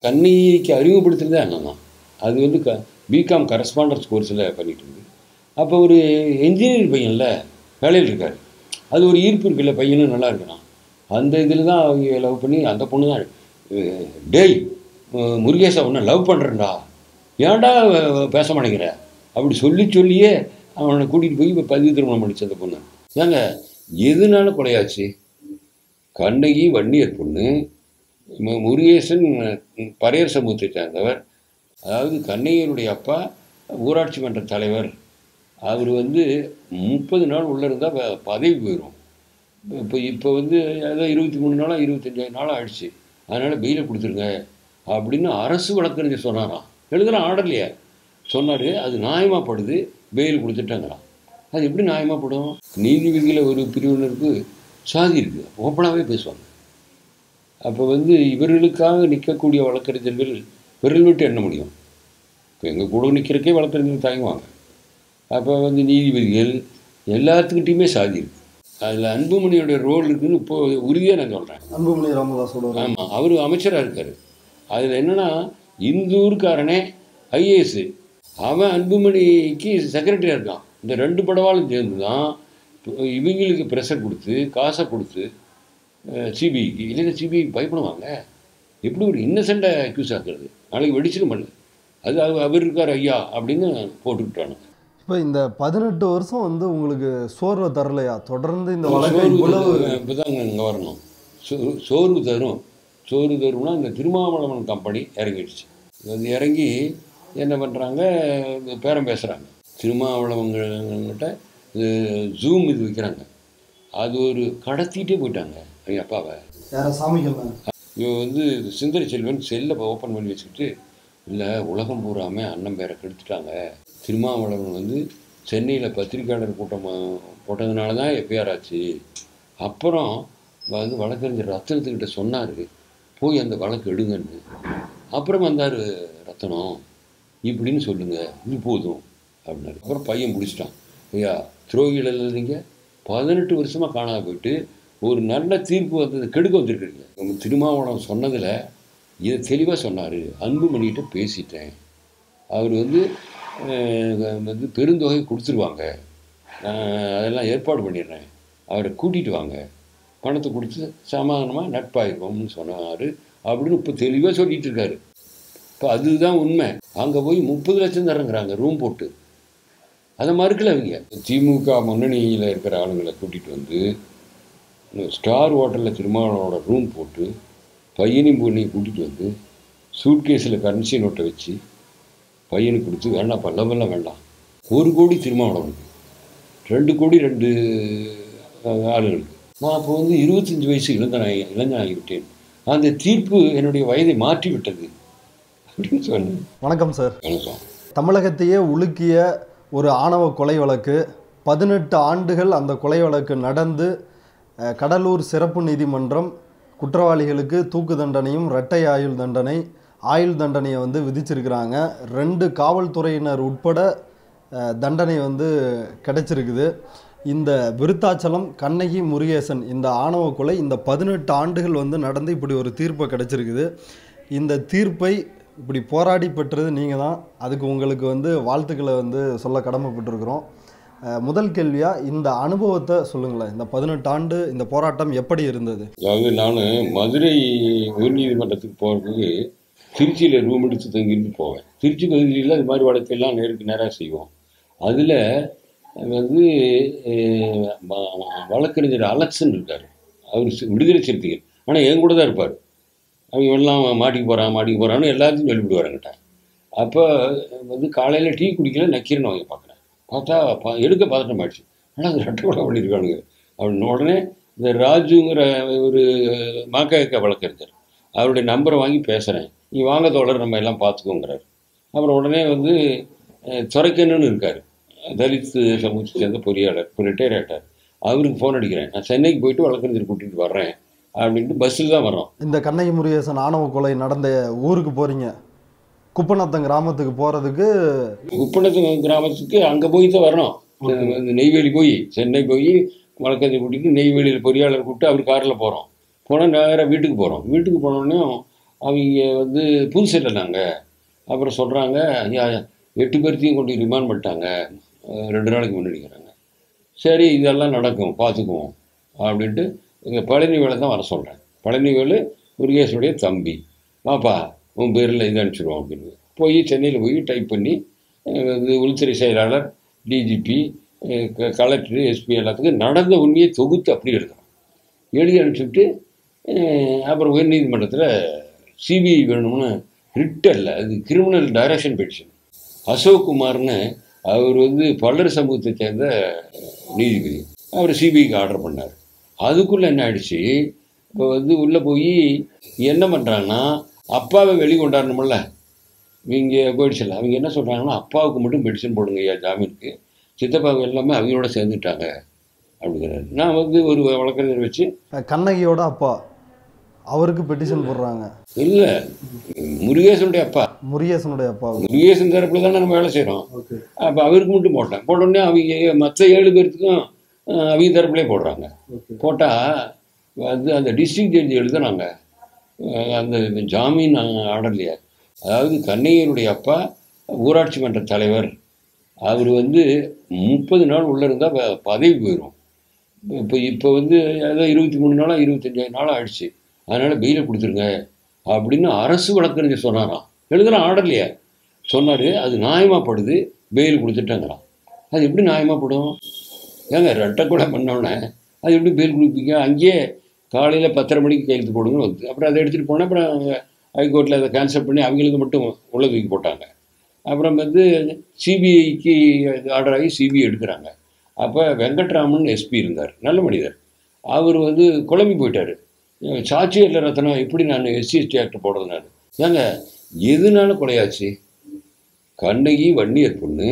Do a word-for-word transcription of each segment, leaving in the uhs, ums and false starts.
கண்ணிக்கு அறிமுகப்படுத்துறதே அண்ணன் தான். அது வந்து க பிகாம் கரஸ்பாண்டன்ஸ் கோர்ஸில் பண்ணிட்டு இருந்து அப்போ ஒரு என்ஜினியர் பையன்ல வேலையில் இருக்கார். அது ஒரு ஈர்ப்பு இருக்குல்ல, பையனும் நல்லா இருக்கிறான். அந்த இதில் தான் அவங்க லவ் பண்ணி அந்த பொண்ணு தான் டேய் முருகேசா ஒன்று லவ் பண்ணுறேன்டா, ஏன்டா பேச மாட்டேங்கிற அப்படி சொல்லி சொல்லியே அவனை கூட்டிகிட்டு போய் இப்போ பதிவு திருமணம் பண்ணிச்சு அந்த பொண்ணு. ஏங்க எதுனால கொலையாச்சு? கண்ணகி வன்னியர் பொண்ணு, முருகேசன் பறையர் சமூகத்தை சேர்ந்தவர். அதாவது கண்ணகியருடைய அப்பா ஊராட்சி மன்ற தலைவர். அவர் வந்து முப்பது நாள் உள்ளே இருந்தால் பதவி போயிடும். இப்போ இப்போ வந்து ஏதோ இருபத்தி மூணு நாளாக இருபத்தஞ்சாயிரம் நாளாக ஆயிடுச்சு, அதனால் பெயிலை கொடுத்துருங்க அப்படின்னு அரசு வழக்கறிஞர் சொன்னாராம். எழுதலாம் ஆர்டர்லையே சொன்னார். அது நியாயமாகப்படுது, பெயில் கொடுத்துட்டாங்களாம். அது எப்படி நியாயமாகப்படும்? நீதிபதியில் ஒரு பிரிவினருக்கு சாதி இருக்குது, ஓப்பனாகவே பேசுவாங்க. அப்போ வந்து இவர்களுக்காக நிற்கக்கூடிய வழக்கறிஞர்கள் விரல் விட்டு எண்ண முடியும். இப்போ எங்கள் கூட நிற்கிறக்கே வழக்கறிஞர்கள் தயங்குவாங்க. அப்போ வந்து நீதிபதிகள் எல்லாத்துக்கிட்டையுமே சாதி இருக்குது. அதில் அன்புமணியோட ரோல் இருக்குதுன்னு இப்போ உறுதியாக நான் சொல்கிறேன். அன்புமணி ராமதாஸோட. ஆமாம், அவர் அமைச்சராக இருக்கார். அதில் என்னென்னா இந்தூர்காரனே ஐஏஎஸ், அவன் அன்புமணிக்கு செக்ரட்டரியாக இருக்கான். இந்த ரெண்டு படவாலும் சேர்ந்து தான் இவங்களுக்கு ப்ரெஷர் கொடுத்து காசை கொடுத்து சிபிஐக்கு, இல்லைன்னா சிபிஐக்கு பயப்படுவாங்க. எப்படி ஒரு இன்னசென்ட்டை அக்யூஸ் ஆக்குறது? நாளைக்கு வெடிச்சிடும் பண்ணு, அது அவர் இருக்கார் ஐயா அப்படின்னு போட்டுக்கிட்டானு. இப்போ இந்த பதினெட்டு வருஷம் வந்து உங்களுக்கு சோர்வை தரலையா? தொடர்ந்து இந்த வழக்கு இப்போ தாங்க இங்கே வரணும். சோ சோர்வு தரும். சோர்வு தரும்னா இந்த திருமாவளவன் கம்பெனி இறங்கிடுச்சு. அது இறங்கி என்ன பண்ணுறாங்க, பேரம் பேசுகிறாங்க. திருமாவளவங்கிட்ட ஜூம் இது வைக்கிறாங்க. அது ஒரு கடத்திகிட்டே போயிட்டாங்க அவங்க அப்பாவை. சாமிகள் இவன் வந்து சிந்தரி செல்வன் செல்லை ஓப்பன் பண்ணி வச்சுக்கிட்டு, இல்லை உலகம் பூராமல் அண்ணன் பேரை கெடுத்துட்டாங்க, திருமாவளவன் வந்து சென்னையில் பத்திரிக்கையாளர் கூட்டம் போட்டதுனால தான் எஃப்ஐஆர் ஆச்சு, அப்புறம் வந்து வழக்கறிஞர் ரத்தனத்துக்கிட்ட சொன்னார் போய் அந்த வழக்கு எடுங்கன்னு, அப்புறம் வந்தார் ரத்தனம் இப்படின்னு சொல்லுங்கள், இது போதும் அப்படின்னாரு. அப்புறம் பையன் பிடிச்சிட்டான். ஐயா துரோகிகள் இல்லைங்க, பதினெட்டு வருஷமாக காணாத போயிட்டு ஒரு நல்ல தீர்ப்பு வந்தது கெடுக்க வந்திருக்கிறீங்க. நம்ம திருமாவளவன் சொன்னதில் இதை தெளிவாக சொன்னார். அன்புமணிகிட்ட பேசிட்டேன், அவர் வந்து வந்து பெருந்தொகை கொடுத்துருவாங்க, அதெல்லாம் ஏற்பாடு பண்ணிடுறேன், அவரை கூட்டிகிட்டு வாங்க, பணத்தை கொடுத்து சமாதானமாக நட்பாயிருப்போம்னு சொன்னார் அப்படின்னு இப்போ தெளிவாக சொல்லிகிட்டு இருக்காரு. இப்போ அதுதான் உண்மை. அங்கே போய் முப்பது லட்சம் தரங்கிறாங்க ரூம் போட்டு. அதை மறுக்கல அவங்க. திமுக முன்னணியில் இருக்கிற ஆளுங்களை கூட்டிகிட்டு வந்து ஸ்டார் ஹோட்டலில் திருமாவளவனோட ரூம் போட்டு பையனையும் பொண்ணையும் கூட்டிகிட்டு வந்து சூட்கேஸில் கரன்சி நோட்டை வச்சு பையனுக்கு கொடுத்து, வேண்டாம் பல்லவெல்லாம் வேண்டாம், ஒரு கோடி திருமாவளவனுக்கு, ரெண்டு கோடி ரெண்டு ஆளுங்களுக்கு. நான் அப்போ வந்து இருபத்தஞ்சி வயசு இளைஞனாகி இளைஞனாகிவிட்டேன். அந்த தீர்ப்பு என்னுடைய வயதை மாற்றி விட்டது அப்படின்னு சொன்னேன். வணக்கம் சார். வணக்கம். தமிழகத்தையே உலுக்கிய ஒரு ஆணவ கொலை வழக்கு, பதினெட்டு ஆண்டுகள் அந்த கொலை வழக்கு நடந்து கடலூர் சிறப்பு நீதிமன்றம் குற்றவாளிகளுக்கு தூக்கு தண்டனையும் இரட்டை ஆயுள் தண்டனை ஆயுள் தண்டனையை வந்து விதிச்சிருக்கிறாங்க. ரெண்டு காவல்துறையினர் உட்பட தண்டனை வந்து கிடைச்சிருக்குது. இந்த விருத்தாச்சலம் கண்ணகி முருகேசன் இந்த ஆணவ கொலை இந்த பதினெட்டு ஆண்டுகள் வந்து நடந்து இப்படி ஒரு தீர்ப்பை கிடைச்சிருக்குது. இந்த தீர்ப்பை இப்படி போராடி பெற்றது நீங்கள் தான். அதுக்கு உங்களுக்கு வந்து வாழ்த்துக்களை வந்து சொல்ல கடமைப்பட்டிருக்கிறோம். முதல் கேள்வியாக இந்த அனுபவத்தை சொல்லுங்களேன். இந்த பதினெட்டு ஆண்டு இந்த போராட்டம் எப்படி இருந்தது? அதாவது நான் மதுரை உயர்நீதிமன்றத்துக்கு போகிறதுக்கு திருச்சியில் ரூம் எடுத்து தங்கிருந்து போவேன். திருச்சி பகுதியில் அது மாதிரி வழக்கெல்லாம் நேருக்கு நேராக செய்வோம். அதில் வந்து வழக்கறிஞர் அலெக்சன் இருக்கார், அவர் விடுதலை சிறுத்தைகள், ஆனால் என் கூட தான் இருப்பார். அவங்க எல்லாம் மாட்டிக்கு போகிறான் மாட்டிக்கு போகிறான்னு எல்லாத்தையும் சொல்லிவிடுவாருங்கிட்ட. அப்போ வந்து காலையில் டீ குடிக்கல நக்கீரன் அவங்க பார்க்குறேன். பார்த்தா பா எடுக்க பதட்டம் ஆயிடுச்சு. ஆனால் அது ரெட்டை கொலை பண்ணியிருக்கானுங்க அப்படின்னு. உடனே இந்த ராஜுங்கிற ஒரு மாக்க வழக்கறிஞர், அவருடைய நம்பரை வாங்கி பேசுகிறேன். நீ வாங்க தோழர் நம்ம எல்லாம் பார்த்துக்கோங்கிறார். அப்புறம் உடனே வந்து துரைக்கண்ணுன்னு இருக்கார், தலித் சமூகத்தை சேர்ந்த பொறியாளர், இப்போ ரிட்டையர் ஆகிட்டார். அவருக்கு ஃபோன் அடிக்கிறேன், நான் சென்னைக்கு போயிட்டு வழக்கறிஞர் கூட்டிகிட்டு வர்றேன் அப்படின்ட்டு பஸ்ஸில் தான் வர்றோம். இந்த கண்ணகி முருகேசன் ஆணவ கொலை நடந்த ஊருக்கு போகிறீங்க, குப்பநத்தம் கிராமத்துக்கு போகிறதுக்கு. குப்பநத்தம் கிராமத்துக்கு அங்கே போய் தான் வரணும். நெய்வேலி போய் சென்னை போய் வழக்கறிஞர் கூட்டிகிட்டு நெய்வேலியில் பொறியாளர் கூப்பிட்டு அவர் காரில் போகிறோம். போனால் நேராக வீட்டுக்கு போகிறோம். வீட்டுக்கு போனோடனே அவங்க வந்து புதுசில் நாங்கள் அப்புறம் சொல்கிறாங்க ஐயா எட்டு பேர்த்தையும் கொண்டு ரிமாண்ட் பண்ணிட்டாங்க ரெண்டு நாளைக்கு முன்னாடிக்கிறாங்க. சரி இதெல்லாம் நடக்கும் பார்த்துக்குவோம் அப்படின்ட்டு எங்கள் பழனிவேலை தான் வர சொல்கிறேன். பழனிவேலு முருகேசனுடைய தம்பி, வாப்பா உன் பேரில் இது அனுப்பிச்சிடுவோம் அப்படின்னு போய் சென்னையில் போய் டைப் பண்ணி இது உள்துறை செயலாளர், டிஜிபி, கலெக்டர், எஸ்பி எல்லாத்துக்கும் நடந்த உண்மையை தொகுத்து அப்படி எழுதுகிறோம். எழுதி அனுப்பிச்சுட்டு அப்புறம் உயர்நீதிமன்றத்தில் சிபிஐ வேணும்னு ரிட் அல்ல, அது கிரிமினல் டைரக்ஷன் பெட்டிஷன். அசோக் குமார்னு அவர் வந்து பல்லர் சமூகத்தை சேர்ந்த நீதிபதி, அவர் சிபிஐக்கு ஆர்டர் பண்ணார். அதுக்குள்ளே என்ன ஆயிடுச்சு, இப்போ வந்து உள்ளே போய் என்ன பண்ணுறாங்கன்னா அப்பாவை வெளிக்கொண்டாடணுமில்ல, இவங்க போயிடுச்சுல. அவங்க என்ன சொல்கிறாங்கன்னா அப்பாவுக்கு மட்டும் பெட்டிஷன் போடுங்க ஐயா ஜாமீனுக்கு, சித்தப்பாவுக்கு எல்லாமே அவங்களோட சேர்ந்துட்டாங்க அப்படிங்கிறாரு. நான் வந்து ஒரு வழக்கறிஞர் வச்சு கண்ணகியோட அப்பா அவருக்கு பெட்டிஷன் போடுறாங்க. இல்லை, முருகேசனுடைய அப்பா, முருகேசனுடைய அப்பா, முருகேசன் தரப்பில் தானே நம்ம வேலை செய்கிறோம். அப்போ அவருக்கு மட்டும் போட்டேன். போட்டோடனே அவங்க மற்ற ஏழு பேர்த்துக்கும் அவங்க தரப்புலேயே போடுறாங்க. போட்டால் அது அந்த டிஸ்ட்ரிக்ட் ஜட்ஜி எழுதுனாங்க அந்த ஜாமீன் ஆர்டர்லையே. அதாவது கண்ணையருடைய அப்பா ஊராட்சி மன்ற தலைவர், அவர் வந்து முப்பது நாள் உள்ளே இருந்தால் பதவி போயிடும். இப்போ இப்போ வந்து ஏதோ இருபத்தி மூணு நாளாக இருபத்தஞ்சாயிரம் நாளாக ஆயிடுச்சு, அதனால் பெயிலை கொடுத்துருங்க அப்படின்னு அரசு வழக்கறிஞர் சொன்னாராம். எழுதுலாம் ஆர்டர்லையே சொன்னார். அது நியாயமாகப்படுது, பெயில் கொடுத்துட்டாங்களாம். அது எப்படி நியாயமாகப்படும்? ஏங்க ரெட்டை கூட பண்ணோன்னே அது எப்படி பெயில் கொடுப்பீங்க? அங்கேயே காலையில் பத்தரை மணிக்கு கையெழுத்து போடுங்கன்னு வந்து அப்புறம் அதை எடுத்துகிட்டு போனால் அப்புறம் ஹைகோர்ட்டில் அதை கேன்சல் பண்ணி அவங்களுக்கு மட்டும் உள்ள தூக்கி போட்டாங்க. அப்புறம் வந்து சிபிஐக்கு ஆர்டர் ஆகி சிபிஐ எடுக்கிறாங்க. அப்போ வெங்கட்ராமன் எஸ்பி இருந்தார், நல்ல மனிதர். அவர் வந்து குழம்பி போயிட்டார். சாட்சியம் இல்லை ரத்னம், எப்படி நான் எஸ்சி எஸ்டி ஆக்ட் போடுறதுனால. ஏங்க எதுனால கொலையாச்சு? கண்ணகி வன்னியர் பொண்ணு,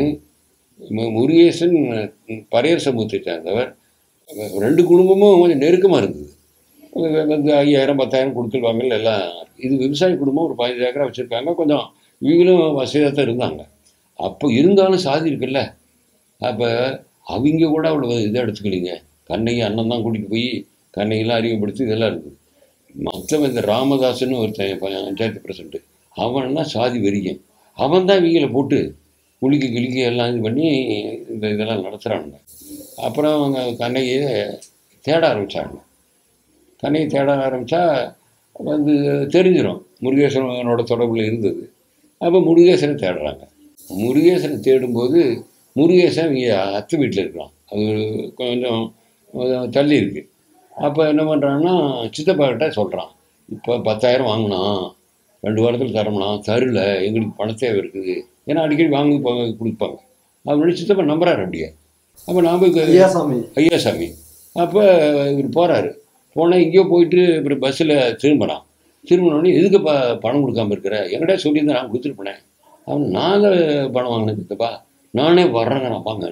முருகேசன் பரையர் சமூகத்தை சேர்ந்தவர். ரெண்டு குடும்பமும் கொஞ்சம் நெருக்கமாக இருந்தது. வந்து ஐயாயிரம் பத்தாயிரம் கொடுக்கல் வாங்கல் எல்லாம். இது விவசாய குடும்பம், ஒரு பதினஞ்சு ஏக்கரா வச்சுருக்காங்க. கொஞ்சம் இவங்களும் வசதியாக தான் இருந்தாங்க. அப்போ இருந்தாலும் சாதி இருக்குல்ல. அப்போ அவங்க கூட அவ்வளோ இதை எடுத்துக்கலிங்க. கண்ணகி அண்ணன் தான் கூட்டிகிட்டு போய் கண்ணகிலாம் அறிமுகப்படுத்தி இதெல்லாம் இருக்குது. மற்றவன் இந்த ராமதாஸ்ன்னு ஒரு பஞ்சாயத்து பிரசிடண்ட், அவன்லாம் சாதி வெறியன். அவன் தான் இவங்களை போட்டு குளிக்க கிளிக்க எல்லாம் இது பண்ணி இந்த இதெல்லாம் நடத்துகிறானுங்க. அப்புறம் அவங்க கண்ணகியை தேட ஆரம்பித்தாங்க. கண்ணகி தேட ஆரம்பித்தா வந்து தெரிஞ்சிடும் முருகேசனோட தொடர்பில் இருந்தது. அப்போ முருகேசனை தேடுறாங்க. முருகேசனை தேடும்போது முருகேசன் இங்கே அத்தை வீட்டில் இருக்கலாம், அது கொஞ்சம் தள்ளி இருக்குது. அப்போ என்ன பண்ணுறாங்கன்னா சித்தப்பாக்கிட்ட சொல்கிறான், இப்போ பத்தாயிரம் வாங்கினான், ரெண்டு வாரத்தில் தரம்லாம், தரல, எங்களுக்கு பண தேவை இருக்குது, ஏன்னா அடிக்கடி வாங்கி கொடுப்பாங்க அப்படின்னு சித்தப்பா நம்புறாரு. அப்படியே அப்போ நான் போய் ஐயாசாமி ஐயாசாமி அப்போ இவர் போகிறாரு. போனால் எங்கேயோ போயிட்டு அப்புறம் பஸ்ஸில் திரும்பினான். திரும்பினோடனே எதுக்கு ப பணம் கொடுக்காமல் இருக்கிற, என்கிட்ட சொல்லியிருந்தேன், நான் கொடுத்துருப்பேன். அவன் நான் தான் பணம் வாங்கினேன் சித்தப்பா, நானே வர்றேங்க, நான் வாங்க.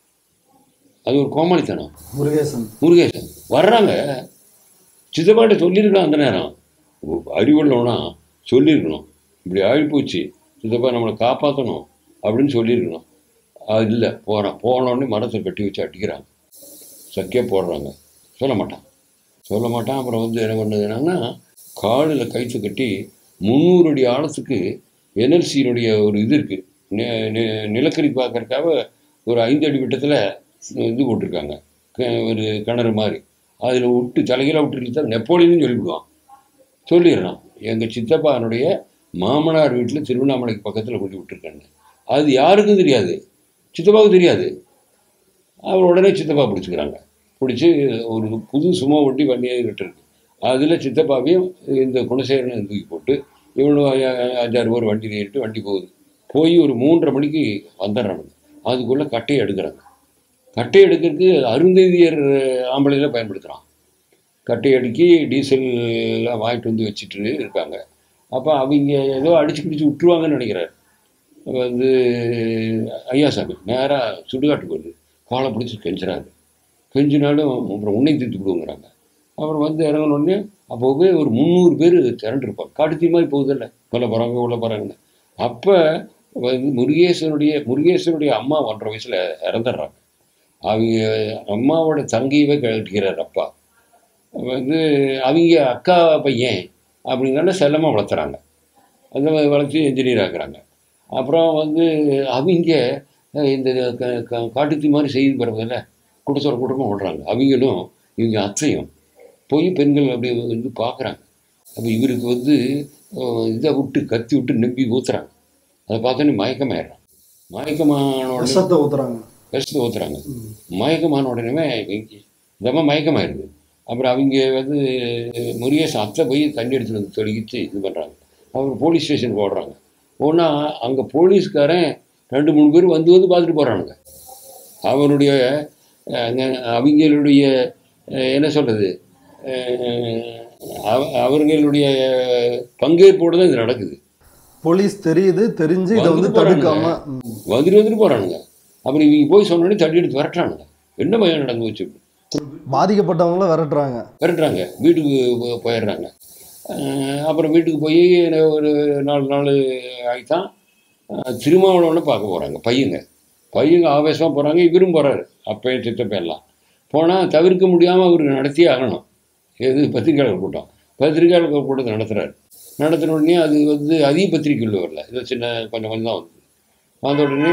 அது ஒரு கோமாளித்தனம். முருகேசன் முருகேசன் வர்றாங்க. சித்தப்பாட்ட சொல்லியிருக்கலாம், அந்த நேரம் அறிவுள்ளவனா சொல்லியிருக்கணும், இப்படி ஆகிப்போச்சு சித்தப்பா, நம்மளை காப்பாற்றணும் அப்படின்னு சொல்லியிருக்கணும். அது இல்லை, போகிறான். போனோடனே மரத்தை கட்டி வச்சு அடிக்கிறாங்க, சக்கையாக போடுறாங்க. சொல்ல மாட்டான் சொல்ல மாட்டான் அப்புறம் வந்து என்ன பண்ணுது என்னன்னா, காலில் கயிற்று கட்டி முந்நூறு அடி ஆழத்துக்கு என்எல்சியினுடைய ஒரு இது இருக்குது, நிலக்கரி பார்க்கறதுக்காக ஒரு ஐந்து அடி விட்டத்தில் இது போட்டிருக்காங்க, ஒரு கிணறு மாதிரி. அதில் விட்டு தலைகீழாக விட்டுருந்தா நெப்போலியன்னு சொல்லிவிடுவான். சொல்லிடுறான், எங்கள் சித்தப்பானுடைய மாமனார் வீட்டில் திருவண்ணாமலைக்கு பக்கத்தில் கொண்டு விட்டுருக்காங்க. அது யாருக்கும் தெரியாது, சித்தப்பாவுக்கு தெரியாது. அவர் உடனே சித்தப்பா பிடிச்சிக்கிறாங்க. பிடிச்சி ஒரு புது சும்மா வண்டி வண்டியாகிட்டு இருக்கு. அதில் சித்தப்பாவையும் இந்த குணசேகரனை தூக்கி போட்டு இவனும் அஞ்சாறு பேர் வண்டி ஏறிட்டு வண்டி போகுது. போய் ஒரு மூன்றரை மணிக்கு வந்துடுறாங்க. அதுக்குள்ளே கட்டையை எடுக்கிறாங்க. கட்டையை எடுக்கிறதுக்கு அருந்ததியர் ஆம்பளையில் பயன்படுத்துகிறான். கட்டையை அடுக்கி டீசல்லாம் வாங்கிட்டு வந்து வச்சுட்டு இருக்காங்க. அப்போ அவங்க ஏதோ அடித்து பிடிச்சி விட்டுருவாங்கன்னு நினைக்கிறார் வந்து ஐயாசாமி. நேராக சுடுகாட்டுக்கு வருது, காலை பிடிச்சி கெஞ்சுறாரு. கெஞ்சினாலும் அப்புறம் உன்னை தீர்த்து விடுவோங்கிறாங்க. அப்புறம் வந்து இறங்கினோடனே அப்போவே ஒரு முந்நூறு பேர் திரண்டிருப்பாங்க. காட்டுத்தீ மாதிரி போகுதில்ல, கொல்ல போகிறாங்க உள்ள போகிறாங்கன்னு. அப்போ வந்து முருகேசனுடைய முருகேசனுடைய அம்மா ஒன்றரை வயசில் இறந்துடுறாங்க. அவங்க அம்மாவோட தங்கையவே கட்டிக்கிறார் அப்பா. வந்து அவங்க அக்கா பையன் அப்படிங்கிறத செல்லமாக வளர்த்துறாங்க. அந்த மாதிரி வளர்ச்சி என்ஜினியர் ஆக்குறாங்க. அப்புறம் வந்து அவங்க இந்த க க காட்டுத்தீ மாதிரி செய்தி பரவதில்ல குடும்பத்தோட குடும்பம் ஓடுறாங்க. அவங்களும் இவங்க அத்தையும் போய் பெண்கள் அப்படி வந்து பார்க்குறாங்க. அப்போ இவருக்கு வந்து இதை விட்டு கத்தி விட்டு நம்பி ஊற்றுறாங்க. அதை பார்த்தோன்னே மயக்கமாயிடுறான். மயக்கமான உடனே விஷத்தை ஊற்றுறாங்க. விஷத்தை ஊற்றுறாங்க. மயக்கமான உடனே இதமாக மயக்கமாயிருது. அப்புறம் அவங்க வந்து முருகேசன் அத்தை போய் தண்ணி எடுத்துட்டு வந்து தொலைக்கிச்சு இது பண்ணுறாங்க. அவர் போலீஸ் ஸ்டேஷனுக்கு ஓடுறாங்க. ஒன்றா அங்கே போலீஸ்காரன் ரெண்டு மூணு பேர் வந்து வந்து பார்த்துட்டு போகிறானுங்க. அவனுடைய அவங்களுடைய என்ன சொல்கிறது அவர்களுடைய பங்கேற்போடு தான் இது நடக்குது. போலீஸ் தெரியுது, தெரிஞ்சு இதை வந்து தடுக்காம வந்துட்டு வந்துட்டு போகிறானுங்க. அப்புறம் இவங்க போய் சொன்னோடனே தட்டி எடுத்து விரட்டுறானுங்க. என்ன பயம் நடந்து வச்சு பாதிக்கப்பட்டவங்கள விரட்டுறாங்க விரட்டுறாங்க வீட்டுக்கு போயிடுறாங்க. அப்புறம் வீட்டுக்கு போய் ஒரு நாலு நாள் ஆகித்தான் திருமாவளவனை பார்க்க போகிறாங்க. பையங்க பையங்க ஆவேசமாக போகிறாங்க. இவரும் போகிறாரு, அப்பைய சித்தப்பெல்லாம் போனால் தவிர்க்க முடியாமல் அவர் நடத்தியே ஆகணும். எது பத்திரிகையாளர் கூட்டம். பத்திரிகையாளர் கூட்டத்தை நடத்துகிறார். நடத்தின உடனே அது வந்து அதிக பத்திரிகைகள் வரல, இது சின்ன கொஞ்சம் கொஞ்சம் தான் வந்து வந்த உடனே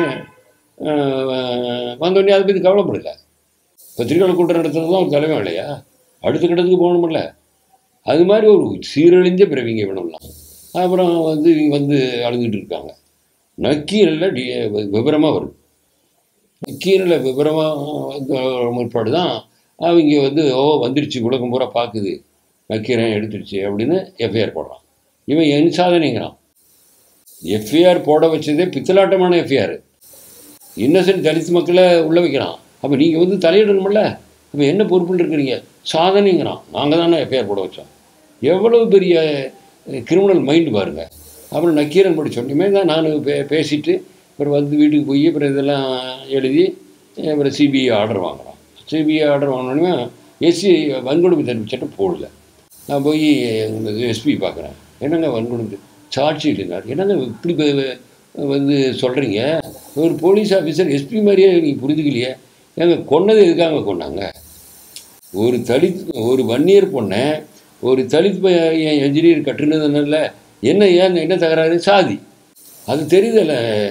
வந்த உடனே அதை பற்றி கவலைப்படலை. பத்திரிகையாளர் கூட்டம் நடத்துறது தான் ஒரு தலைமை இல்லையா, அடுத்த கட்டத்துக்கு போகணுமில்ல. அது மாதிரி ஒரு சீரழிஞ்ச பிறவிங்க வேணும்லாம். அப்புறம் வந்து இவங்க வந்து அழுதுகிட்டு இருக்காங்க. நக்கீரலில் டி விவரமாக வருது. நக்கீரலில் விவரமாக முற்பாடு தான் அவங்க வந்து ஓ வந்துருச்சு உலகம் பூரா பார்க்குது நக்கீரன் எடுத்துருச்சு அப்படின்னு எஃப்ஐஆர் போடுறான். இவன் என் சாதனைங்கிறான். எஃப்ஐஆர் போட வச்சதே பித்தலாட்டமான எஃப்ஐஆர். இன்னசென்ட் தலித் மக்களை உள்ளே வைக்கிறான். அப்போ நீங்கள் வந்து தலையிடணுமில்ல, இப்போ என்ன பொறுப்புன்னு இருக்கிறீங்க, சாதனைங்கிறான். நாங்கள் தானே எஃப்ஐஆர் போட வச்சோம். எவ்வளவு பெரிய கிரிமினல் மைண்டு பாருங்கள். அப்புறம் நக்கீரன் படி சொன்னமே தான் நான் பே பேசிட்டு அப்புறம் வந்து வீட்டுக்கு போய் அப்புறம் இதெல்லாம் எழுதி அப்புறம் சிபிஐ ஆர்டர் வாங்குகிறோம். சிபிஐ ஆர்டர் வாங்கினோடனே எஸ்சி வன்கொடுமை தடுப்பு சட்டம் போடல. நான் போய் எஸ்பி பார்க்குறேன். என்னங்க வன்கொடுமை சாட்சி இல்லைனார். என்னங்க இப்படி வந்து சொல்கிறீங்க, ஒரு போலீஸ் ஆஃபீஸர் எஸ்பி மாதிரியே நீங்கள் புரிஞ்சுக்கலையே. ஏங்க கொன்னது எதுக்காக கொண்டாங்க? ஒரு தலித் ஒரு வன்னியர் பொண்ணை ஒரு தலித் என்ஜினியர் கட்டுனதுனால என்ன ஏன் என்ன தகராறு? சாதி. அது தெரியுதில்ல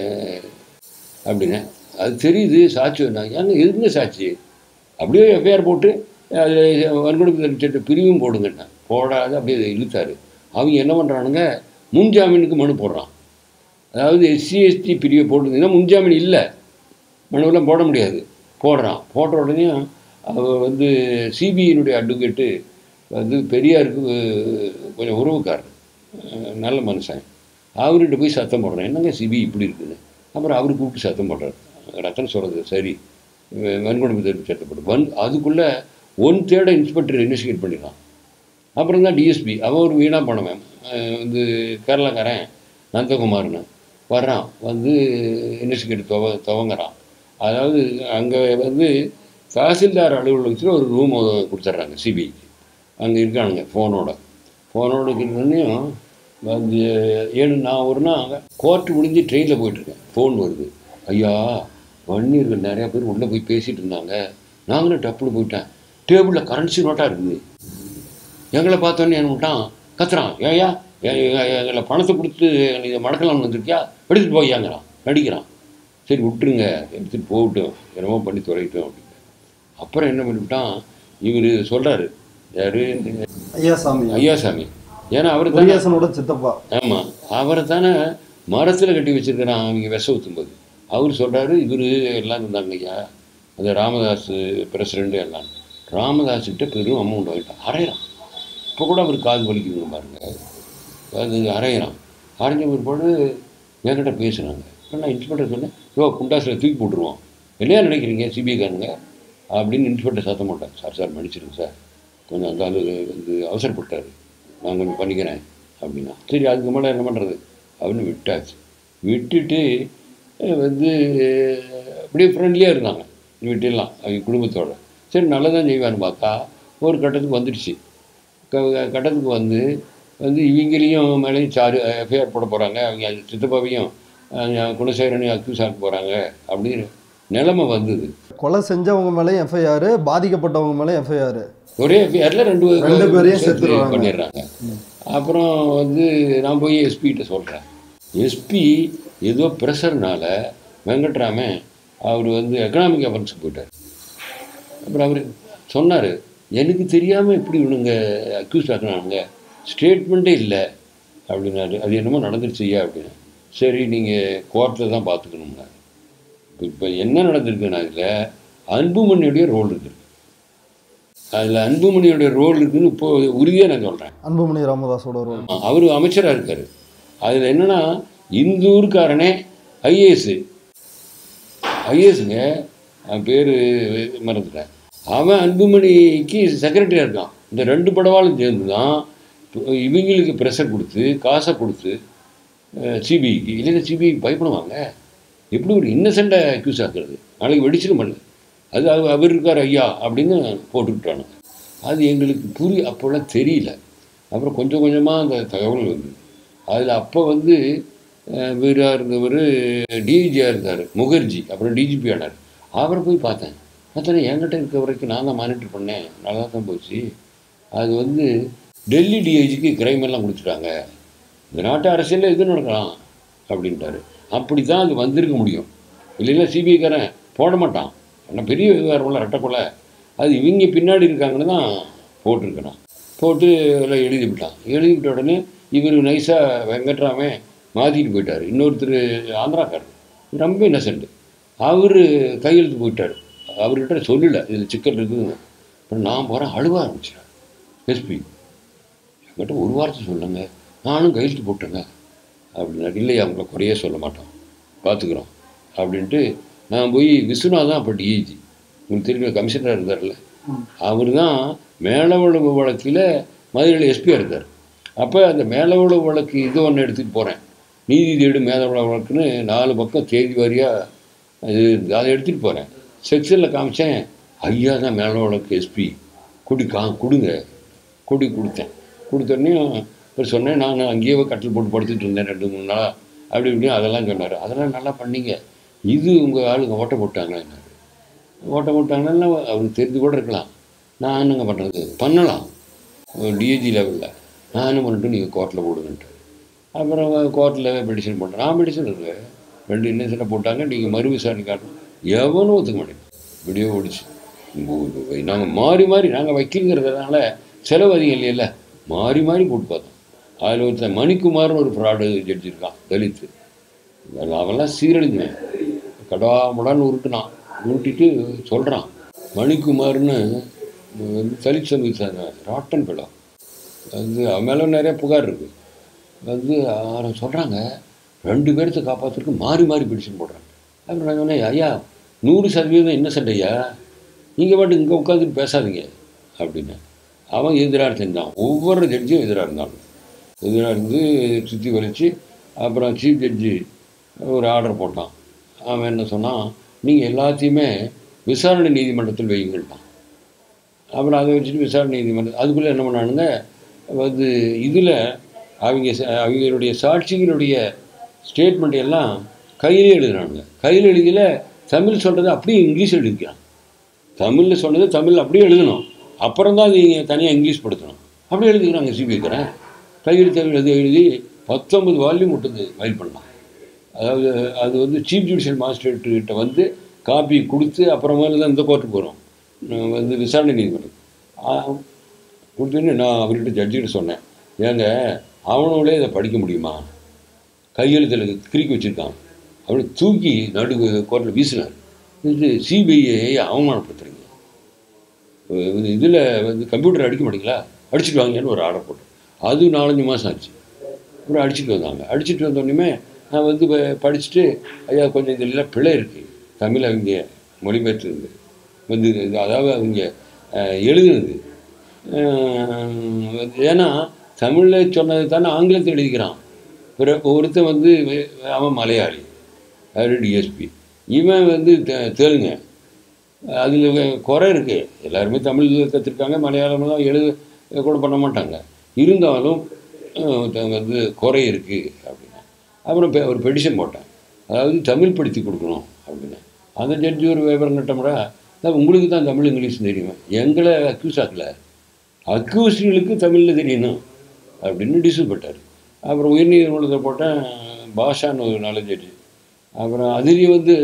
அப்படின்னு அது தெரியுது. சாட்சி வேணாங்க. ஏங்க எதுங்க சாட்சி? அப்படியே எஃப்ஐஆர் போட்டு அது வன்கொடுமை தடுப்பு சட்ட பிரிவும் போடுங்கண்ணா. போடாது அப்படியே இழுத்தாரு. அவங்க என்ன பண்ணுறானுங்க, முன்ஜாமீனுக்கு மனு போடுறான். அதாவது எஸ்சி எஸ்டி பிரிவை போட்டுருந்தீங்கன்னா முன்ஜாமீன் இல்லை, மனுவெல்லாம் போட முடியாது. போடுறான். போட்ட உடனே அவர் வந்து சிபிஐனுடைய அட்வொகேட்டு வந்து பெரியாருக்கு கொஞ்சம் உறவுக்காரர், நல்ல மனுஷன். அவர்கிட்ட போய் சத்தம் போடுறேன், என்னங்க சிபிஐ இப்படி இருக்குன்னு. அப்புறம் அவரு கூப்பிட்டு சத்தம் போடுறாரு. ரத்தன் சொல்கிறது சரி, வன்கொடுமை தடுப்பு சட்டப்படும் வன் அதுக்குள்ளே ஒன் தேர்டை இன்ஸ்பெக்டர் இன்வெஸ்டிகேட் பண்ணிடலாம். அப்புறம் தான் டிஎஸ்பி அவன் ஒரு வீணாக போனவன் வந்து கேரளாக்காரன் நந்தகுமார்னு வர்றான். வந்து இன்வெஸ்டிகேட் துவ துவங்குறான். அதாவது அங்கே வந்து தாசில்தார் அலுவலகத்தில் ஒரு ரூம் கொடுத்துட்றாங்க சிபிஐக்கு. அங்கே இருக்கானுங்க ஃபோனோட ஃபோனோட இருக்கிறனையும் வந்து ஏழு நான் ஒரு நாள் கோர்ட்டு முடிஞ்சு ட்ரெயினில் போயிட்டுருக்கேன். ஃபோன் வருது, ஐயா வன்னியர்கள் நிறையா பேர் உள்ளே போய் பேசிகிட்டு இருந்தாங்க, நாங்களும் டப்புன்னு போயிட்டேன், டேபிளில் கரன்சி நோட்டாக இருக்குது. எங்களை பார்த்தோன்னே என்ன விட்டான், கத்துறான், ஏயா எங்களை பணத்தை கொடுத்து இதை மடக்கலாம்னு வந்துருக்கியா, எடுத்துகிட்டு போய்யாங்கிறான், நடிக்கிறான். சரி விட்டுருங்க, எடுத்துகிட்டு போகட்டும், என்னமோ பண்ணி தொலைட்டோம் அப்படின்னு. அப்புறம் என்ன பண்ணிவிட்டான், இவர் சொல்கிறாரு, யார் ஐயாசாமி ஐயாசாமி ஏன்னா அவர் முருகேசனோட சித்தப்பா. ஆமாம், அவரை தானே மரத்தில் கட்டி வச்சுருக்கிறான் அவங்க விஷ ஊற்றும்போது. அவர் சொல்கிறாரு, இவர் எல்லாம் இருந்தாங்க ஐயா, அந்த ராமதாஸ் பிரசிடெண்ட்டு எல்லாம், ராமதாஸ்கிட்ட பெரும் அமௌண்ட் வாங்கிட்டான், அரைகிறான். இப்போ கூட அவர் காது வலிக்குதுங்க பாருங்க, அது அரைகிறான். அரைஞ்ச பிற்பாடு என்கிட்ட பேசுனாங்க. இப்போ நான் இன்ஸ்பெக்டர் சொன்னேன், யோ குண்டாசில் தூக்கி போட்டுருவோம், என்னையா நினைக்கிறீங்க சிபிஐக்காரங்க அப்படின்னு இன்ஸ்பெக்டர் சத்தம் போட்டேன். சார் சார் மன்னிச்சிடுங்க சார், கொஞ்சம் அந்த ஆள் வந்து அவசரப்பட்டார், நான் கொஞ்சம் பண்ணிக்கிறேன் அப்படின்னா. சரி அதுக்கு மேலே என்ன பண்ணுறது அப்படின்னு விட்டாச்சு. விட்டுட்டு வந்து அப்படியே ஃப்ரெண்ட்லியாக இருந்தாங்க வீட்டெல்லாம் அவங்க குடும்பத்தோடு. சரி நல்லதான் செய்வான்னு பார்த்தா ஒரு கட்டத்துக்கு வந்துடுச்சு. க கட்டத்துக்கு வந்து வந்து இவங்களையும் மேலேயும் சார்ஜ் எஃப்ஐஆர் போட போகிறாங்க, அவங்க சித்தப்பாவையும் குணசேகரனையும் அக்யூஸ் ஆக்க போகிறாங்க அப்படின்னு நிலைமை வந்தது. கொலை செஞ்சவங்க மேலேயும் எஃப்ஐஆர், பாதிக்கப்பட்டவங்க மேலேயும் எஃப்ஐஆர், ஒரே எஃப்ஐஆரில் ரெண்டு ரெண்டு பேரையும் சேர்த்து பண்ணிடுறாங்க. அப்புறம் வந்து நான் போய் எஸ்பிகிட்ட சொல்கிறேன். எஸ்பி ஏதோ ப்ரெஷர்னால வெங்கட்ராமன் அவர் வந்து எக்கனாமிக் அஃபென்ஸுக்கு போயிட்டார். அப்புறம் அவர் சொன்னார், எனக்கு தெரியாமல் எப்படி இவனுங்க அக்யூஸ் ஆக்குனானுங்க, ஸ்டேட்மெண்ட்டே இல்லை அப்படின்னாரு. அது என்னமோ நடந்துருச்சுயா அப்படின்னு. சரி நீங்கள் கோர்ட்டில் தான் பார்த்துக்கணும்னா. இப்போ இப்போ என்ன நடந்திருக்குன்னா அதில் அன்புமணியுடைய ரோல் இருக்குது. அதில் அன்புமணியோடைய ரோல் இருக்குதுன்னு இப்போ உறுதியாக நான் சொல்கிறேன். அன்புமணி ராமதாஸோட ரோல். அவர் அமைச்சராக இருக்கார். அதில் என்னென்னா இந்த ஊருக்காரனே ஐஏஎஸ்ஸு ஐஏஎஸ்ங்க பேர் மறந்துட்டேன். அவன் அன்புமணிக்கு செக்ரட்டரியாக இருக்கான். இந்த ரெண்டு படவாலும் சேர்ந்து தான் இவங்களுக்கு ப்ரெஷர் கொடுத்து காசை கொடுத்து சிபிஐக்கு. இல்லைன்னா சிபிஐக்கு பயப்படுவாங்க. எப்படி ஒரு இன்னசென்ட்டாக அக்யூஸ் ஆக்குறது? நாளைக்கு வெடிச்சிருமல்ல. அது அவர் இருக்கார் ஐயா அப்படின்னு போட்டுக்கிட்டானு. அது எங்களுக்கு புரி அப்போல்லாம் தெரியல. அப்புறம் கொஞ்சம் கொஞ்சமாக அந்த தகவல் வந்து அதில் அப்போ வந்து வீராக இருந்தவர் டிஐஜியாக இருந்தார் முகர்ஜி, அப்புறம் டிஜிபி ஆனார். அவரை போய் பார்த்தேன். பார்த்தோன்னா என்கிட்ட இருக்க வரைக்கும் நான் தான் மானிட்டர் பண்ணேன், நல்லா தான் போச்சு. அது வந்து டெல்லி டிஐஜிக்கு கிரைம் எல்லாம் கொடுத்துட்டாங்க, இந்த நாட்டு அரசியலில் எது நடக்கலாம் அப்படின்ட்டாரு. அப்படி தான் அது வந்திருக்க முடியும். இல்லைன்னா சிபிஐக்காரன் போட மாட்டான். ஆனால் பெரிய விவகாரம்ல ரெட்டக்கொலை அது இவங்க பின்னாடி இருக்காங்கன்னு தான் போட்டிருக்கிறான். போட்டு எல்லாம் எழுதி விட்டான். எழுதி விட்ட உடனே இவர் நைஸாக வெங்கட்ராமே மாற்றிட்டு போயிட்டார். இன்னொருத்தர் ஆந்திராக்காரர் ரொம்ப இன்னசென்ட், அவர் கையெழுத்து போயிட்டார். அவர்கிட்ட சொல்லலை இதில் சிக்கல் இருக்குதுங்க. அப்புறம் நான் போகிறேன், அழுவ ஆரம்பிச்சிட்டேன். எஸ்பி என்கிட்ட ஒரு வார்த்தை சொல்லுங்க, நானும் கையெழுத்து போட்டேங்க அப்படின்னா. இல்லையா அவங்கள குறையே சொல்ல மாட்டோம், பார்த்துக்குறோம் அப்படின்ட்டு நான் போய் விஸ்வநாதன் அப்போ டிஐஜி உங்களுக்கு தெரியுமா கமிஷனராக இருந்தார்ல, அவர் தான் மேலவளவு வழக்கில் மதுரையில் எஸ்பியாக இருந்தார். அப்போ அந்த மேலவளவு வழக்கு இது ஒன்று எடுத்துகிட்டு போகிறேன், நீதி தேடு மேலவளவு வழக்குன்னு நாலு பக்கம் தேதி வாரியாக அது அதை எடுத்துகிட்டு போகிறேன். செக்ஷனில் காமிச்சேன், ஐயா தான் மேலவளவு வழக்கு எஸ்பி கொடி கா கொடுங்க கொடி கொடுத்தேன். கொடுத்தோடனே இப்போ சொன்னேன், நான் அங்கேயே கட்டில் போட்டு படுத்துட்டு இருந்தேன் ரெண்டு மூணு நாளாக அப்படி இப்படின்னு அதெல்லாம் சொன்னார். அதெல்லாம் நல்லா பண்ணீங்க, இது உங்கள் ஆளுங்க ஓட்ட போட்டாங்களா என்ன ஓட்ட போட்டாங்கன்னா அவருக்கு தெரிஞ்சு கூட இருக்கலாம். நான் என்னங்க பண்ணுறது, பண்ணலாம் டிஏஜி லெவலில். நான் என்ன பண்ணிட்டு நீங்கள் கோர்ட்டில் போடுங்கன்ட்டு. அப்புறம் கோர்ட்டில் பெடிஷன் போட்டேன். நான் பெடிஷன் இருக்கேன், ரெண்டு இன்னசென்ட்டாக போட்டாங்க, நீங்கள் மறு விசாரணை காட்டணும். எவனும் ஒத்துக்க மாட்டேன். வீடியோ ஓடிச்சு. நாங்கள் மாறி மாறி நாங்கள் வைக்கிறதுனால செலவு அதிகம் இல்லையில்ல, மாறி மாறி போட்டு பார்த்தோம். அதில் ஒருத்தன் மணிக்குமார்னு ஒரு ஃப்ராடு ஜட்ஜி இருக்கான், தலித்து. அவெல்லாம் சீரழிஞ்சேன், கடாமுடான்னு உருட்டுனான். உருட்டிட்டு சொல்கிறான், மணிக்குமார்னு தலித் சமூக ராட்டன் பிள்ளை வந்து அவன் மேலே நிறைய புகார் இருக்குது. வந்து அவரை சொல்கிறாங்க, ரெண்டு பேர்த்த காப்பாற்றுறதுக்கு மாறி மாறி பிடிச்சுன்னு போடுறாங்க. அப்புறம் நான் சொன்னேன், ஐயா நூறு சதவீதம் இன்னசென்ட் ஐயா, நீங்கள் பாட்டு இங்கே உட்காந்துட்டு பேசாதீங்க அப்படின்னு. அவன் எதிராக செஞ்சான். ஒவ்வொரு ஜட்ஜியும் எதிராக இருந்தாங்க. எதிராக இருந்து சுற்றி வலிச்சு அப்புறம் சீஃப் ஜட்ஜி ஒரு ஆர்டர் போட்டான். அவன் என்ன சொன்னான், நீங்கள் எல்லாத்தையுமே விசாரணை நீதிமன்றத்தில் வைங்கள்ட்டான். அப்புறம் அதை வச்சுட்டு விசாரணை நீதிமன்றம் அதுக்குள்ளே என்ன பண்ணானுங்க வந்து இதில் அவங்க அவங்களுடைய சாட்சிகளுடைய ஸ்டேட்மெண்ட் எல்லாம் கையிலே எழுதுனானுங்க. கையில் எழுதியில் தமிழ் சொல்கிறது அப்படியே இங்கிலீஷ் எழுதிக்கிறான். தமிழில் சொன்னது தமிழ் அப்படியே எழுதணும், அப்புறம் தான் அது தனியாக இங்கிலீஷ் படுத்தணும். அப்படியே எழுதிக்கிறாங்க. சிபிஐக்கிறேன் கையெழுத்து எழுதி எழுதி பத்தொம்பது வால்யூம் விட்டுது ஃபைல் பண்ணலாம். அதாவது அது வந்து சீஃப் ஜுடிஷியல் மாஜிஸ்ட்ரேட்டுக்கிட்ட வந்து காப்பி கொடுத்து அப்புறமேல தான் இந்த கோர்ட்டுக்கு போகிறோம் வந்து விசாரணை நீதிமன்றம் கொடுத்துன்னு நான் அவர்கிட்ட ஜட்ஜிகிட்ட சொன்னேன், ஏங்க அவனோடே இதை படிக்க முடியுமா, கையெழுத்தில் கிறுக்கி வச்சுருக்கான். அவனை தூக்கி நடு கோர்ட்டில் வீசினார். இது சிபிஐயை அவமானப்படுத்துறீங்க, இதில் வந்து கம்ப்யூட்டர் அடிக்க மாட்டீங்களா, அடிச்சுட்டு வாங்கன்னு ஒரு ஆர்டர் போட்டேன். அது நாலஞ்சு மாதம் ஆச்சு. அப்புறம் அடிச்சுட்டு வந்தாங்க. அடிச்சுட்டு வந்தோடனே நான் வந்து படிச்சுட்டு, ஐயா கொஞ்சம் இதெல்லாம் பிழை இருக்குது, தமிழ் அவங்க மொழிபெயர்த்து வந்து அதாவது அவங்க எழுதுனது. ஏன்னா தமிழில் சொன்னது தானே ஆங்கிலத்தில் எழுதிக்கிறான். பிறகு ஒருத்தன் வந்து அவன் மலையாளி, அவர் டிஎஸ்பி, இவன் வந்து தெலுங்கு. அதில் குறை இருக்குது. எல்லாருமே தமிழ் கற்றுருக்காங்க, மலையாளமெல்லாம் எழுத கூட பண்ண மாட்டாங்க. இருந்தாலும் வந்து குறை இருக்குது அப்படின்னா. அப்புறம் ஒரு பெடிஷன் போட்டேன், அதாவது தமிழ் படித்து கொடுக்கணும் அப்படின்னு. அந்த ஜட்ஜி ஒரு விவரம் கட்டமுடா, உங்களுக்கு தான் தமிழ் இங்கிலீஷ் தெரியுமா, எங்களை அக்யூஸ் ஆக்கலை, அக்யூஸ்டுகளுக்கு தமிழில் தெரியணும், அப்படின்னு டிசைட் பண்ணிட்டார். அப்புறம் உயர்நீதிமன்றத்தில் போட்டேன், பாஷான்னு ஒரு நாலு ஜட்ஜி. அப்புறம் அதுலேயும் வந்து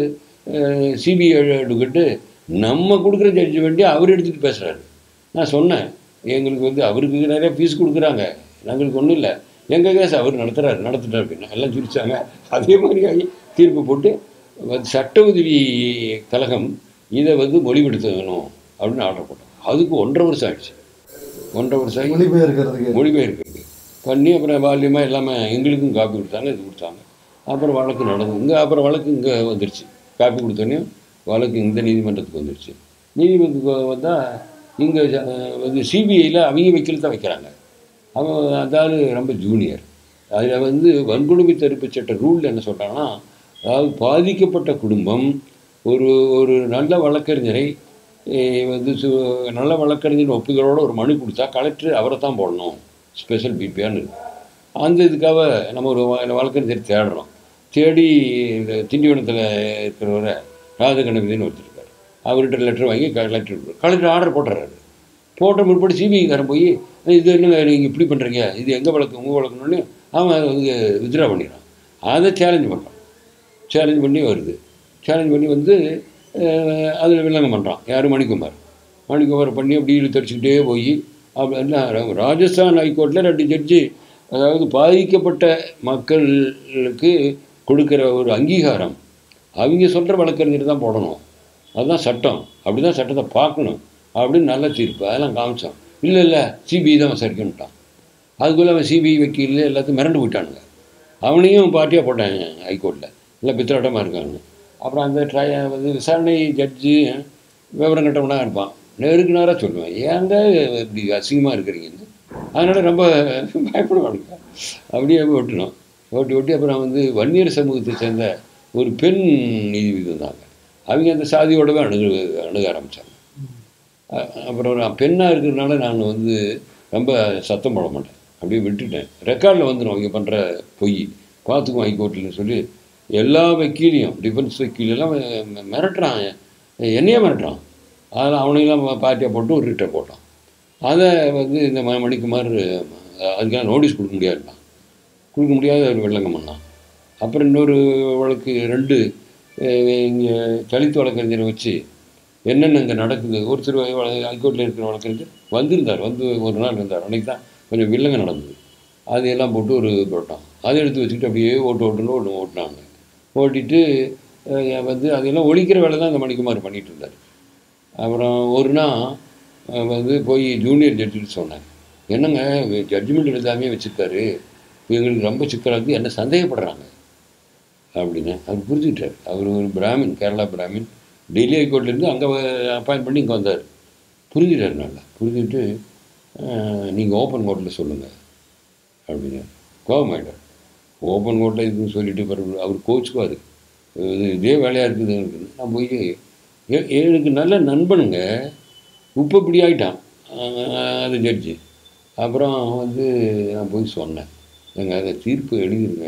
சிபிஐ அட்வொகேட்டு நம்ம கொடுக்குற ஜட்ஜ்மெண்ட்டே அவர் எடுத்துகிட்டு பேசுகிறாரு. நான் சொன்னேன், எங்களுக்கு வந்து அவருக்கு நிறைய ஃபீஸ் கொடுக்குறாங்க, எங்களுக்கு ஒன்றும் இல்லை, எங்கள் கேஸ் அவர் நடத்துகிறாரு நடத்துட்டார் அப்படின்னா எல்லாம் சிரிச்சாங்க. அதே மாதிரி ஆகி தீர்ப்பு போட்டு சட்ட உதவி கழகம் இதை வந்து மொழிபெடுத்தணும் அப்படின்னு ஆர்டர் போட்டோம். அதுக்கு ஒன்றரை வருஷம் ஆயிடுச்சு. ஒன்றரை வருஷம் ஆகி மொழிபெயர்க்கிறதுக்கு மொழிபெயர்க்கிறது பண்ணி அப்புறம் வால்யூமாக எல்லாமே எங்களுக்கும் காப்பி கொடுத்தாங்க, இது கொடுத்தாங்க. அப்புறம் வழக்கு நடந்து இங்கே, அப்புறம் வழக்கு இங்கே வந்துருச்சு. காப்பி கொடுத்தோன்னே வழக்கு இந்த நீதிமன்றத்துக்கு வந்துருச்சு. நீதிமன்றத்துக்கு வந்தால் இங்கே வந்து சிபிஐயில் அவங்க வக்கீல் தான் வைக்கிறாங்க. அவன் அதாவது ரொம்ப ஜூனியர். அதில் வந்து வன்கொடுமை தடுப்பு சட்ட ரூல் என்ன சொல்கிறாங்கன்னா, அதாவது பாதிக்கப்பட்ட குடும்பம் ஒரு ஒரு நல்ல வழக்கறிஞரை வந்து சு நல்ல வழக்கறிஞர் ஒப்புதலோட ஒரு மனு கொடுத்தா கலெக்டர் அவரை தான் போடணும், ஸ்பெஷல் பிபிஆன்னு. அந்த இதுக்காக நம்ம ஒரு வழக்கறிஞர் தேடுறோம். தேடி இந்த திண்டிவனத்தில் இருக்கிறவரை ராஜகணபதினு ஒருத்தருக்கார். அவர்கிட்ட லெட்டர் வாங்கி கலெக்டர் கலெக்டர் ஆர்டர் போட்டுறாரு. போட்ட முற்படி சிபிஐக்காரன் போய் இது என்னங்க நீங்கள் இப்படி பண்ணுறீங்க, இது எங்கள் வழக்கு உங்கள் வழக்குன்னு அவன் அதை வந்து வித்ட்ரா பண்ணிடுறான். அதை சேலஞ்ச் பண்ணுறான். சேலஞ்ச் பண்ணி வருது. சேலஞ்ச் பண்ணி வந்து அதில் வில்லங்கம் பண்ணுறான். யார்? மணிக்குமார். மணிக்குமார் பண்ணி அப்படி இழுத்தடிச்சுக்கிட்டே போய் அப்படின்னா ராஜஸ்தான் ஹைகோர்ட்டில் ரெண்டு ஜட்ஜி, அதாவது பாதிக்கப்பட்ட மக்களுக்கு கொடுக்குற ஒரு அங்கீகாரம் அவங்க சொல்கிற வழக்கறிஞர் தான் போடணும், அதுதான் சட்டம், அப்படி தான் சட்டத்தை பார்க்கணும் அப்படின்னு நல்ல தீர்ப்பு அதெல்லாம் காமிச்சான். இல்லை இல்லை சிபிஐ தான் விசாரிக்கணுட்டான். அதுக்குள்ளே அவன் சிபிஐ வக்கீல் எல்லாத்தையும் மிரண்டு போயிட்டானுங்க. அவனையும் பார்ட்டியாக போட்டாங்க ஹைகோர்ட்டில், இல்லை பித்தலாட்டமாக இருக்காங்க. அப்புறம் அந்த ட்ரை வந்து விசாரணை ஜட்ஜு விவரம் கட்டவனாக இருப்பான். நேருக்கு நேராக சொல்லுவேன், ஏங்க இப்படி அசிங்கமாக இருக்கிறீங்கன்னு. அதனால் ரொம்ப பயப்படுவானுங்க. அப்படியே ஓட்டினோம். ஓட்டி ஓட்டி அப்புறம் வந்து வன்னியர் சமூகத்தை சேர்ந்த ஒரு பெண் நீதிபதி இருந்தாங்க. அவங்க அந்த சாதியோடவே அணுகு அணுக ஆரம்பித்தாங்க. அப்புறம் நான் பெண்ணாக இருக்கிறதுனால நான் வந்து ரொம்ப சத்தம் போட மாட்டேன், அப்படியே விட்டுட்டேன். ரெக்கார்டில் வந்துடும் அவங்க பண்ணுற பொய் பார்த்துக்குவோம் ஹைகோர்ட்டில்னு சொல்லி எல்லா வக்கீலையும் டிஃபென்ஸ் வக்கீலெல்லாம் மிரட்டுறான், என்னையே மிரட்டுறான். அதில் அவனையெல்லாம் பார்ட்டியாக போட்டு ஒரு ரிட்டை போட்டான். அதை வந்து இந்த ம மணிக்குமார் அதுக்காக நோட்டீஸ் கொடுக்க முடியாதுட்டான். கொடுக்க முடியாத ஒரு வில்லங்கம் பண்ணான். அப்புறம் இன்னொரு வழக்கு ரெண்டு இங்கே தலித் வழக்கறிஞரை வச்சு என்னென்ன இங்கே நடக்குது, ஒருத்தர் ஹைகோர்ட்டில் இருக்கிற வழக்கறிஞர் வந்திருந்தார், வந்து ஒரு நாள் இருந்தார். அன்றைக்கி தான் கொஞ்சம் வில்லங்க நடந்தது. அதையெல்லாம் போட்டு ஒரு போட்டான். அதை எடுத்து வச்சுக்கிட்டு அப்படியே ஓட்டு ஓட்டுன்னு ஒன்று ஓட்டினாங்க. ஓட்டிட்டு வந்து அதையெல்லாம் ஒழிக்கிற வேலை தான் இந்த மணிக்குமார் பண்ணிகிட்டு இருந்தார். அப்புறம் ஒரு நாள் வந்து போய் ஜூனியர் ஜட்ஜிட்டு சொன்னேன், என்னங்க ஜட்ஜ்மெண்ட் எல்லாமே வச்சுருக்காரு, எங்களுக்கு ரொம்ப சிக்கலாக இருக்குது, என்ன சந்தேகப்படுறாங்க அப்படின்னு. அவர் புரிஞ்சுக்கிட்டார். அவர் ஒரு பிராமின், கேரளா பிராமின், டெல்லி ஹைகோர்ட்லேருந்து அங்கே அப்பாயின்ட் பண்ணி இங்கே வந்தார். புரிஞ்சுட்டார் நல்லா. புரிஞ்சுக்கிட்டு நீங்கள் ஓப்பன் கோர்ட்டில் சொல்லுங்கள் அப்படின்னு. கோபமாயிட்டார். ஓப்பன் கோர்ட்டில் இதுன்னு சொல்லிட்டு பிறகு அவர் கோச்சுக்குவார், இது இதே வேலையாக இருக்குது இருக்குது. நான் போய் எனக்கு நல்ல நண்பனுங்க உப்பு இப்படி ஆகிட்டான் அது ஜட்ஜி. அப்புறம் வந்து நான் போய் சொன்னேன், எங்கள் அதை தீர்ப்பு எழுதிருங்க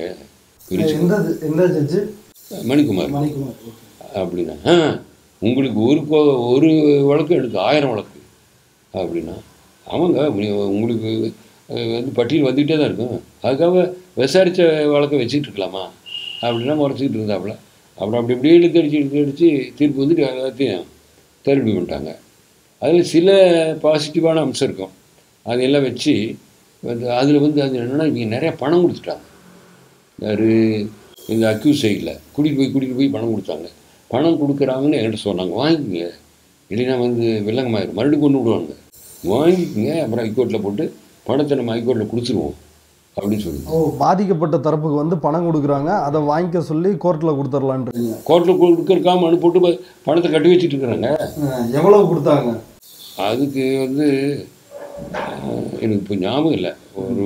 எந்த ஜட்ஜு? மணிக்குமார். அப்படின்னா ஆ உங்களுக்கு ஒரு கோ ஒரு வழக்கு எடுத்து ஆயிரம் வழக்கு அப்படின்னா, அவங்க உங்களுக்கு வந்து பட்டியல் வந்துக்கிட்டே தான் இருக்கும், அதுக்காக விசாரித்த வழக்கை வச்சுக்கிட்டு இருக்கலாமா அப்படின்னா முறைச்சிக்கிட்டு இருந்தாப்புல. அப்புறம் அப்படி இப்படியே இழுத்து அடித்து இழுத்து அடித்து தீர்ப்பு வந்துட்டு எல்லாத்தையும் தள்ளுபடி பண்ணிட்டாங்க. அதில் சில பாசிட்டிவான அம்சம் இருக்கும், அதையெல்லாம் வச்சு வந்து அதில் வந்து அது என்னென்னா இவங்க நிறையா பணம் கொடுத்துட்டாங்க. யார்? இந்த அக்யூஸ் சைடில் கூட்டிகிட்டு போய் கூட்டிகிட்டு போய் பணம் கொடுத்தாங்க. பணம் கொடுக்குறாங்கன்னு என்கிட்ட சொன்னாங்க, வாங்கிக்கோங்க இல்லைன்னா வந்து வில்லங்கமாயிரும், மறுபடியும் கொண்டு விடுவாங்க, வாங்கிக்கோங்க, அப்புறம் ஹைகோர்ட்டில் போட்டு பணத்தை நம்ம ஹைகோர்ட்டில் கொடுத்துருவோம் அப்படின்னு சொல்லி. ஓ, பாதிக்கப்பட்ட தரப்புக்கு வந்து பணம் கொடுக்குறாங்க, அதை வாங்கிக்க சொல்லி கோர்ட்டில் கொடுத்துர்லான்றீங்க. கோர்ட்டில் கொடுக்குறக்காம மனு போட்டு பணத்தை கட்டி வச்சுட்டு இருக்கிறாங்க. எவ்வளோ கொடுத்தாங்க? அதுக்கு வந்து எனக்கு இப்போ ஞாபகம் இல்லை, ஒரு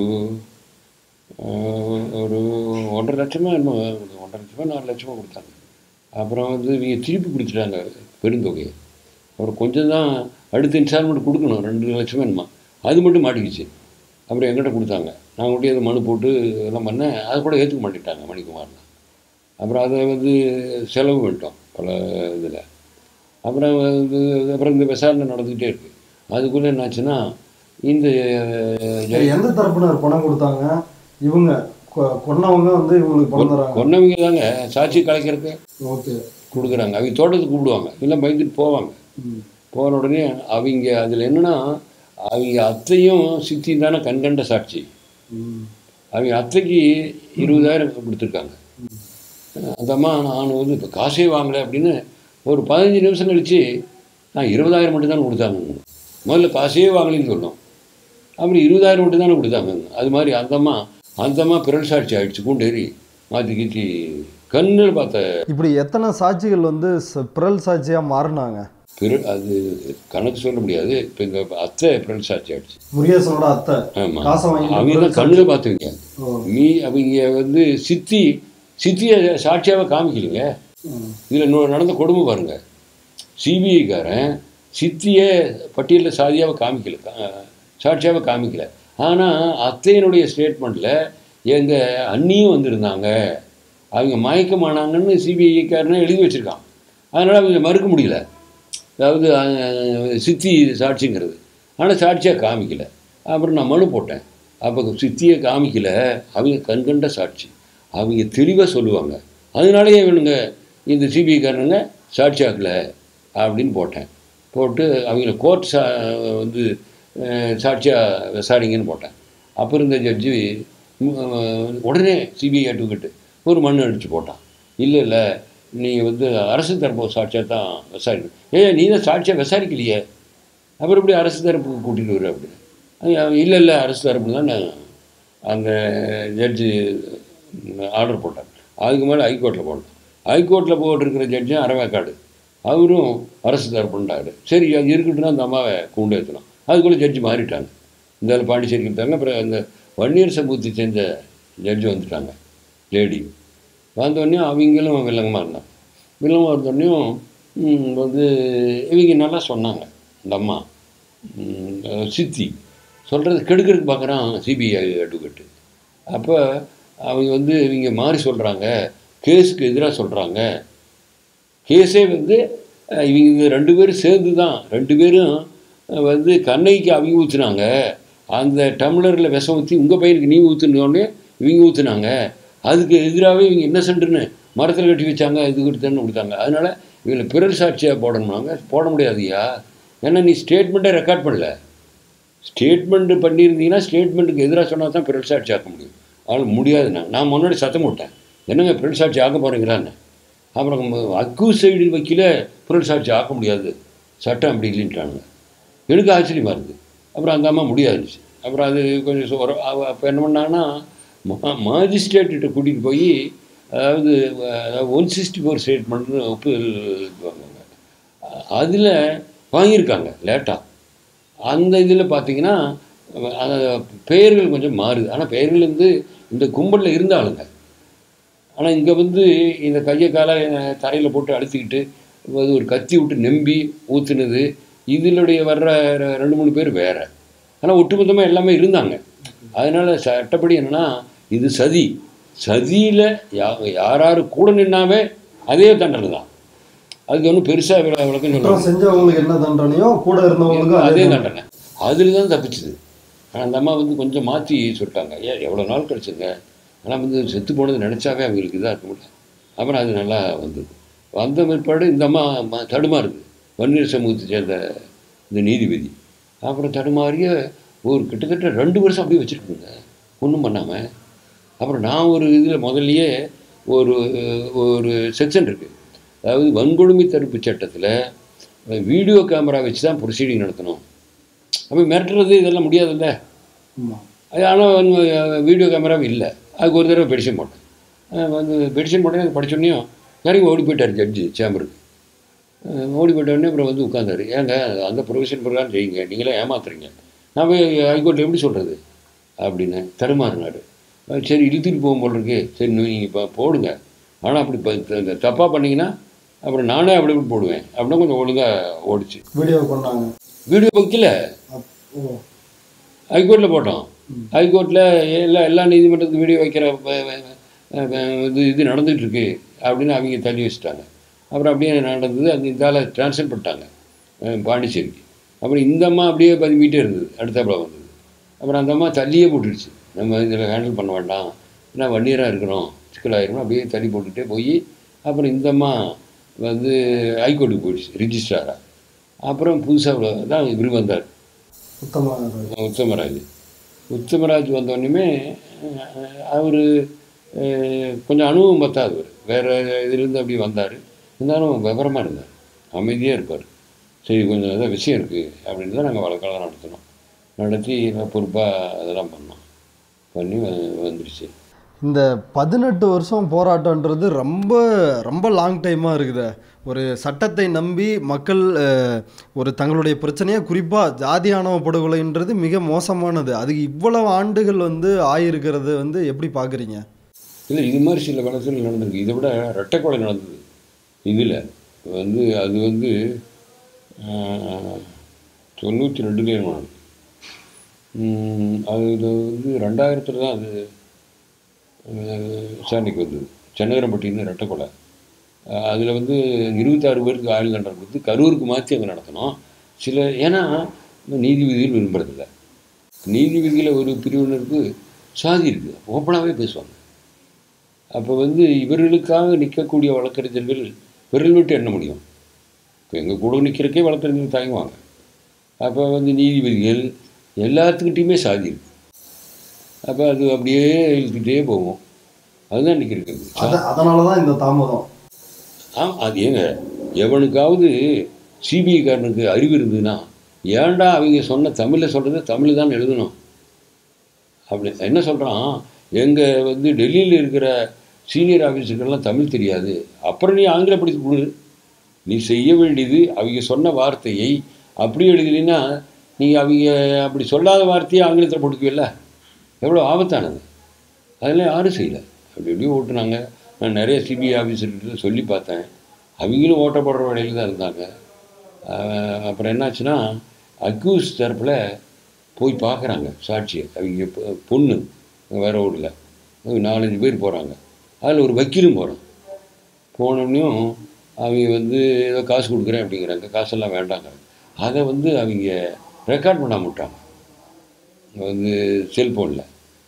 ஒரு ஒன்றரை லட்சமாக என்ன ஒன்றரை லட்சமாக நாலு லட்சமாக கொடுத்தாங்க. அப்புறம் வந்து இவங்க திருப்பி கொடுத்துட்டாங்க பெருந்தொகையை. அப்புறம் கொஞ்சம் தான் அடுத்த இன்ஸ்டால்மெண்ட் கொடுக்கணும், ரெண்டு லட்சமாக என்னமா, அது மட்டும் மாட்டிக்கிச்சு. அப்புறம் எங்கிட்ட கொடுத்தாங்க, நான் கூட அதை மனு போட்டு எல்லாம் பண்ணேன், அதை கூட ஏற்றுக்க மாட்டேட்டாங்க மணிக்குமார்னா. அப்புறம் அதை வந்து செலவு பண்ணிட்டோம் பல இதில். அப்புறம் வந்து அப்புறம் இந்த விசாரணை நடந்துக்கிட்டே இருக்குது. அதுக்குள்ளே என்னாச்சுன்னா இந்த எந்த தரப்பினர் பணம் கொடுத்தாங்க? இவங்க கொன்னவங்க வந்து இவங்களுக்கு பணம் தராங்க. கொன்னவங்க தாங்க சாட்சி கலைக்கிறதுக்கு ஓகே கொடுக்குறாங்க. அவங்க தோட்டத்துக்கு கூப்பிடுவாங்க, இல்லை பயந்துட்டு போவாங்க. போன உடனே அவங்க அதில் என்னன்னா, அவங்க அத்தையும் சித்தியும் தானே கண்கண்ட சாட்சி. அவங்க அத்தைக்கு இருபதாயிரம் கொடுத்துருக்காங்க. அந்தம்மா நான் வந்து இப்போ காசே வாங்கலை அப்படின்னு ஒரு பதினஞ்சு நிமிஷம் கழித்து நான் இருபதாயிரம் மட்டும் தானே கொடுத்தாங்க. முதல்ல காசே வாங்கலின்னு சொன்னோம், அப்புறம் இருபதாயிரம் மட்டும் தானே கொடுத்தாங்க. அது மாதிரி அந்தம்மா அந்தம்மா பிறல் சாட்சி ஆகிடுச்சு, கூண்டேறி மாற்றி கீற்றி கண்ணில் பார்த்த. இப்படி எத்தனை சாட்சிகள் வந்து பிறல் சாட்சியாக மாறினாங்க? பிற அது கணக்கு சொல்ல முடியாது. இப்போ எங்கள் அத்தை பிறல் சாட்சி ஆகிடுச்சு, முருகேசனோட அத்தை. ஆமாம், அவங்க தான் கண்ணில் பார்த்துங்க. மீ அவங்க வந்து சித்தி சித்தியை சாட்சியாகவே காமிக்கலைங்க. இதில் இன்னொரு நடந்த கொடுமை பாருங்கள். சிபிஐக்காரன் சித்தியை பட்டியலில் சாதியாக காமிக்கல, சாட்சியாகவே காமிக்கல. ஆனால் அத்தையினுடைய ஸ்டேட்மெண்ட்டில் எங்கள் அண்ணியும் வந்திருந்தாங்க, அவங்க மயக்கமானாங்கன்னு சிபிஐக்காரனை எழுதி வச்சுருக்கான். அதனால் அவங்க மறுக்க முடியல, அதாவது சித்தி சாட்சிங்கிறது. ஆனால் சாட்சியாக காமிக்கலை. அப்புறம் நான் மனு போட்டேன். அப்போ சித்தியை காமிக்கலை, அவங்க கண்கண்ட சாட்சி, அவங்க தெளிவாக சொல்லுவாங்க. அதனாலேயே இவனுங்க இந்த சிபிஐக்காரனுங்க சாட்சியாக்கலை அப்படின்னு போட்டேன். போட்டு அவங்கள கோர்ட் சா வந்து சாட்சியாக விசாரிங்கன்னு போட்டேன். அப்போ இருந்த ஜட்ஜி உடனே சிபிஐ அட்வொகேட்டு ஒரு மண் அடித்து போட்டான். இல்லை இல்லை, நீங்கள் வந்து அரசு தரப்பு சாட்சியாக தான் விசாரிக்கணும். ஏன் நீ தான் சாட்சியாக விசாரிக்கலையே, அப்புறம் எப்படி அரசு தரப்புக்கு கூட்டிகிட்டு வர அப்படின்னு. இல்லை இல்லை அரசு தரப்பு தான் அந்த ஜட்ஜி ஆர்டர் போட்டார். அதுக்கு மேலே ஹைகோர்ட்டில் போட்டோம். ஹைகோர்ட்டில் போட்டிருக்கிற ஜட்ஜும் அறவேக்காடு, அவரும் அரசு தரப்புண்டாரு. சரி அது இருக்கட்டும்னா அந்த அம்மாவை கூண்டு ஏற்றணும். அதுக்குள்ளே ஜட்ஜி மாறிட்டாங்க. இந்த பாண்டிச்சேரிக்கு இருந்தாங்க. அப்புறம் அந்த வன்னியர் சமூகத்தை சேர்ந்த ஜட்ஜி வந்துட்டாங்க, லேடி. வந்தோடனே அவங்களும் வில்லங்கமாக இருந்தாங்க. வில்லங்கமாக இருந்தோடனையும் வந்து இவங்க நல்லா சொன்னாங்க. இந்த அம்மா சித்தி சொல்கிறது கெடுக்கிறதுக்கு பார்க்குறான் சிபிஐ அட்வொகேட்டு. அப்போ அவங்க வந்து இவங்க மாறி சொல்கிறாங்க, கேஸுக்கு எதிராக சொல்கிறாங்க. கேஸே வந்து இவங்க ரெண்டு பேரும் சேர்ந்து தான், ரெண்டு பேரும் வந்து கண்ணைக்கு அவங்க ஊற்றுனாங்க. அந்த டம்ளரில் விஷம் ஊற்றி உங்கள் பையனுக்கு நீ ஊற்றுனோடனே இவங்க ஊற்றுனாங்க. அதுக்கு எதிராகவே இவங்க இன்னசென்ட்டுன்னு மரத்தில் கட்டி வச்சாங்க, இது கொடுத்தேன்னு கொடுத்தாங்க. அதனால் இவங்களை பிறர் சாட்சியாக போடணுமாங்க. போட முடியாதுயா, ஏன்னா நீ ஸ்டேட்மெண்ட்டை ரெக்கார்ட் பண்ணல. ஸ்டேட்மெண்ட்டு பண்ணியிருந்தீங்கன்னா ஸ்டேட்மெண்ட்டுக்கு எதிராக சொன்னால் தான் பிறர் சாட்சி ஆக்க முடியும். அதனால் முடியாதுண்ணா. நான் முன்னாடி சத்தம் போட்டேன், என்னங்க பிறர் சாட்சி ஆக்க போகிறீங்களான்னு. அப்புறம் அக்யூஸ் சைடு வைக்கல பிறர் சாட்சி ஆக்க முடியாது, சட்டம் அப்படி இல்லைன்ட்டானுங்க. எனக்கு ஆச்சரியமாக இருக்குது. அப்புறம் அந்த அம்மா முடியாதுச்சு. அப்புறம் அது கொஞ்சம் ஒரு அப்போ என்ன பண்ணாங்கன்னா, மா மாஜிஸ்ட்ரேட்டுகிட்ட கூட்டிகிட்டு போய் அதாவது ஒன் சிக்ஸ்டி ஃபோர் ஸ்டேட்மெண்ட்னு ஒப்பு வாங்க, அதில் வாங்கியிருக்காங்க லேட்டாக. அந்த இதில் பார்த்தீங்கன்னா அந்த பெயர்கள் கொஞ்சம் மாறுது. ஆனால் பெயர்கள் வந்து இந்த கும்பலில் இருந்தாளுங்க. ஆனால் இங்கே வந்து இந்த கையை காலை தரையில் போட்டு அழுத்திக்கிட்டு அது ஒரு கத்தி விட்டு நம்பி ஊற்றுனது, இதிலுடைய வர்ற ரெண்டு மூணு பேர் வேறு. ஆனால் ஒட்டுமொத்தமாக எல்லாமே இருந்தாங்க. அதனால் சட்டப்படி என்னென்னா இது சதி. சதியில் யா யார் யார் கூட நின்னாவே அதே தண்டனை தான். அதுக்கு ஒன்றும் பெருசாக விளக்கம் சொல்லுவாங்க. செஞ்சவங்களுக்கு என்ன தண்டனையோ கூட இருந்தவங்களுக்கு அதே தண்டனை. அதில் தான் தப்பிச்சுது. ஆனால் அந்த அம்மா வந்து கொஞ்சம் மாற்றி சொல்லிட்டாங்க. ஏன் எவ்வளோ நாள் கழிச்சுங்க, ஆனால் வந்து செத்து போனது நினச்சாவே அவங்களுக்கு இதாக இருக்க முடியல. அப்புறம் அது நல்லா வந்தது. வந்த பிற்பாடு இந்த அம்மா தடுமாறுது, வன்னியர் சமூகத்தை சேர்ந்த இந்த நீதிபதி. அப்புறம் தடுமாறிய ஒரு கிட்டத்தட்ட ரெண்டு வருஷம் அப்படியே வச்சுருக்குங்க, ஒன்றும் பண்ணாமல். அப்புறம் நான் ஒரு இதில் முதல்லையே ஒரு ஒரு செக்ஷன் இருக்குது, அதாவது வன்கொடுமை தடுப்பு சட்டத்தில் வீடியோ கேமரா வச்சு தான் ப்ரொசீடிங் நடத்தணும். அப்போ மிரட்டுறது இதெல்லாம் முடியாதுல்ல. ஆனால் வீடியோ கேமராவும் இல்லை. அதுக்கு ஒரு தடவை பெடிஷன் போட்டேன். வந்து பெடிஷன் போட்டேன், அது படித்தோடனையும் இறங்கி ஓடி போயிட்டார் ஜட்ஜி சேம்பருக்கு. ஓடி போயிட்டோடனே அப்புறம் வந்து உட்காந்தாரு. ஏங்க அந்த ப்ரொவிஷன் பிரகாரம் செய்யுங்க, நீங்களே ஏமாத்துறீங்க, நான் போய் ஹைகோர்ட்டில் எப்படி சொல்கிறது அப்படின்னு தடுமாறினார். சரி இழுத்துட்டு போகும் போல் இருக்கு, சரி நீங்கள் இப்போ போடுங்க, ஆனால் அப்படி இப்போ தப்பாக பண்ணிங்கன்னா அப்புறம் நானே அப்படி இப்படி போடுவேன் அப்படின்னா கொஞ்சம் ஒழுங்காக ஓடிச்சு. வீடியோ பண்ணாங்க. வீடியோ வைக்கல, ஹைகோர்ட்டில் போட்டோம். ஹைகோர்ட்டில் எல்லா எல்லா நீதிமன்றத்துக்கு வீடியோ வைக்கிற இது இது நடந்துகிட்ருக்கு அப்படின்னு அவங்க தள்ளி வச்சுட்டாங்க. அப்புறம் அப்படியே நடந்தது. அந்த இதால் ட்ரான்ஸ்ஃபர் பண்ணிட்டாங்க பாண்டிச்சேரிக்கு. அப்புறம் இந்த அம்மா அப்படியே பதுங்கிட்டே இருந்தது, அடுத்தாப்புல வந்தது. அப்புறம் அந்த அம்மா தள்ளியே போட்டுடுச்சு, நம்ம இதில் ஹேண்டில் பண்ண வேண்டாம், ஏன்னா வன்னியராக இருக்கிறோம், சிக்கலாயிருக்கணும், அப்படியே தள்ளி போட்டுகிட்டே போய் அப்புறம் இந்த அம்மா வந்து ஹைகோர்ட்டுக்கு போயிடுச்சு ரிஜிஸ்ட்ராராக. அப்புறம் புதுசாக தான் இவர் வந்தார், உத்தமராஜ். உத்தமராஜ் வந்தோடனே அவர் கொஞ்சம் அனுபவம் பத்தாது, வேறு இதுலேருந்து அப்படி வந்தார், இருந்தாலும் விவரமாக இருந்தார், அமைதியாக இருப்பார். சரி கொஞ்சம் ஏதாவது விஷயம் இருக்குது அப்படின்னு தான் நாங்கள் வழக்கெல்லாம் நடத்தினோம், நடத்தி பொறுப்பாக அதெல்லாம் பண்ணோம், பண்ணி வந்துடுச்சு. இந்த பதினெட்டு வருஷம் போராட்டன்றது ரொம்ப ரொம்ப லாங் டைமாக இருக்குது. ஒரு சட்டத்தை நம்பி மக்கள் ஒரு தங்களுடைய பிரச்சனையை, குறிப்பாக ஜாதி ஆணவ படுகொலைன்றது மிக மோசமானது, அதுக்கு இவ்வளவு ஆண்டுகள் வந்து ஆயிருக்கிறது வந்து எப்படி பார்க்குறீங்க? இல்லை, இது மாதிரி சில வழக்குகள் நடந்திருக்கு, இதை விட ரெட்டை கொலை நடந்தது இதில் வந்து, அது வந்து தொண்ணூற்றி ரெண்டுலேயே நடந்தது. அது இது வந்து ரெண்டாயிரத்தில் தான் அது விசாரணைக்கு வந்தது, சென்னகரம்பட்டின்னு ரெட்டை கொலை. அதில் வந்து இருபத்தாறு பேருக்கு ஆயுள் தண்டனை கொடுத்து கரூருக்கு மாற்றி அங்கே நடத்தினோம். சில ஏன்னா நீதிபதிகள் விரும்புறதில்ல, நீதிபதியில் ஒரு பிரிவினருக்கு சாதி இருக்குது, ஓப்பனாகவே பேசுவாங்க. அப்போ வந்து இவர்களுக்காக நிற்கக்கூடிய வழக்கறிஞர்கள் விரல் விட்டு எண்ண முடியும். இப்போ எங்கள் கூட நிற்கிறக்கே வழக்கறிஞர்கள் தயங்குவாங்க. அப்போ வந்து நீதிபதிகள் எல்லாத்துக்கிட்டையுமே சாதி இருக்குது, அப்போ அது அப்படியே இழுத்துக்கிட்டே போகும், அதுதான் இன்றைக்கி இருக்குது. அதனால தான் இந்த தாமதம். ஆமாம், அது ஏங்க எவனுக்காவது சிபிஐக்காரனுக்கு அறிவு இருந்ததுன்னா ஏன்டா அவங்க சொன்ன தமிழில் சொல்கிறது தமிழ் தான் எழுதணும் அப்படி என்ன சொல்கிறான். எங்கள் வந்து டெல்லியில் இருக்கிற சீனியர் ஆஃபீஸருக்கெல்லாம் தமிழ் தெரியாது, அப்புறம் நீ ஆங்கிலம் படித்து கொடு, நீ செய்ய வேண்டியது அவங்க சொன்ன வார்த்தையை அப்படி எழுதலைன்னா நீ அவங்க அப்படி சொல்லாத வார்த்தையை ஆங்கிலத்தில் போட்டுக்குவில்ல, எவ்வளோ ஆபத்தானது. அதெல்லாம் யாரும் செய்யலை, அப்படி எப்படியும் ஓட்டுனாங்க. நான் நிறைய சிபிஐ ஆஃபீஸர்கிட்ட சொல்லி பார்த்தேன், அவங்களும் ஓட்டப்படுற வேலையில் தான் இருந்தாங்க. அப்புறம் என்னாச்சுன்னா அக்யூஸ் தரப்பில் போய் பார்க்குறாங்க சாட்சியை, அவங்க பொண்ணு வேறு ஊரில் நாலஞ்சு பேர் போகிறாங்க, அதில் ஒரு வக்கீலும் போகிறான். போனோடனையும் அவங்க வந்து ஏதோ காசு கொடுக்குறேன் அப்படிங்கிறாங்க, காசெல்லாம் வேண்டாங்க. அதை வந்து அவங்க ரெக்கார்ட் பண்ணாம விட்டாங்க வந்து செல்ஃபோனில்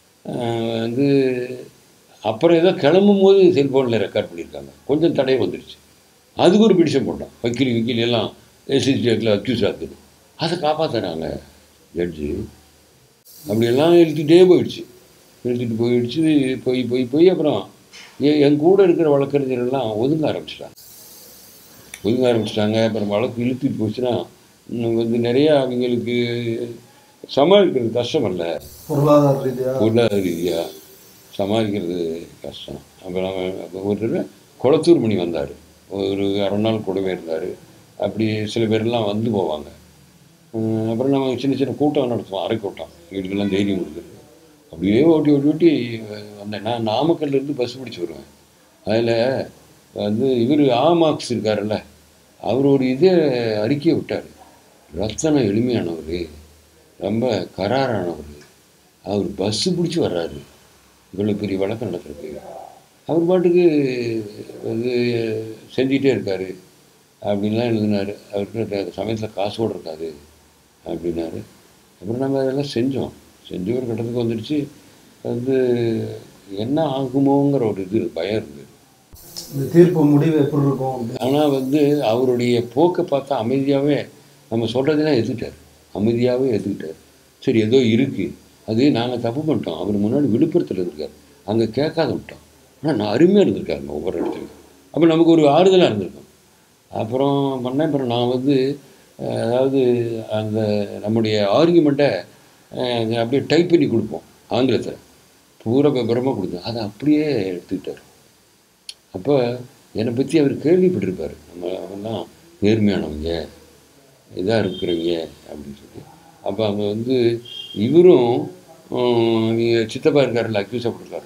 வந்து. அப்புறம் ஏதோ கிளம்பும் போது செல்ஃபோனில் ரெக்கார்ட் பண்ணியிருக்காங்க, கொஞ்சம் தடை வந்துடுச்சு, அதுக்கு ஒரு பிடிஷன் போட்டான், வக்கீல் வக்கீல் எல்லாம் எஸ்சிஸ்டியில் அக்யூஸ் ஆகுது, அதை காப்பாற்றினாங்க ஜட்ஜு. அப்படியெல்லாம் இழுத்துகிட்டே போயிடுச்சு, இழுத்துட்டு போயிடுச்சு, போய் போய் போய் அப்புறம் என் என் கூட இருக்கிற வழக்கறிஞர்கள்லாம் ஒதுங்க ஆரம்பிச்சிட்டாங்க ஒதுங்க ஆரம்பிச்சிட்டாங்க அப்புறம் வழக்கு இழுத்துட்டு போச்சுன்னா வந்து நிறையா அவங்களுக்கு சமாளிக்கிறது கஷ்டம் இல்லை, பொருளாதார ரீதியாக பொருளாதார ரீதியாக சமாளிக்கிறது கஷ்டம். அப்புறம் ஒரு குளத்தூர் மணி வந்தார், ஒரு அரை நாள் கூடவே இருந்தார். அப்படி சில பேர்லாம் வந்து போவாங்க. அப்புறம் நம்ம சின்ன சின்ன கூட்டம் நடத்துவோம், அரை கூட்டம், வீட்டுக்கெல்லாம் தைரியம் கொடுக்குறது. அப்படியே ஓட்டி ஓட்டி ஓட்டி வந்தேன். நான் நாமக்கல்லேருந்து பஸ் பிடிச்சி வருவேன். அதில் வந்து இவர் ஆமாக்ஸ் இருக்கார்ல, அவர் ஒரு இதே அறிக்கையை விட்டார், ரத்தனம் எளிமையானவர், ரொம்ப கராரானவர், அவர் பஸ்ஸு பிடிச்சி வர்றாரு இவ்வளோ பெரிய வழக்கம் நடத்துறதுக்கு, அவர் பாட்டுக்கு வந்து செஞ்சிகிட்டே இருக்கார் அப்படின்லாம் எழுதினார். அவர்கிட்ட சமயத்தில் காசோடு இருக்காது அப்படின்னாரு. அப்புறம் நம்ம அதெல்லாம் செஞ்சோம், செஞ்சு ஒரு கட்டத்துக்கு வந்துடுச்சு. வந்து என்ன ஆகுமோங்கிற ஒரு இது பயம் இருந்தது, இந்த தீர்ப்பு முடிவு எப்படி இருக்கும். ஆனால் வந்து அவருடைய போக்கை பார்த்தா அமைதியாகவே நம்ம சொல்கிறதெல்லாம் எடுத்துக்கிட்டார், அமைதியாகவே எடுத்துக்கிட்டார். சரி ஏதோ இருக்குது, அது நாங்கள் தப்பு பண்ணிட்டோம், அவர் முன்னாடி விழுப்புரத்தில் இருந்திருக்கார், அங்கே கேட்காத விட்டோம், ஆனால் நான் அருமையாக இருந்திருக்காருங்க ஒவ்வொரு இடத்துலையும். அப்போ நமக்கு ஒரு ஆறுதலாக இருந்திருக்கும். அப்புறம் பண்ணேன். அப்புறம் நான் வந்து அதாவது அந்த நம்முடைய ஆர்கியூமெண்ட்டை அப்படியே டைப் பண்ணி கொடுப்போம் ஆங்கிலத்தில், பூரா விபரமாக கொடுத்தேன், அதை அப்படியே எடுத்துக்கிட்டார். அப்போ என்னை பற்றி அவர் கேள்விப்பட்டிருப்பார், நம்ம அவெல்லாம் நேர்மையானவங்க இதாக இருக்கிறவங்க அப்படின்னு சொல்லி. அப்போ அவங்க வந்து இவரும் சித்தப்பா இருக்காருல்ல, அக்யூஸாக கொடுத்தாரு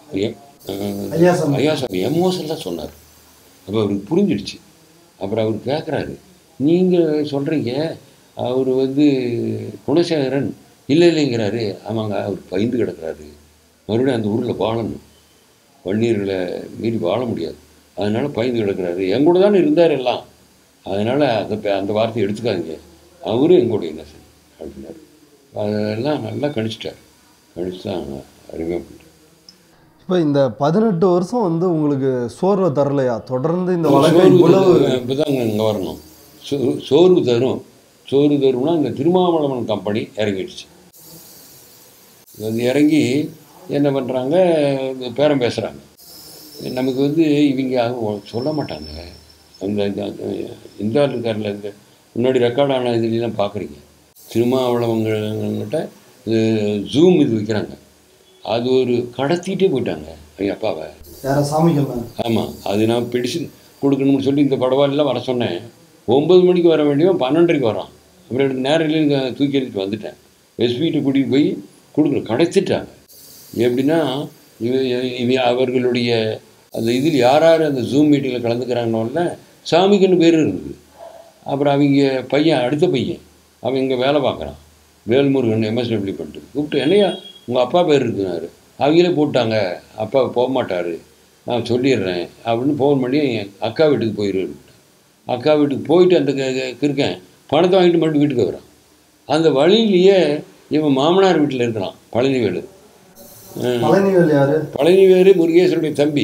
ஐயாசாமி, எமோஷனலாக சொன்னார். அப்போ அவருக்கு புரிஞ்சிடுச்சு. அப்புறம் அவர் கேட்குறாரு, நீங்கள் சொல்கிறீங்க அவர் வந்து குணசேகரன் இல்லை இல்லைங்கிறாரு. ஆமாங்க, அவர் பயந்து கிடக்கிறாரு, மறுபடியும் அந்த ஊரில் வாழணும், வன்னியர்களை மீறி வாழ முடியாது, அதனால் பயந்து கிடக்கிறாரு, என் கூட தானே இருந்தார் எல்லாம், அதனால் அந்த அந்த வார்த்தையை எடுத்துக்காதீங்க, அவரும் எங்களுடைய நெசன் அப்படின்னாரு. அதெல்லாம் நல்லா கணிச்சிட்டார். கணிச்சு தான் அருமையாக பண்ணிட்டார். இப்போ இந்த பதினெட்டு வருஷம் வந்து உங்களுக்கு சோர்வை தரலையா? தொடர்ந்து இந்த சோர்வு இப்போ தாங்க இங்கே வரணும். சோ சோர்வு தரும். சோர்வு தரும்னா இந்த திருமாவளவன் கம்பெனி இறங்கிடுச்சு. வந்து இறங்கி என்ன பண்ணுறாங்க, பேரம் பேசுகிறாங்க. நமக்கு வந்து இவங்க சொல்ல மாட்டாங்க. அந்த இந்த இருக்கார்ல, இந்த முன்னாடி ரெக்கார்டான இதுலாம் பார்க்குறீங்க. திருமாவளவங்கிட்ட ஜூம் இது வைக்கிறாங்க. அது ஒரு கடத்திகிட்டே போயிட்டாங்க எங்கள் அப்பாவை. ஆமாம், அது நான் பிடிச்சு கொடுக்கணும்னு சொல்லி இந்த படவாலாம் வர சொன்னேன். ஒம்பது மணிக்கு வர வேண்டியவன் பன்னெண்டரைக்கு வரான். அப்புறம் எனக்கு நேரம் இல்லைன்னு தூக்கி எடுத்துட்டு வந்துட்டேன். எஸ்பிகிட்ட கூட்டிகிட்டு போய் கொடுக்கணும். கடத்திட்டாங்க. எப்படின்னா இவ இவ அவர்களுடைய அந்த இதில் யார் யார் அந்த ஜூம் மீட்டிங்கில் கலந்துக்கிறாங்கன்னு சாமிக்குன்னு பேர் இருந்தது. அப்புறம் அவங்க பையன், அடுத்த பையன், அவன் இங்கே வேலை பார்க்குறான், வேல்முருகன் எம்எஸ்டபிள்யூ பண்ணிட்டு கூப்பிட்டு, என்னையா உங்கள் அப்பா பேர் இருக்குனாரு. அவங்களே போட்டாங்க, அப்பா போக மாட்டார், நான் சொல்லிடுறேன் அப்படின்னு ஃபோன் பண்ணி அக்கா வீட்டுக்கு போயிடுவேன். அக்கா வீட்டுக்கு போயிட்டு அந்த கிருக்கேன் பணத்தை வாங்கிட்டு மட்டும் வீட்டுக்கு வரான். அந்த வழியிலேயே இவன் மாமனார் வீட்டில் இருக்கிறான், பழனிவேலு. பழனிவேலு யாரு? பழனிவேலு முருகேசனுடைய தம்பி.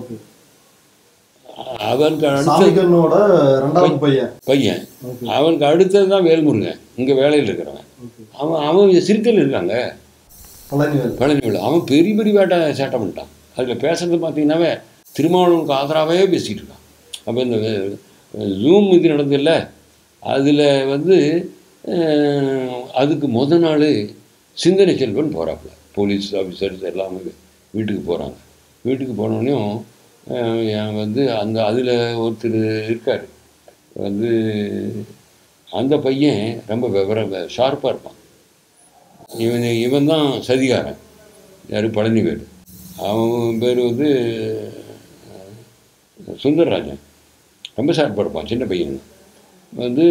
அவனுக்கு அடுத்த பையன் பையன் அவனுக்கு அடுத்தது தான் வேல்முருகன், இங்கே வேலையில் இருக்கிறவன். அவன் அவன் சிறுத்தையில் இருக்காங்க பழனிவேலு. பழனிவேலு அவன் பெரிய பெரிய வேட்டை சேட்டை பண்ணிட்டான். அதில் பேசுறது பார்த்தீங்கன்னாவே திருமாவளவனுக்கு ஆதரவாகவே பேசிகிட்டு இருக்கான். அப்போ இந்த ஜூம் இது நடந்ததில்ல, அதில் வந்து அதுக்கு முத நாள் சிந்தனை செல்வன் போகிறாப்புல, போலீஸ் ஆஃபீஸர்ஸ் எல்லாமே வீட்டுக்கு போகிறாங்க. வீட்டுக்கு போனோடனையும் வந்து அந்த அதில் ஒருத்தர் இருக்கார் வந்து, அந்த பையன் ரொம்ப விவரம் ஷார்ப்பாக இருப்பான். இவன் இவன் தான் சதிகாரன். யார்? பழனிவேலு. அவன் பேர் வந்து சுந்தரராஜன். ரொம்ப ஷார்ப்பாக இருப்பான், சின்ன பையன். வந்து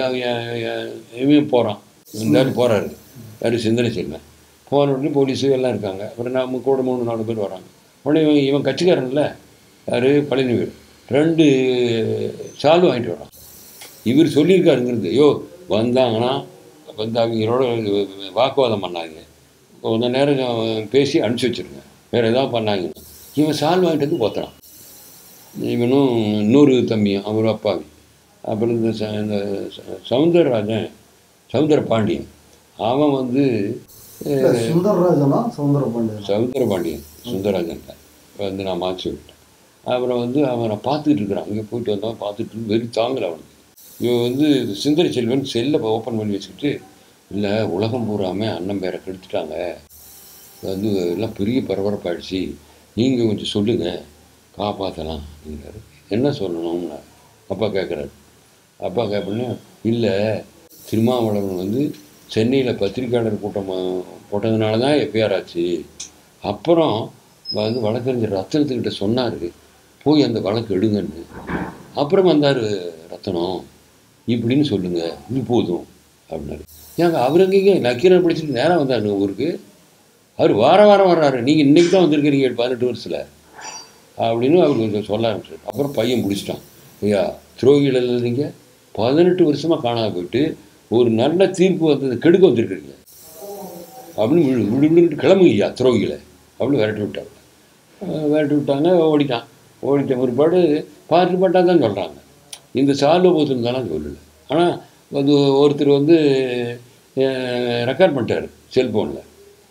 இவன் போகிறான், இருந்தாலும் போகிறாரு. யார்? சிந்தனை செல்வன். போன உடனே போலீஸு எல்லாம் இருக்காங்க. அப்புறம் நம்ம கூட மூணு நாலு பேர் வராங்க. உடனே இவன் இவன் கட்சிக்காரன்ல யார்? பழனிவேலு. ரெண்டு சால்வு வாங்கிட்டு வரான். இவர் சொல்லியிருக்காருங்கிறது, ஐயோ வந்தாங்கன்னா வந்து அவங்களோட வாக்குவாதம் பண்ணாங்க, கொஞ்ச நேரம் பேசி அனுப்பிச்சி வச்சுருங்க, வேறு எதாவது பண்ணாங்கன்னா. இவன் சால்வு வாங்கிட்டு வந்து போத்துறான். இவனும் இன்னொரு தம்பியும் அவர் அப்பாவி. அப்புறம் இந்த ச இந்த சவுந்தரராஜன், சவுந்தர பாண்டியன், அவன் வந்து சுந்தரராஜனா சவுந்தர பாண்டியன் சவுந்தர பாண்டியன் சுந்தரராஜன் வந்து நான் மாற்றி விட்டேன். அப்புறம் வந்து அவனை பார்த்துக்கிட்டு இருக்கிறான். இங்கே போயிட்டு வந்தவன் பார்த்துட்டு வெறி தாங்கலை அவனுக்கு. இவன் வந்து சிந்தனை செல்வன் செல்லை ஓப்பன் பண்ணி வச்சுக்கிட்டு, இல்லை உலகம் பூராமல் அண்ணன் பேரை கெடுத்துட்டாங்க, வந்து எல்லாம் பெரிய பரபரப்பாயிடுச்சு, நீங்கள் கொஞ்சம் சொல்லுங்கள், காப்பாற்றலாம் அப்படிங்கிறாரு. என்ன சொல்லணும்னா அப்பா கேட்குறாரு. அப்பா கேட்போன்னே, இல்லை திருமாவளவன் வந்து சென்னையில் பத்திரிக்கையாளர் கூட்டம் போட்டதுனால தான் எஃப்ஐஆர் ஆச்சு. அப்புறம் வந்து வழக்கறிஞர் ரத்தனத்துக்கிட்ட சொன்னார், போய் அந்த வழக்கு எடுங்கன்னு. அப்புறம் வந்தார் ரத்தனம், இப்படின்னு சொல்லுங்கள், இது போதும் அப்படின்னாரு. ஏங்க அவர் எங்கேங்க நக்கீரன் படிச்சுட்டு நேரம் வந்தார் ஊருக்கு? அவர் வார வாரம் வர்றாரு, நீங்கள் இன்றைக்கி தான் வந்திருக்கிறீங்க பதினெட்டு வருஷத்தில் அப்படின்னு அவர் கொஞ்சம் சொல்ல ஆரம்பிச்சார். அப்புறம் பையன் பிடிச்சிட்டான். ஐயா துரோகிகள் இல்லைங்க, பதினெட்டு வருஷமாக காணாத போயிட்டு ஒரு நல்ல தீர்ப்பு வந்தது கெடுக்க வந்திருக்கிறீங்க அப்படின்னு விழு விழு விழுந்துட்டு கிளம்புங்கய்யா துரோகிகளை அப்படின்னு விரட்டி விட்டாங்க. விரட்டி விட்டாங்க. ஓடிட்டான். ஓடிட்ட ஒருபாடு பாட்டு பாட்டாக தான் சொல்கிறாங்க. இந்த சால்வை போத்துருந்தாலும் சொல்லலை. ஆனால் அது ஒருத்தர் வந்து ரெக்கார்ட் பண்ணிட்டார் செல்ஃபோனில்.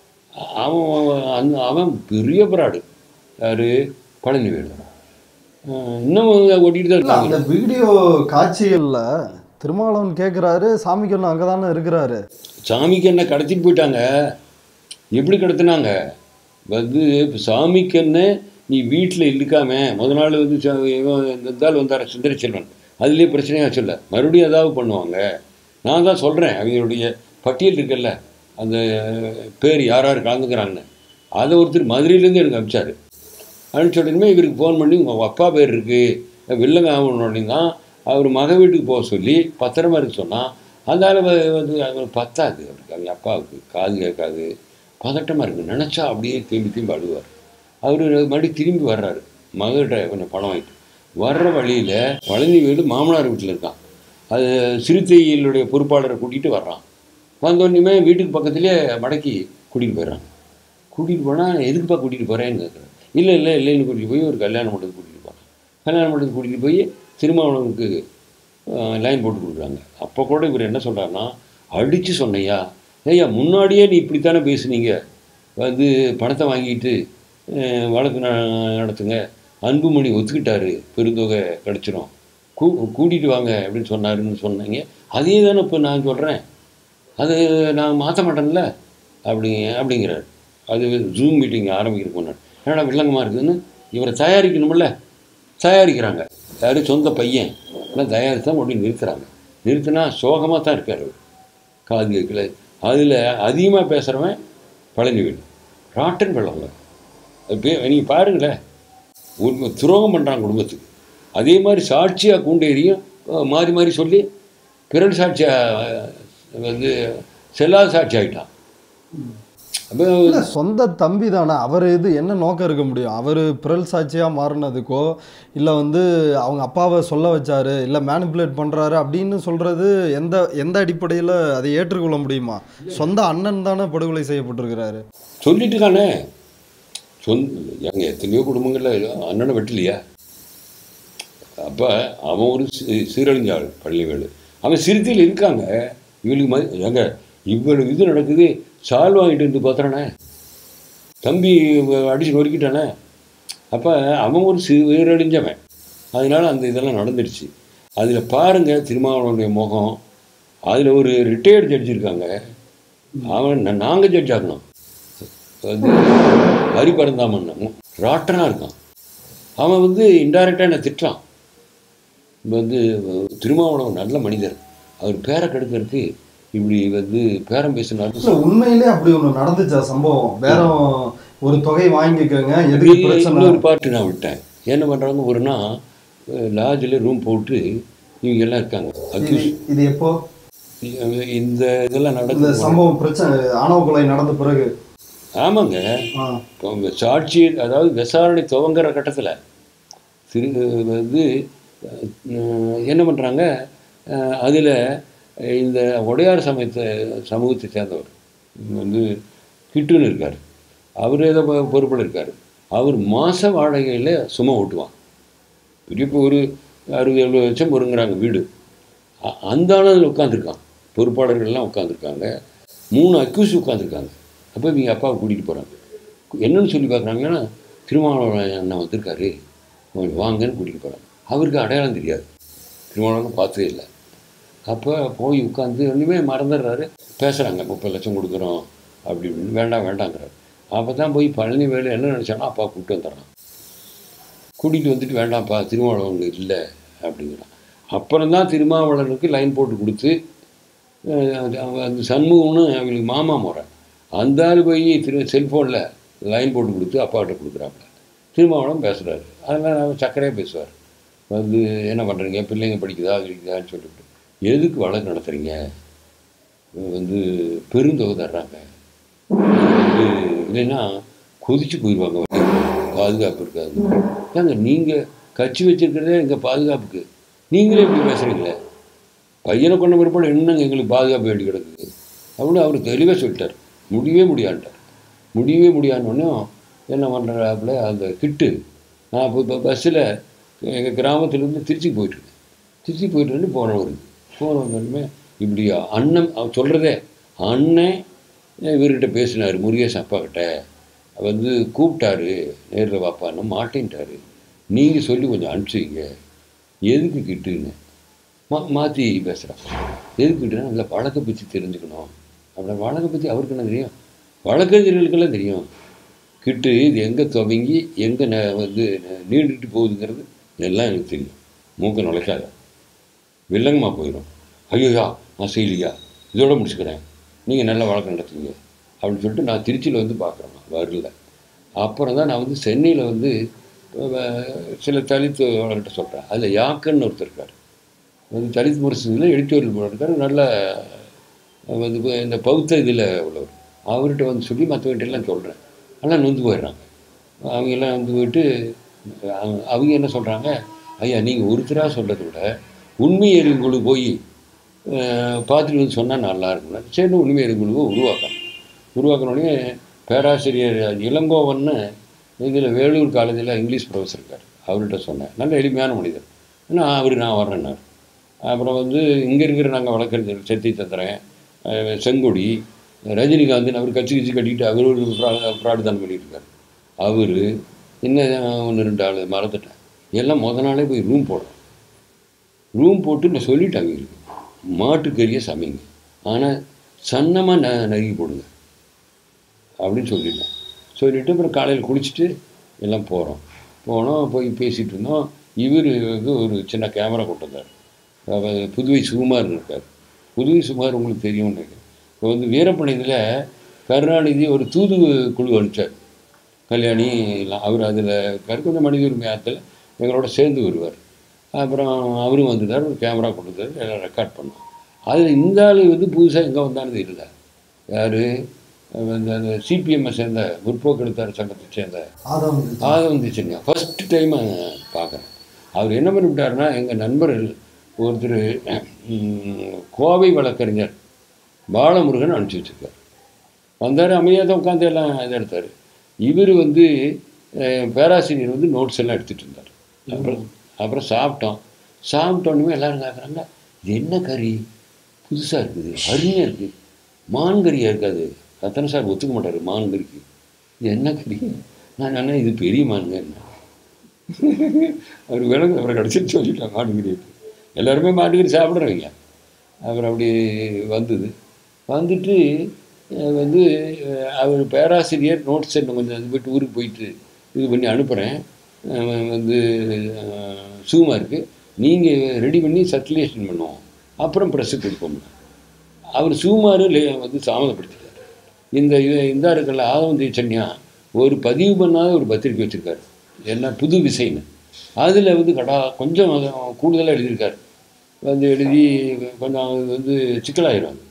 அவன் அந்த அவன் பெரிய பிராடு. யார்? பழனிவேலு. இன்னும் ஓட்டிகிட்டு தான் இருக்காங்க. அந்த வீடியோ காட்சிகளில் திருமாவளவன் கேட்குறாரு, சாமிக்கண்ணன் அங்கே தானே இருக்கிறாரு. சாமிக்கண்ணை கடத்திட்டு போயிட்டாங்க. எப்படி கடத்தினாங்க வந்து, சாமிக்கண்ணை நீ வீட்டில் இருக்காம முத நாள் வந்து இருந்தால் வந்தார் சுந்தர செல்வன், அதுலேயே பிரச்சனையாக சொல்ல மறுபடியும் ஏதாவது பண்ணுவாங்க. நான் தான் சொல்கிறேன், அவங்களுடைய பட்டியல் இருக்குல்ல, அந்த பேர் யார் யார் கலந்துக்கிறாங்கன்னு, அதை ஒருத்தர் மதுரையிலேருந்து எனக்கு அனுப்பிச்சார். அனுப்பிச்ச உடனே இவருக்கு ஃபோன் பண்ணி, உங்கள் அப்பா பேர் இருக்குது வில்லங்க ஆகணுன்னே தான் அவர் மக வீட்டுக்கு போக சொல்லி பத்திரமா இருக்க சொன்னால், அதனால் வந்து அவர் பத்தாது, அவருக்கு அவங்க அப்பாவுக்கு காது கேட்காது, பதட்டமாக இருக்குது. நினச்சா அப்படியே திரும்பி திரும்பி அழுவார். அவர் மறுபடியும் திரும்பி வர்றாரு, மகிட்ட கொஞ்சம் பணம் வாங்கிட்டு வர்ற வழியில் பழனிவேலு மாமனார் வீட்டில் இருக்கான். அது சிறுத்தையிலுடைய பொறுப்பாளரை கூட்டிகிட்டு வர்றான். வந்தோடனே வீட்டுக்கு பக்கத்துலேயே மடக்கி கூட்டிகிட்டு போயிடுறான். கூட்டிகிட்டு போனால் எதுக்குப்பா கூட்டிகிட்டு போகிறேன்னு கேட்குறேன். இல்லை இல்லை இல்லைன்னு கூட்டிகிட்டு போய் ஒரு கல்யாணம் மண்டபத்துக்கு கூட்டிகிட்டு போகிறான். கல்யாணம் மண்டபத்துக்கு கூட்டிகிட்டு போய் திருமணத்துக்கு லைன் போட்டு கொடுக்குறாங்க. அப்போ கூட இவர் என்ன சொல்கிறாருன்னா, அடித்து சொன்னையா, ஐயா முன்னாடியே நீ இப்படித்தானே பேசுனீங்க, வந்து பணத்தை வாங்கிட்டு வழக்கு நடத்துங்க, அன்புமணி ஒத்துக்கிட்டாரு, பெருந்தொகை கிடச்சிரும், கூ கூட்டிகிட்டு வாங்க அப்படின்னு சொன்னாருன்னு சொன்னீங்க, அதே தானே இப்போ நான் சொல்கிறேன், அது நான் மாற்ற மாட்டேன்ல அப்படி அப்படிங்கிறார். அது ஜூம் மீட்டிங் ஆரம்பிக்கிறதுக்கு முன்னாடி என்னடா வில்லங்கமாக இருக்குதுன்னு இவரை தயாரிக்கணுமில்ல, தயாரிக்கிறாங்க. யார் சொந்த பையன் எல்லாம் தயாரித்து தான் கொண்டு நிறுத்துகிறாங்க. நிறுத்தினா சோகமாக தான் இருக்கார் அவர், காது கேட்கல. அதில் அதிகமாக பேசுகிறவன் பழனிவேல், ராட்டன் வெள்ளவங்க. அது பே நீங்கள் பாருங்களேன், ஒரு துரோகம் பண்ணுறாங்க குடும்பத்துக்கு. அதே மாதிரி சாட்சியாக கூண்டேறியும் மாறி மாறி சொல்லி பிறல் சாட்சியாக வந்து செல்லாத சாட்சி ஆகிட்டான். அப்போ சொந்த தம்பி தானே, அவர் இது என்ன நோக்கம் இருக்க முடியும்? அவர் பிறல் சாட்சியாக மாறினதுக்கோ இல்லை வந்து அவங்க அப்பாவை சொல்ல வச்சாரு இல்லை மேனிப்புலேட் பண்ணுறாரு அப்படின்னு சொல்கிறது எந்த எந்த அடிப்படையில் அதை ஏற்றுக்கொள்ள முடியுமா? சொந்த அண்ணன் தானே படுகொலை செய்யப்பட்டிருக்கிறாரு. சொல்லிட்டு தானே சொந்த எங்கள் எத்தனையோ குடும்பங்களில் அண்ணனை வெட்டலையா? அப்போ அவன் ஒரு சீரழிஞ்சாள் பழனிவேலு. அவன் சிறுத்தையில் இருக்காங்க. இவளுக்கு ம எங்க இவ்வளவு இது நடக்குது, சால் வாங்கிட்டு வந்து பார்த்துறானே, தம்பி அடிச்சு நொறுக்கிட்டானே. அப்போ அவன் ஒரு சீரழிஞ்சவன். அதனால அந்த இதெல்லாம் நடந்துடுச்சு. அதில் பாருங்கள் திருமாவளவனுடைய முகம். அதில் ஒரு ரிட்டையர்டு ஜட்ஜி இருக்காங்க, அவன் நாங்கள் ஜட்ஜ் ஆகணும், வந்து ஹரிபரந்தாமன் ராட்டனாக இருக்கான். அவன் வந்து இன்டைரக்டாக என்னை திட்டுறான். வந்து திருமாவளவன் நல்ல மனிதர், அவர் பேரை கெடுக்கிறதுக்கு இப்படி வந்து பேரம் பேசினாரு. உண்மையிலே அப்படி ஒன்று நடந்துச்சா சம்பவம்? பேரம் ஒரு தொகை வாங்கிக்கோங்க, இன்னொரு பாட்டு நான் விட்டேன். என்ன பண்ணுறாங்க, ஒரு நாள் லாட்ஜில் ரூம் போட்டு இவங்க எல்லாம் இருக்காங்க. அக்யூஸ் இது எப்போ இந்த இதெல்லாம் நடந்த சம்பவம், பிரச்சனை ஆணவ கொலை நடந்த பிறகு? ஆமாங்க. சாட்சி அதாவது விசாரணை துவங்குற கட்டத்தில் திரு வந்து என்ன பண்ணுறாங்க, அதில் இந்த உடையார் சமயத்தை சமூகத்தை சேர்ந்தவர் வந்து கிட்டுன்னு இருக்கார், அவர் ஏதோ பொறுப்பில் இருக்கார். அவர் மாத வாடகையில் சும்மா ஓட்டுவான். பெரிய ஒரு அறுபது எழுபது லட்சம் பொறுங்கிறாங்க வீடு. அந்த ஆள் அதில் உட்காந்துருக்கான், பொறுப்பாளர்கள்லாம் உட்காந்துருக்காங்க, மூணு அக்யூஸ் உட்காந்துருக்காங்க. அப்போ இவங்க அப்பாவை கூட்டிகிட்டு போகிறாங்க. என்னென்னு சொல்லி பார்க்குறாங்கன்னா, திருமாவளவன் அண்ணன் வந்திருக்காரு, வாங்கன்னு கூட்டிகிட்டு போகிறாங்க. அவருக்கு அடையாளம் தெரியாது, திருமாவளவன் பார்த்ததே இல்லை. அப்போ போய் உட்காந்து ஒன்றுமே மறந்துடுறாரு. பேசுகிறாங்க, முப்பது லட்சம் கொடுக்குறோம் அப்படி இப்படின்னு. வேண்டாம் வேண்டாங்கிறார். அப்போ தான் போய் பழனிவேலு என்ன நினச்சானா, அப்பா கூப்பிட்டு வந்துடுறான். கூட்டிகிட்டு வந்துட்டு வேண்டாம்ப்பா திருமாவளவன் இல்லை அப்படிங்கிறான். அப்புறம் தான் திருமாவளவனுக்கு லைன் போட்டு கொடுத்து அந்த சண்முகம்னு அவங்களுக்கு மாமா முறை, அந்த ஆள் போய் திரு செல்ஃபோனில் லைன் போட்டு கொடுத்து அப்பாக்கிட்ட கொடுக்குறாப்புல. திருமாவளவன் பேசுகிறாரு. அதெல்லாம் அவன் சக்கரையாக பேசுவார். வந்து என்ன பண்ணுறீங்க, பிள்ளைங்க படிக்குதா கிடைக்குதான்னு சொல்லிவிட்டு, எதுக்கு வழக்கு நடத்துகிறீங்க, வந்து பெருந்தொகை தர்றாங்க, வந்து இல்லைன்னா கொதிச்சு போயிடுவாங்க, பாதுகாப்பு இருக்காது. ஏங்க நீங்கள் கட்சி வச்சுருக்கிறதே எங்கள் பாதுகாப்புக்கு, நீங்களே இப்படி பேசுகிறீங்களே, பையனை கொண்ட பிற்பாடு என்னங்க எங்களுக்கு பாதுகாப்பு வேண்டி கிடக்குது அப்படின்னு அவர் தெளிவாக சொல்லிட்டார். முடியவே முடியான்ட்டார். முடியவே முடியாதோடனே என்ன பண்ணுறாப்புல, அந்த கிட்டு நான் இப்போ இப்போ பஸ்ஸில் எங்கள் கிராமத்துலேருந்து திருச்சிக்கு போயிட்டுருக்கேன். திருச்சி போயிட்டு போனவர் போன வந்தோடனே இப்படி அண்ணன் அவர் சொல்கிறதே, அண்ணன் இவர்கிட்ட பேசினார், முருகேசன் அப்பா கிட்ட வந்து கூப்பிட்டாரு, நேரில் வாப்பான்னு மாட்டேன்ட்டார், நீங்கள் சொல்லி கொஞ்சம் அனுப்பிச்சிங்க, எதுக்கு கிட்டுன்னு மா மாற்றி பேசுகிறான். எதுக்கு கிட்டுன்னா இல்லை வழக்கை பற்றி தெரிஞ்சுக்கணும். அப்படி வழக்கை பற்றி அவருக்கு என்ன தெரியும், வழக்கறிஞர்களுக்கெல்லாம் தெரியும். கிட்டு இது எங்கே துவங்கி எங்கே ந வந்து நீண்டுட்டு போகுதுங்கிறது எல்லாம் எனக்கு தெரியும். மூக்க நுழைக்காத, வில்லங்கமாக போயிடும். ஐயோயா நான் செய்யலையா, இதோட முடிச்சுக்கிறேன், நீங்கள் நல்ல வழக்கம் நடத்துவீங்க அப்படின்னு சொல்லிட்டு நான் திருச்சியில் வந்து பார்க்குறேன். வரல. அப்புறம் தான் நான் வந்து சென்னையில் வந்து சில தலித் வழக்கிட்ட சொல்கிறேன். அதில் யாக்கன்னு ஒருத்தர் இருக்கார், வந்து தலித் முரசில் எடிட்டோரியல் போர்டு இருக்கார், நல்ல வந்து இந்த பௌத்த இதில் உள்ளவர். அவர்கிட்ட வந்து சொல்லி மற்றவர்கிட்டெல்லாம் சொல்கிறேன். ஆனால் நொந்து போயிடுறாங்க. அவங்கெல்லாம் வந்து போயிட்டு அவங்க என்ன சொல்கிறாங்க, ஐயா நீங்கள் ஒருத்தராக சொல்கிறத விட உண்மை எரிங்குழு போய் பார்த்துட்டு வந்து சொன்னால் நல்லா இருக்கும்னா சரி உண்மை எரிங்குழுவை உருவாக்கணும். உருவாக்கணுன்னே பேராசிரியர் இளங்கோவன்னு இதில் வேலூர் காலேஜில் இங்கிலீஷ் ப்ரொஃபஸர் இருக்கார், அவர்கிட்ட சொன்னேன். நல்ல எளிமையான மனிதர். ஏன்னா அவர் நான் வர்றேன்னார். அப்புறம் வந்து இங்கே இருக்கிற நாங்கள் வழக்கறிஞர் செத்தி தந்துறேன், செங்கொடி, ரஜினிகாந்த் அவர் கட்சி கட்சி கட்டிக்கிட்டு அவர் ஒரு ஃப்ராடு தான் பண்ணிட்டு இருக்கார். அவர் இன்னும் ஒன்று ரெண்டு ஆள் மறந்துட்டேன். எல்லாம் முத நாளே போய் ரூம் போடுறோம். ரூம் போட்டு நான் சொல்லிட்டாங்க, இருக்கு மாட்டுக்கறியை சமைங்க, ஆனால் சன்னமாக ந நறுக்கி போடுங்க அப்படின்னு சொல்லிட்டேன். சொல்லிவிட்டு அப்புறம் காலையில் குளிச்சுட்டு எல்லாம் போகிறோம். போனோம், போய் பேசிகிட்டு இருந்தோம். இவர் வந்து ஒரு சின்ன கேமரா கொண்டு வந்தார். புதுவை சுகுமார் இருக்கார். புதுவை சுகுமார் உங்களுக்கு தெரியும்னு நினைக்கிறேன். இப்போ வந்து வீரப்பணியில் கருணாநிதி ஒரு தூது குழு அனுப்பிச்சார், கல்யாணி எல்லாம். அவர் அதில் இருக்கார், கொஞ்சம் மனித உரிமை ஆற்றல் எங்களோட சேர்ந்து வருவார். அப்புறம் அவரும் வந்துட்டார், ஒரு கேமரா கொண்டு வந்தார், எல்லாம் ரெக்கார்ட் பண்ணோம். அதில் இந்த ஆள் வந்து புதுசாக எங்கே வந்தானது இல்லை. யார் அந்த அந்த சிபிஎம்மை சேர்ந்த முற்போக்கு எழுத்தாளர் சங்கத்தை சேர்ந்த ஆதவந்தி சென்னியா ஃபஸ்ட்டு டைம் பார்க்குறேன். அவர் என்ன பண்ணிவிட்டாருன்னா, எங்கள் நண்பர்கள் ஒருத்தர் கோவை வழக்கறிஞர் பாலமுருகன் அனுப்பிச்சி வச்சுருக்கார். வந்தார், அமைதியாக தான் உட்காந்து எல்லாம் இதை எடுத்தார். இவர் வந்து பேராசிரியர் வந்து நோட்ஸ் எல்லாம் எடுத்துகிட்டு இருந்தார். அப்புறம் அப்புறம் சாப்பிட்டோம். சாப்பிட்டோன்னுமே எல்லோரும் கேட்குறாங்க, இது என்ன கறி புதுசாக இருக்குது, அருமையாக இருக்குது, மான் கறியாக இருக்காது. ரத்தன சார் ஒத்துக்க மாட்டார் மான் கறிக்கு. இது என்ன கறி? நான் என்ன இது பெரிய மானுங்க என்ன அவர் விலங்கு அவரை கடைசின்னு சொல்லிட்டாங்க மாட்டுக்கறி. எல்லாருமே மாட்டுக்கறி சாப்பிட்றவங்க. அப்புறம் அப்படி வந்தது. வந்துட்டு வந்து அவர் பேராசிரியர் நோட்ஸ் என்ன கொஞ்சம் இது போய்ட்டு ஊருக்கு போயிட்டு இது பண்ணி அனுப்புகிறேன் வந்து சுகுமாருக்கு, நீங்கள் ரெடி பண்ணி சர்க்குலேஷன் பண்ணுவோம், அப்புறம் ப்ரெஸ்ஸுக்கு கொடுப்போம்ல. அவர் சுகுமார் வந்து தாமதப்படுத்திட்டார். இந்த இது இந்த இருக்கல ஆதவந்தி சென்னியா ஒரு பதிவு பண்ணாத ஒரு பத்திரிக்கை வச்சுருக்காரு, என்ன புது விசைன்னு. அதில் வந்து கடா கொஞ்சம் கூடுதலாக எழுதியிருக்காரு. வந்து எழுதி கொஞ்சம் வந்து சிக்கலாயிரும்.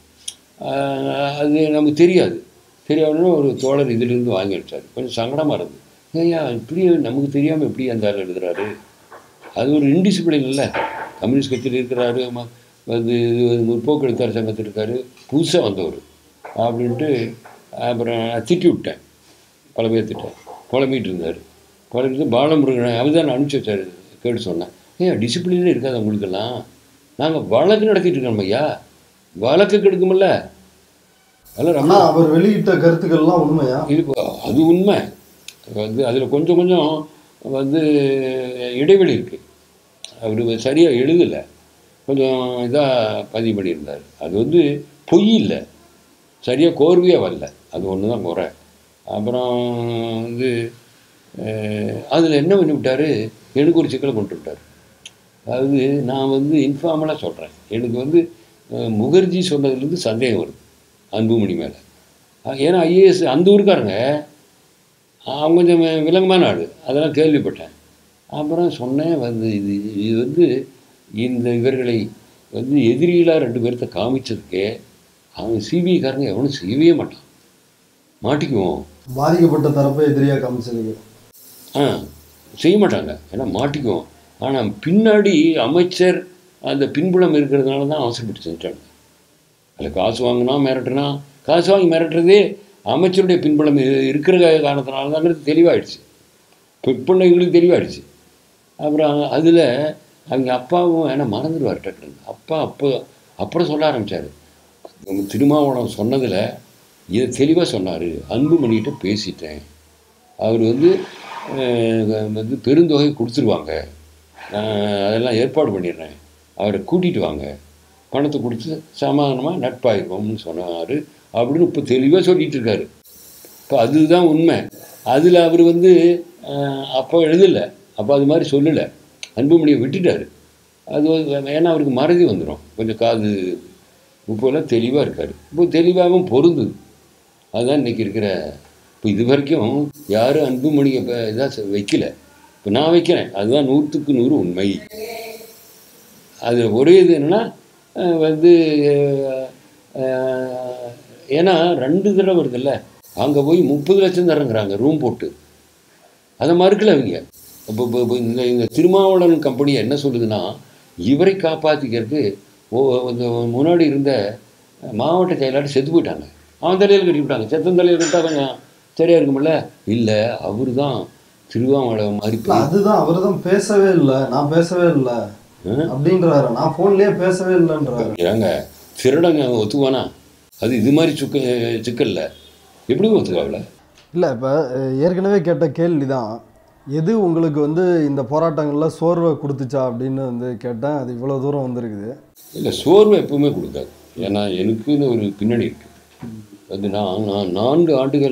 அது நமக்கு தெரியாது. தெரியாதுன்னா ஒரு தோழர் இதிலிருந்து வாங்கி வச்சார். கொஞ்சம் சங்கடமாக இருந்தது. ஐயா இப்படி நமக்கு தெரியாமல் எப்படி அந்த ஆள் எழுதுறாரு? அது ஒரு இன்டிசிப்ளின் இல்லை. கம்யூனிஸ்ட் கட்சியில் இருக்கிறாரு, வந்து முற்போக்கு எழுத்தாளர் சங்கத்தில் இருக்கார், புதுசாக வந்தவர் அப்படின்ட்டு. அப்புறம் திட்டி விட்டேன், பல பேர் திட்டேன். குழம்பிகிட்டு இருந்தார். குழம்பிட்டு பாலமுருகன் அவர் தான் அனுப்பிச்சி வச்சார். கேட்டு சொன்னேன், ஏன் டிசிப்ளினே இருக்காது உங்களுக்கெல்லாம்? நாங்கள் வழக்கு நடத்திட்டு இருக்கோம் ஐயா, வழக்கு கெடுக்குமில்ல. அதெல்லாம் ரொம்ப அவர் வெளியிட்ட கருத்துக்கள்லாம் உண்மையா? இது அது உண்மை. வந்து அதில் கொஞ்சம் கொஞ்சம் வந்து இடைவெளி இருக்குது. அவர் சரியாக எழுதலை, கொஞ்சம் இதாக பதிவு பண்ணியிருந்தார். அது வந்து பொய் இல்லை, சரியாக கோர்வையாக வரல. அது ஒன்று தான் குறை. அப்புறம் வந்து அதில் என்ன பண்ணி விட்டார், எனக்கு ஒரு சிக்கலை கொண்டு விட்டார். அதாவது நான் வந்து இன்ஃபார்மலாக சொல்கிறேன், எனக்கு வந்து முகர்ஜி சொன்னதுலேருந்து சந்தேகம் வருது அன்புமணி மேலே. ஏன்னா ஐஏஎஸ் அந்த ஊருக்காரங்க அவங்க கொஞ்சம் விலங்கமான ஆள், அதெல்லாம் கேள்விப்பட்டேன். அப்புறம் சொன்னேன் வந்து இது இது வந்து இந்த இவர்களை வந்து எதிரிகளாக ரெண்டு பேர்த்த காமிச்சதுக்கே அவன் சிபிஐக்காரங்க எவனும் செய்யவே மாட்டான், மாட்டிக்குவோம். பாதிக்கப்பட்ட தரப்பை எதிரியாக காமிச்சதுக்கு ஆ செய்ய மாட்டாங்க, ஏன்னா மாட்டிக்குவோம். ஆனால் பின்னாடி அமைச்சர் அந்த பின்புலம் இருக்கிறதுனால தான் அவசரப்பட்டு செஞ்சாங்க. அதில் காசு வாங்கினா மிரட்டுனா, காசு வாங்கி மிரட்டுறதே அமைச்சருடைய பின்புலம் இருக்கிற காரணத்தினால தாங்கிறது தெளிவாகிடுச்சு, பிற்பண்டைகளுக்கு தெளிவாகிடுச்சு. அப்புறம் அதில் அவங்க அப்பாவும் ஏன்னா மறந்துடுவார் டக்குன்னு. அப்பா அப்போ அப்புறம் சொல்ல ஆரம்பித்தார். திருமாவளவன் சொன்னதில் இதை தெளிவாக சொன்னார், அன்புமணிகிட்ட பேசிட்டேன், அவர் வந்து வந்து பெருந்தொகை கொடுத்துருவாங்க, அதெல்லாம் ஏற்பாடு பண்ணிடுறேன், அவரை கூட்டிகிட்டு வாங்க, பணத்தை கொடுத்து சமாதானமாக நட்பாயிருவோம்னு சொன்னார் அப்படின்னு இப்போ தெளிவாக சொல்லிகிட்டு இருக்காரு. இப்போ அதுதான் உண்மை. அதில் அவர் வந்து அப்போ எழுதலை, அப்போ அது மாதிரி சொல்லலை, அன்புமணியை விட்டுட்டார். அது ஏன்னா அவருக்கு மறதி வந்துடும், கொஞ்சம் காது இப்போலாம் தெளிவாக இருக்கார். இப்போ தெளிவாகவும் பொருந்துது. அதுதான் இன்றைக்கி இருக்கிற. இப்போ இது வரைக்கும் யாரும் அன்புமணியை இப்போ இதாக வைக்கல, இப்போ நான் வைக்கிறேன். அதுதான் நூற்றுக்கு நூறு உண்மை. அதில் ஒரே இது என்னென்னா வந்து ஏன்னா ரெண்டு தடவை வருதுல்ல, அங்கே போய் முப்பது லட்சம் தரங்கிறாங்க ரூம் போட்டு, அதை மறுக்கல அவங்க. இப்போ இப்போ இந்த இந்த திருமாவளவன் கம்பெனி என்ன சொல்லுதுன்னா, இவரை காப்பாற்றிக்கிறது ஓ முன்னாடி இருந்த மாவட்ட செயலாளர் செத்து போயிட்டாங்க. அவன் தலையில் கட்டி விட்டாங்க. செத்தன் தலையில் கட்டா கொஞ்சம் சரியாக இருக்குமில்ல. இல்லை, அவர் தான் திருவாமலை மாதிரி. அதுதான் அவர் தான் பேசவே இல்லை, நான் பேசவே இல்லை அப்படின்றாரு. நான் ஃபோன்லேயே பேசவே இல்லைன்றாரு. ஏங்க திருடங்க ஒத்துவானா? அது இது மாதிரி சுக்க சிக்கல்ல எப்படி ஒத்துக்காவில்? இல்லை, இப்போ ஏற்கனவே கேட்ட கேள்வி தான், எது உங்களுக்கு வந்து இந்த போராட்டங்களில் சோர்வை கொடுத்துச்சா அப்படின்னு வந்து கேட்டேன். அது இவ்வளோ தூரம் வந்திருக்குது. இல்லை, சோர்வை எப்பவுமே கொடுக்காது. ஏன்னா எனக்குன்னு ஒரு பின்னணி இருக்குது. வந்து நான் நான் நான்கு ஆண்டுகள்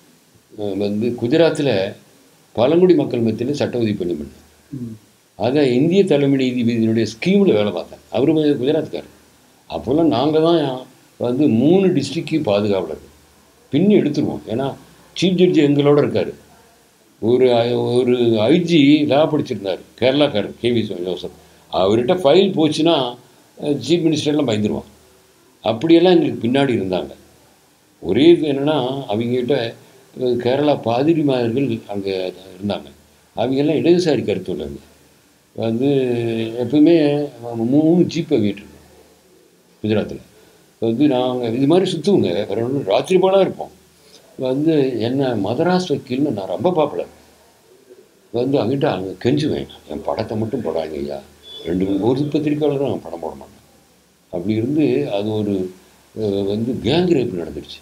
வந்து குஜராத்தில் பழங்குடி மக்கள் மத்தியில் சட்ட உதவி பண்ணி பண்ணேன். அதை இந்திய தலைமை நீதிபதியினுடைய ஸ்கீமில் வேலை பார்த்தேன். அவரு குஜராத்துக்கார். அப்போல்லாம் நாங்கள் தான் வந்து மூணு டிஸ்ட்ரிக்ட்க்கு பாதுகாவலர் பின்னி எடுத்துருவோம். ஏன்னா சீஃப் ஜட்ஜி எங்களோட இருக்கார். ஒரு ஒரு ஐஜி லா படிச்சிருந்தார், கேரளாக்காரர் கே வி ஜோசப். அவர்கிட்ட ஃபைல் போச்சுன்னா சீஃப் மினிஸ்டர்லாம் பயந்துருவான். அப்படியெல்லாம் எங்களுக்கு பின்னாடி இருந்தாங்க. ஒரே இது என்னென்னா, அவங்ககிட்ட கேரளா பாதிரிமார்கள் அங்கே இருந்தாங்க. அவங்கெல்லாம் இடதுசாரி கருத்து உள்ளவங்க. வந்து எப்பவுமே மூணு ஜீப்பை வீட்டுருக்கோம் குஜராத்தில். வந்து நாங்கள் இது மாதிரி சுற்றுவோங்க. வேறு ஒன்று ராத்திரி போலாக இருப்போம். வந்து என்ன மதராஸ் வக்கீல்னு நான் ரொம்ப பாப்புலர். வந்து அங்கிட்ட அங்கே கெஞ்சுவேன், என் படத்தை மட்டும் போடாங்க ஐயா. ரெண்டு மூணு ஒரு பத்திரிக்கையாளரும் நான் படம் போட மாட்டேன். அப்படி இருந்து அது ஒரு வந்து கேங் ரேப் நடந்துடுச்சு.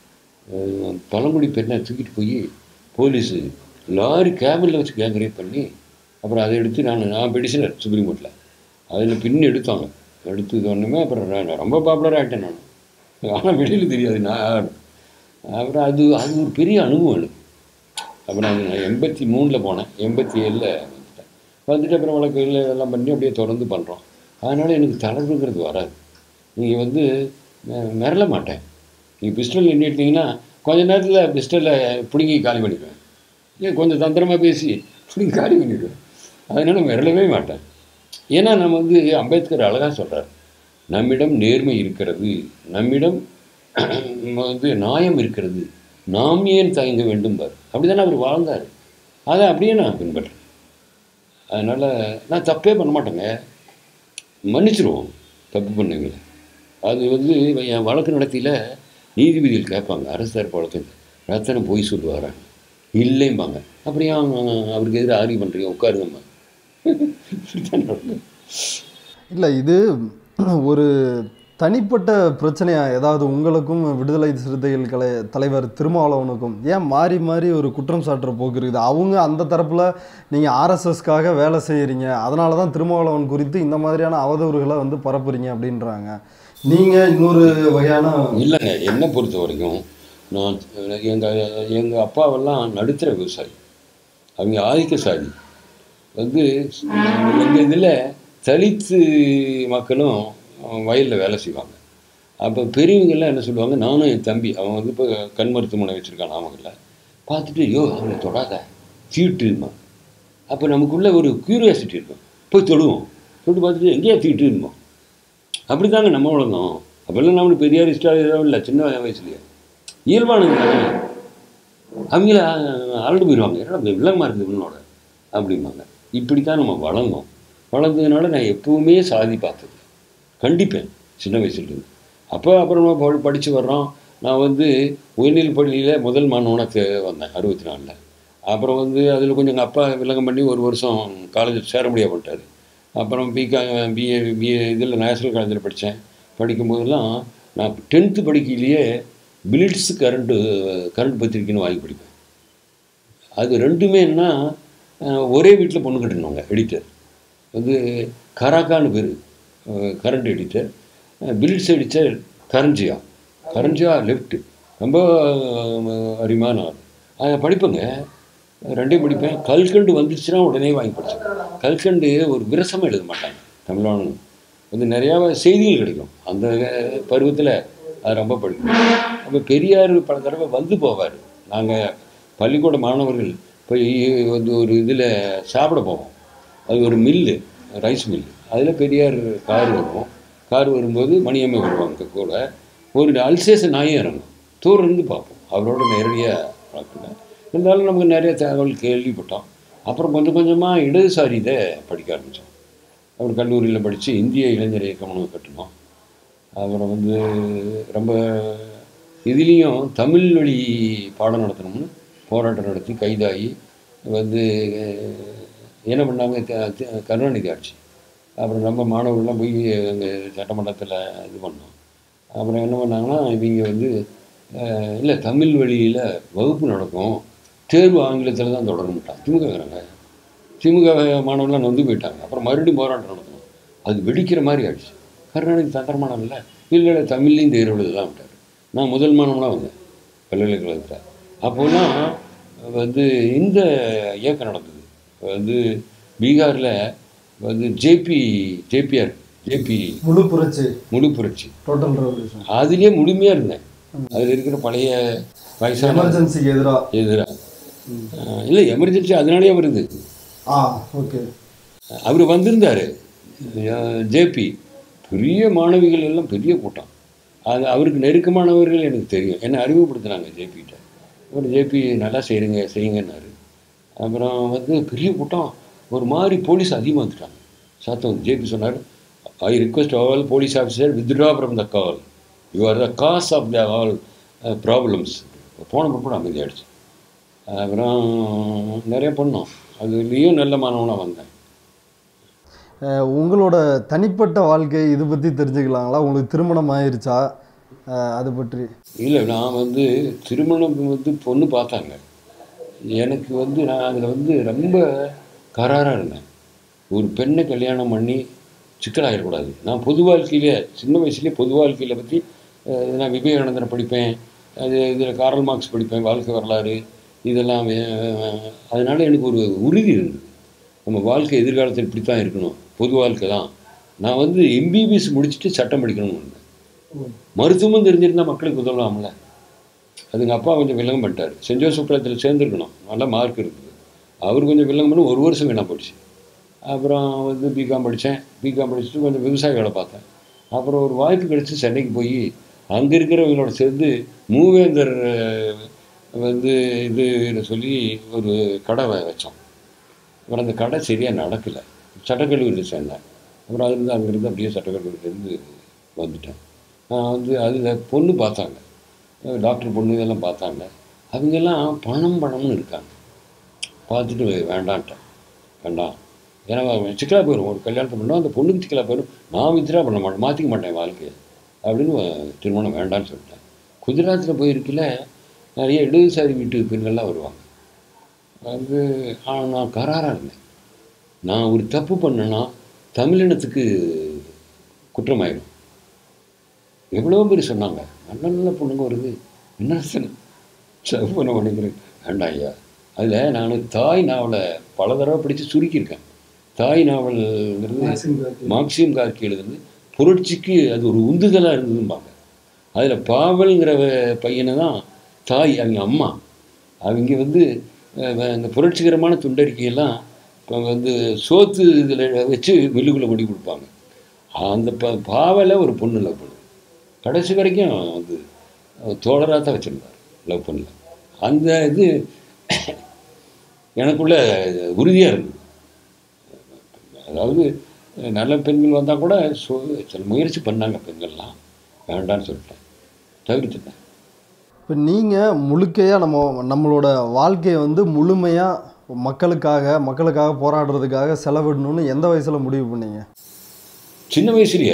பழங்குடி பெண்ணை தூக்கிட்டு போய் போலீஸு லாரி கேபினில் வச்சு கேங் ரேப் பண்ணி, அப்புறம் அதை எடுத்து நான் நான் பெடிஷனர் சுப்ரீம் கோர்ட்டில் அதில் பின் எடுத்தாங்க. எடுத்து ஒன்றுமே அப்புறம் நான் ரொம்ப பாப்புலராக ஆகிட்டேன் நான். ஆனால் வெளியில் தெரியாது நான். அப்புறம் அது அது ஒரு பெரிய அனுபவம் எனக்கு. அப்புறம் அது நான் எண்பத்தி மூணில் போனேன், எண்பத்தி ஏழில் வந்துட்டேன். வந்துட்டு அப்புறம் வழக்குகள் எல்லாம் பண்ணி அப்படியே தொடர்ந்து பண்ணுறோம். அதனால் எனக்கு தளர்வுங்கிறது வராது. நீங்கள் வந்து மிரள மாட்டேன். நீங்கள் பிஸ்டல் எண்ணிட்டீங்கன்னா கொஞ்ச நேரத்தில் பிஸ்டலை பிடுங்கி காலி பண்ணிடுவேன். ஏன் கொஞ்சம் தந்திரமாக பேசி பிடுங்கி காலி பண்ணிவிடுவேன். அதனால் மிரளவே மாட்டேன். ஏன்னா நம்ம வந்து அம்பேத்கர் அழகாக சொல்கிறார், நம்மிடம் நேர்மை இருக்கிறது, நம்மிடம் வந்து நியாயம் இருக்கிறது, நாம் ஏன் தயங்க வேண்டும் பார். அப்படி தானே அவர் வாழ்ந்தார். அதை அப்படியே நான் பின்பற்றேன். அதனால் நான் தப்பே பண்ண மாட்டேங்க, மன்னிச்சிருவோம் தப்பு பண்ணுவீங்கள. அது வந்து என் வழக்கு நடத்தியில் நீதிபதிகள் கேட்பாங்க, அரசு தரப்பு வழக்கு ரத்தனம் போய் சொல்லுவாரா இல்லைம்பாங்க. அப்படியே அவருக்கு எதிராக ஆர்கியூ பண்ணுறீங்க, உட்காருங்கம்மா. இல்லை, இது ஒரு தனிப்பட்ட பிரச்சனையா ஏதாவது உங்களுக்கும் விடுதலை சிறுத்தைகள் கலை தலைவர் திருமாவளவனுக்கும் ஏன் மாறி மாறி ஒரு குற்றம் சாட்டுற போக்கு இருக்குது? அவங்க அந்த தரப்பில் நீங்கள் ஆர்எஸ்எஸ்க்காக வேலை செய்கிறீங்க, அதனால தான் திருமாவளவன் குறித்து இந்த மாதிரியான அவதூறுகளை வந்து பரப்புறீங்க அப்படின்றாங்க. நீங்கள் இன்னொரு வகையான இல்லைங்க. என்னை பொறுத்த வரைக்கும் நான் எங்கள் எங்கள் அப்பாவெல்லாம் நடுத்தர விவசாயி, அவங்க ஆதிக்க சாதி. வந்து எங்கள் இதில் தலித்து மக்களும் வயலில் வேலை செய்வாங்க. அப்போ பெரியவங்கெல்லாம் என்ன சொல்லுவாங்க, நானும் என் தம்பி அவன் வந்து இப்போ கண் மருத்துவமனை வச்சுருக்கான் நாமக்கல்ல, பார்த்துட்டு யோ அவனை தொடாத தீட்டுமா. அப்போ நமக்குள்ளே ஒரு க்யூரியாசிட்டி இருக்கும், போய் தொடுவோம். தொட்டு பார்த்துட்டு எங்கேயா தீட்டுமா. அப்படி தாங்க நம்ம வளர்ந்தோம். அப்போல்லாம் நம்மளுக்கு பெரியார் இஷ்டம் எதுவும் இல்லை, சின்ன வயசுலேயே இயல்பானது தானே. அவங்கள அலண்டு போயிடுவாங்க, ஏன்னா வில்லங்கமாக இருக்குது இவனோட அப்படிம்பாங்க. இப்படி தான் நம்ம வளர்ந்தோம். வளர்ந்ததுனால நான் எப்போவுமே சாதி பார்த்தது கண்டிப்பேன் சின்ன வயசுலேருந்து. அப்போ அப்புறம் படித்து வர்றோம். நான் வந்து உயர்நிலை பள்ளியில் முதல் மாணவனாக வந்தேன் அறுபத்தி நாலில். அப்புறம் வந்து அதில் கொஞ்சம் எங்கள் அப்பா விலகம் பண்ணி ஒரு வருஷம் காலேஜில் சேர முடியாது பண்ணிட்டார். அப்புறம் பிகா பிஏ பிஏ இதில் நேஷனல் காலேஜில் படித்தேன். படிக்கும்போதெல்லாம் நான் டென்த்து படிக்கையிலேயே பிலிட்ஸு கரண்ட்டு கரண்ட் பத்திரிக்கைன்னு வாங்கி படிப்பேன். அது ரெண்டுமே என்ன, ஒரே வீட்டில் பொண்ணு கட்டினவங்க எடிட்டர் வந்து கராக்கான்னு பேர், current editor. Blitz editor Karanjia Karanjia left, ரொம்ப அருமையான ஆள். அதை படிப்பேங்க, ரெண்டையும் படிப்பேன். கல்கண்டு வந்துடுச்சுன்னா உடனே வாங்கி படித்தேன். கல்கண்டு ஒரு விரசமாக எழுத மாட்டாங்க தமிழானு, வந்து நிறையா செய்திகள் கிடைக்கும் அந்த பருவத்தில். அது ரொம்ப படிக்கும். அப்போ பெரியார் பல தடவை வந்து போவார். நாங்கள் பள்ளிக்கூட மாணவர்கள் போய் வந்து ஒரு இதில் சாப்பிட போவோம். அது ஒரு மில்லு, ரைஸ் மில்லு. அதில் பெரியார் கார் வரும். கார் வரும்போது மணியம்மை வருவாங்க கூட. ஒரு அல்சேஷன் நாயும் இறங்கும். தூரந்து பார்ப்போம், அவரோட நேரடியாக வளர்க்கல. இருந்தாலும் நமக்கு நிறைய தகவல் கேள்விப்பட்டோம். அப்புறம் கொஞ்சம் கொஞ்சமாக இடதுசாரி இதை படிக்க ஆரம்பித்தோம். அப்புறம் கல்லூரியில் படித்து இந்திய இளைஞர் இயக்கம்னு கட்டினோம். அப்புறம் வந்து ரொம்ப இதுலேயும் தமிழ் வழி பாடம் நடத்தணும்னு போராட்டம் நடத்தி கைதாகி வந்து என்ன பண்ணாங்க, கருணாநிதி ஆட்சி. அப்புறம் நம்ம மாணவர்கள்லாம் போய் அங்கே சட்டமன்றத்தில் இது பண்ணோம். அப்புறம் என்ன பண்ணாங்கன்னா, இவங்க வந்து இல்லை தமிழ் வழியில் வகுப்பு நடக்கும், தேர்வு ஆங்கிலத்தில் தான் தொடரமாட்டான் திமுகங்கிறாங்க. திமுக மாணவர்கள்லாம் நொந்து போயிட்டாங்க. அப்புறம் மறுபடியும் போராட்டம் நடத்தணும். அது வெடிக்கிற மாதிரி ஆயிடுச்சு. கருணாநிதி தந்திரமானம் இல்லை, இல்லை இல்லை தமிழ்லையும் தேர்வு எழுதலாம் விட்டார். நான் முதல் மாணவனாக வந்தேன் பல்கலைக்கழகத்தில். அப்போலாம் வந்து இந்த இயக்கம் நடந்தது. வந்து பீகாரில் வந்து ஜேபி ஜேபிஆர் ஜேபி முழு புரட்சி முழு புரட்சி டோட்டல் ரெவல்யூஷன், அதுலேயே முழுமையாக இருந்தேன். அதில் இருக்கிற பழைய வயசான எமர்ஜென்சிக்கு எதிராக எதிராக இல்லை, எமர்ஜென்சி அதனாலேயே வருது. ஆ ஓகே. அவர் வந்திருந்தார் ஜேபி, பெரிய மாணவிகள் எல்லாம் பெரிய கூட்டம். அது அவருக்கு நெருக்கமானவர்கள் எனக்கு தெரியும், என்னை அறிமுகப்படுத்தினாங்க ஜேபிகிட்ட. அப்புறம் ஜேபி நல்லா செய்யுங்க செய்யுங்கன்னாரு. அப்புறம் வந்து பெரிய கூட்டம், ஒரு மாதிரி போலீஸ் அதிகமாக வந்துட்டாங்க. சாத்தம் ஜேபி சொன்னார், I request all police officer withdraw from the call, you are the cause of the all problems. போன கூட அமைதியாகிடுச்சு. அப்புறம் நிறைய பண்ணோம், அதுலேயும் நல்ல மாணவனாக வந்தேன். உங்களோட தனிப்பட்ட வாழ்க்கை இது பற்றி தெரிஞ்சுக்கலாங்களா? உங்களுக்கு திருமணம் ஆயிருச்சா, அது பற்றி? இல்லை, நான் வந்து திருமணம் வந்து பொண்ணு பார்த்தாங்க எனக்கு. வந்து நான் அதில் வந்து ரொம்ப கராராக இருந்தேன். ஒரு பெண்ணை கல்யாணம் பண்ணி சிக்கலாகிடக்கூடாது. நான் பொது வாழ்க்கையிலே சின்ன வயசுலேயே பொது வாழ்க்கையில் பற்றி நான் விவேகானந்தரை படிப்பேன், அது இதில் காரல் மார்க்ஸ் படிப்பேன், வாழ்க்கை வரலாறு இதெல்லாம். அதனால் எனக்கு ஒரு உறுதி இருந்தது, நம்ம வாழ்க்கை எதிர்காலத்தில் இப்படி தான் இருக்கணும், பொது வாழ்க்கை தான். நான் வந்து எம்பிபிஎஸ் முடிச்சுட்டு சட்டம் படிக்கணும்னு இருந்தேன். மருத்துவமும் தெரிஞ்சிருந்தால் மக்களுக்கு உதவலாம்ல. அது எங்கள் அப்பா கொஞ்சம் வில்லங்கம் பண்ணிட்டார். சென்ட் ஜோசப் பள்ளத்தில் சேர்ந்துருக்கணும், நல்ல மார்க் இருக்குது. அவர் கொஞ்சம் வில்லங்கம் பண்ணி ஒரு வருஷம் வேணாம் போயிடுச்சு. அப்புறம் வந்து பிகாம் படித்தேன். பிகாம் படிச்சுட்டு கொஞ்சம் விவசாய வேலை பார்த்தேன். அப்புறம் ஒரு வாய்ப்பு கிடச்சி சென்னைக்கு போய் அங்கே இருக்கிறவங்களோட சேர்ந்து மூவேந்தர் வந்து இது சொல்லி ஒரு கடை வச்சோம். அப்புறம் அந்த கடை சரியாக நடக்கலை. சட்டக்கல்லூரியில் சேர்ந்தேன். அப்புறம் அதுலேருந்து அங்கேருந்து அப்படியே சட்டக்கல்லூரியிலேருந்து வந்துட்டேன். நான் வந்து அதில் பொண்ணு பார்த்தாங்க, டாக்டர் பொண்ணு இதெல்லாம் பார்த்தாங்க. அவங்கெல்லாம் பணம் பணம்னு இருக்காங்க. பார்த்துட்டு வேண்டான்ட்டேன், வேண்டாம், ஏன்னா சிக்கலாக போயிடும். ஒரு கல்யாணத்தை பண்ணோம், அந்த பொண்ணுக்கு சிக்கலாக போயிடும், நான் வித்ரா பண்ண மாட்டேன், மாற்றிக்க மாட்டேன் வாழ்க்கையை அப்படின்னு திருமணம் வேண்டான்னு சொல்லிட்டேன். குஜராத்தில் போயிருக்கல நிறைய இடதுசாரி வீட்டு பெண்கள்லாம் வருவாங்க. வந்து நான் கராராக இருந்தேன். நான் ஒரு தப்பு பண்ணேன்னா தமிழினத்துக்கு குற்றமாயிடும். எவ்வளோ பேர் சொன்னாங்க, நல்ல நல்ல பொண்ணுங்க வருது, என்ன சவு பண்ண பண்ணிக்கிறேன், வேண்டாம் ஐயா. அதில் நான் தாய் நாவலை பல தடவை படித்து சுருக்கியிருக்கேன். தாய் நாவல்ங்கிறது மார்க்சியம் கார்கி எழுதுறது புரட்சிக்கு அது ஒரு உந்துதலாக இருந்ததும்பாங்க. அதில் பாவல்ங்கிற பையனை தான் தாய், அவங்க அம்மா, அவங்க வந்து இந்த புரட்சிகரமான துண்டறிக்கையெல்லாம் இப்போ வந்து சோத்து இதில் வச்சு மில்லுக்குள்ளே கொடி கொடுப்பாங்க. அந்த ப பாவலை ஒரு பொண்ணு லவ் பண்ணு, கடைசி வரைக்கும் வந்து தோழராக தான் வச்சுருந்தார், லவ் பண்ணல. அந்த இது எனக்குள்ள உறுதியாக இருந்தது. அதாவது நல்ல பெண்கள் வந்தால் கூட சொ சில முயற்சி பண்ணாங்க பெண்கள்லாம், வேண்டான்னு சொல்லிட்டேன், தவிர்த்துட்டேன். இப்போ நீங்கள் முழுக்கையாக நம்ம நம்மளோட வாழ்க்கையை வந்து முழுமையாக மக்களுக்காக மக்களுக்காக போராடுறதுக்காக செலவிடணும்னு எந்த வயசில் முடிவு பண்ணீங்க? சின்ன வயசுலையே.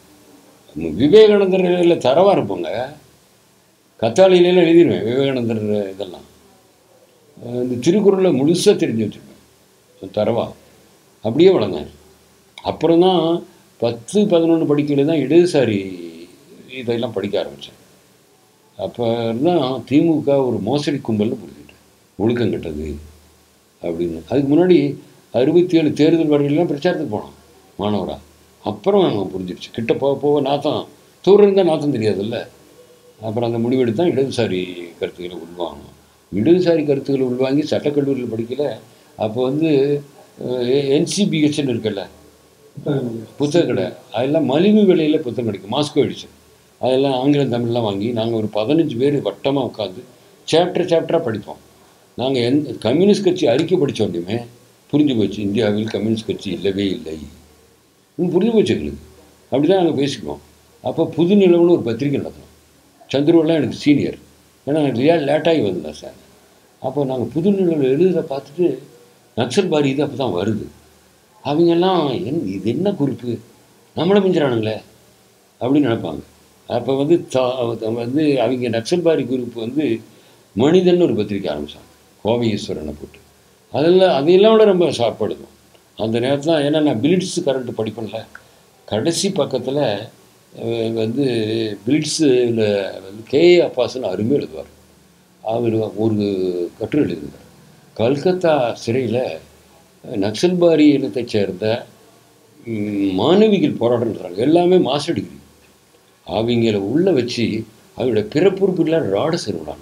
விவேகானந்தரில் தரவாக இருப்போங்க, கத்தாளியிலாம் எழுதிடுவேன் விவேகானந்தர் இதெல்லாம். இந்த திருக்குறளை முழுசாக தெரிஞ்சு வச்சுருப்பேன், தரவா அப்படியே வளர்ந்தேன். அப்புறம் தான் பத்து பதினொன்று படிக்கையில் தான் இடதுசாரி இதெல்லாம் படிக்க ஆரம்பித்தேன். அப்போ தான் திமுக ஒரு மோசடி கும்பல்னு புரிஞ்சுக்கிட்டேன், ஒழுக்கம் கெட்டது அப்படின்னு. அதுக்கு முன்னாடி அறுபத்தி ஏழு தேர்தல் வரையிலாம் பிரச்சாரத்துக்கு போனோம் மாணவராக. அப்புறம் நாங்கள் புரிஞ்சிடுச்சு, கிட்ட போக போக நாத்தம் தூரம் இருந்தால் நாத்தம் தெரியாதுல்ல. அப்புறம் அந்த முடிவெடுத்தான் இடதுசாரி கருத்துக்களை உள்வாங்கணும். இடதுசாரி கருத்துக்களை உள்வாங்கி சட்டக்கல்லூரியில் படிக்கல. அப்போ வந்து என்சிபிஹெச்னு இருக்குல்ல புத்தக கடை, அதெல்லாம் மலிவு விலையில் புத்தகம் கிடைக்கும், மாஸ்கோ எடிஷன். அதெல்லாம் ஆங்கிலம் தமிழ்லாம் வாங்கி நாங்கள் ஒரு பதினஞ்சு பேர் வட்டமாக உட்காந்து சாப்டர் சாப்டராக படிப்போம். நாங்கள் எந்த கம்யூனிஸ்ட் கட்சி அறிக்கை படித்த உடனே புரிஞ்சு போச்சு, இந்தியாவில் கம்யூனிஸ்ட் கட்சி இல்லவே இல்லை இன்னும் புரிஞ்சு போச்சு எங்களுக்கு. அப்படி தான் நாங்கள் பேசிக்குவோம். அப்போ புது நிலவுன்னு ஒரு பத்திரிக்கை நடத்தணும். சந்துருவெல்லாம் எனக்கு சீனியர், ஏன்னா லே லேட்டாகி வந்தேன் சார். அப்போ நாங்கள் புது நிலவில் எழுதுறத பார்த்துட்டு நக்சல் பாரி இது அப்போ தான் வருது. அவங்கெல்லாம் என் இது என்ன குறிப்பு, நம்மளை மிஞ்சுறானுங்களே அப்படின்னு நினைப்பாங்க. அப்போ வந்து தா வந்து அவங்க நக்சல் பாரி குரூப் வந்து மனிதன் ஒரு பத்திரிக்கை ஆரம்பித்தாங்க, கோவை ஈஸ்வரனை போட்டு. அதெல்லாம் அதையெல்லாம் விட ரொம்ப ஷார்ப்பாக அந்த நேரத்தில் தான். ஏன்னா நான் பிலிட்ஸு கரண்ட்டு படிப்பேன்ல, கடைசி பக்கத்தில் வந்து பிலிட்ஸில் வந்து கே ஏ அப்பாஸ்ன்னு அருமையாக எழுதுவார். அவர் ஒரு கட்டுரை எழுதினார். கல்கத்தா சிறையில் நக்சல்பாரி இனத்தை சேர்ந்த மாணவிகள் போராட்டம்ன்றாங்க, எல்லாமே மாஸ்டர் டிகிரி. அவங்கள உள்ளே வச்சு அவங்களோட பிறப்புறுப்புல ராடை செருவிடாங்க.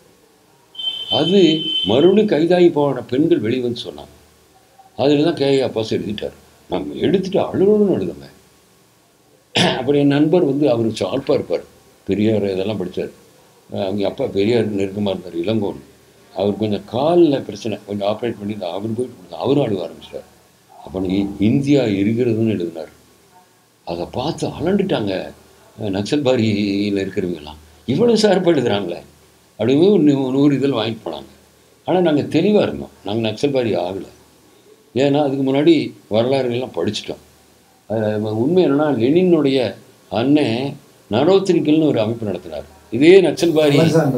அது மறுபடியும் கைதாகி போன பெண்கள் வெளியே வந்து சொன்னாங்க. அதில் தான் கே ஏ அப்பாஸ் எழுதிட்டார். நம்ம எடுத்துகிட்டு அழுகணும்னு எழுதுங்க. அப்புறம் என் நண்பர் வந்து அவர் ஷார்ப்பாக இருப்பார், பெரியார் இதெல்லாம் படித்தார். அவங்க அப்பா பெரியார் நெருக்கமாக இருந்தார், இளங்கோன். அவர் கொஞ்சம் காலில் பிரச்சனை, கொஞ்சம் ஆப்ரேட் பண்ணி அவர் போயிட்டு கொடுத்தார். அவரும் அழுவ ஆரம்பிச்சிட்டார். அப்போ இந்தியா இருக்கிறதுன்னு எழுதினார். அதை பார்த்து அலண்டுட்டாங்க நக்சல்பாரியில் இருக்கிறவங்கெல்லாம். இவ்வளோ ஷார்ப்பாக எழுதுகிறாங்களே அப்படின்னு ஒரு நூறு இதில் வாங்கிட்டு போனாங்க. ஆனால் நாங்கள் தெளிவாக இருந்தோம், நாங்கள் நக்சல்பாரி ஆகலை. ஏன்னா அதுக்கு முன்னாடி வரலாறுகள்லாம் படிச்சிட்டோம். உண்மை என்னென்னா, லெனினுடைய அண்ணன் நரோத்திரிக்கல்னு ஒரு அமைப்பு நடத்தினார். இதே நக்சல்பாரி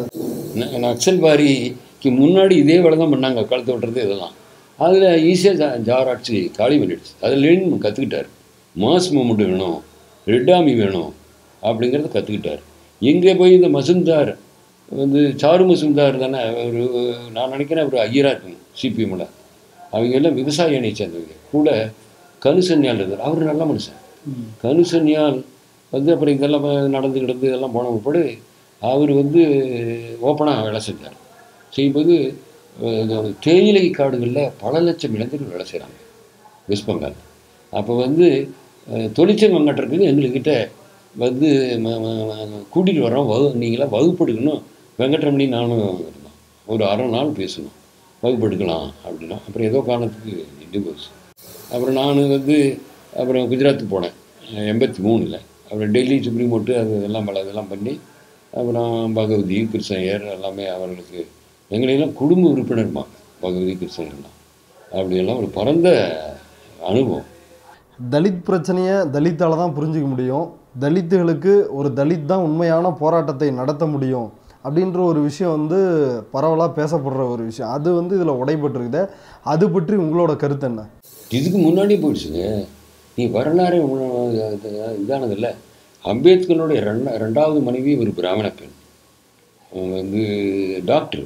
நக்சல்பாரிக்கு முன்னாடி இதே வேலை தான் பண்ணாங்க, கழுத்து விட்டுறது இதெல்லாம். அதில் ஈஸியாக ஜா ஜாராட்சி காலி பண்ணிடுச்சு. அதில் லெனின் கற்றுக்கிட்டார். மாஸ் மூமெண்ட் வேணும், ரெட் ஆர்மி வேணும் அப்படிங்கிறத கற்றுக்கிட்டார். எங்கே போய் இந்த மசும்தார் வந்து சாரு மசும்தார் தானே ஒரு, நான் நினைக்கிறேன் ஒரு ஐயராக இருக்குங்க சிபிஎம்மில். அவங்க எல்லாம் விவசாய அணியை சேர்ந்தவங்க. கூட கனுசன்யால் இருந்தார், அவர் நல்ல மனுஷன். கனுசன்யால் வந்து அப்புறம் இதெல்லாம் நடந்து கிடந்து இதெல்லாம் போன உட்படு அவர் வந்து ஓப்பனாக வேலை செஞ்சார். செய்யும்போது தேயிலை காடுகளில் பல லட்சம் இளைஞர்கள் வேலை செய்கிறாங்க வெஸ்ட் பெங்கால். அப்போ வந்து தொழிற்சங்கம் கட்டுறதுக்கு எங்கள்கிட்ட வந்து கூட்டிகிட்டு வரோம், வகு நீங்களாம் வகுப்படுக்கணும். வெங்கட்ரமணி நானும் இருந்தோம், ஒரு அரை நாள் பேசணும், வகுப்படுக்கலாம் அப்படின்னா. அப்புறம் ஏதோ காரணத்துக்கு டிவோர்ஸ். அப்புறம் நான் வந்து அப்புறம் குஜராத்துக்கு போனேன் எண்பத்தி மூணில். அப்புறம் டெல்லி சுப்ரீம் கோர்ட்டு அது இதெல்லாம் பல இதெல்லாம் பண்ணி அப்புறம் பகவதி கிருஷ்ணய்யர் எல்லாமே அவர்களுக்கு எங்களையெல்லாம் குடும்ப உறுப்பினர்மா பகவதி கிருஷ்ணய்யர்லாம். அப்படியெல்லாம் ஒரு பரந்த அனுபவம். தலித் பிரச்சனையை தலித்தால் தான் புரிஞ்சிக்க முடியும். தலித்துகளுக்கு ஒரு தலித் தான் உண்மையான போராட்டத்தை நடத்த முடியும் அப்படின்ற ஒரு விஷயம் வந்து பரவலாக பேசப்படுற ஒரு விஷயம். அது வந்து இதில் உடைபட்டுருக்குது. அது பற்றி உங்களோட கருத்து என்ன? இதுக்கு முன்னாடியே போயிடுச்சுங்க. நீ வரலாறு இதானதில்லை. அம்பேத்கருடைய ரெண்டா ரெண்டாவது மனைவி ஒரு பிராமண பெண், வந்து டாக்டர்.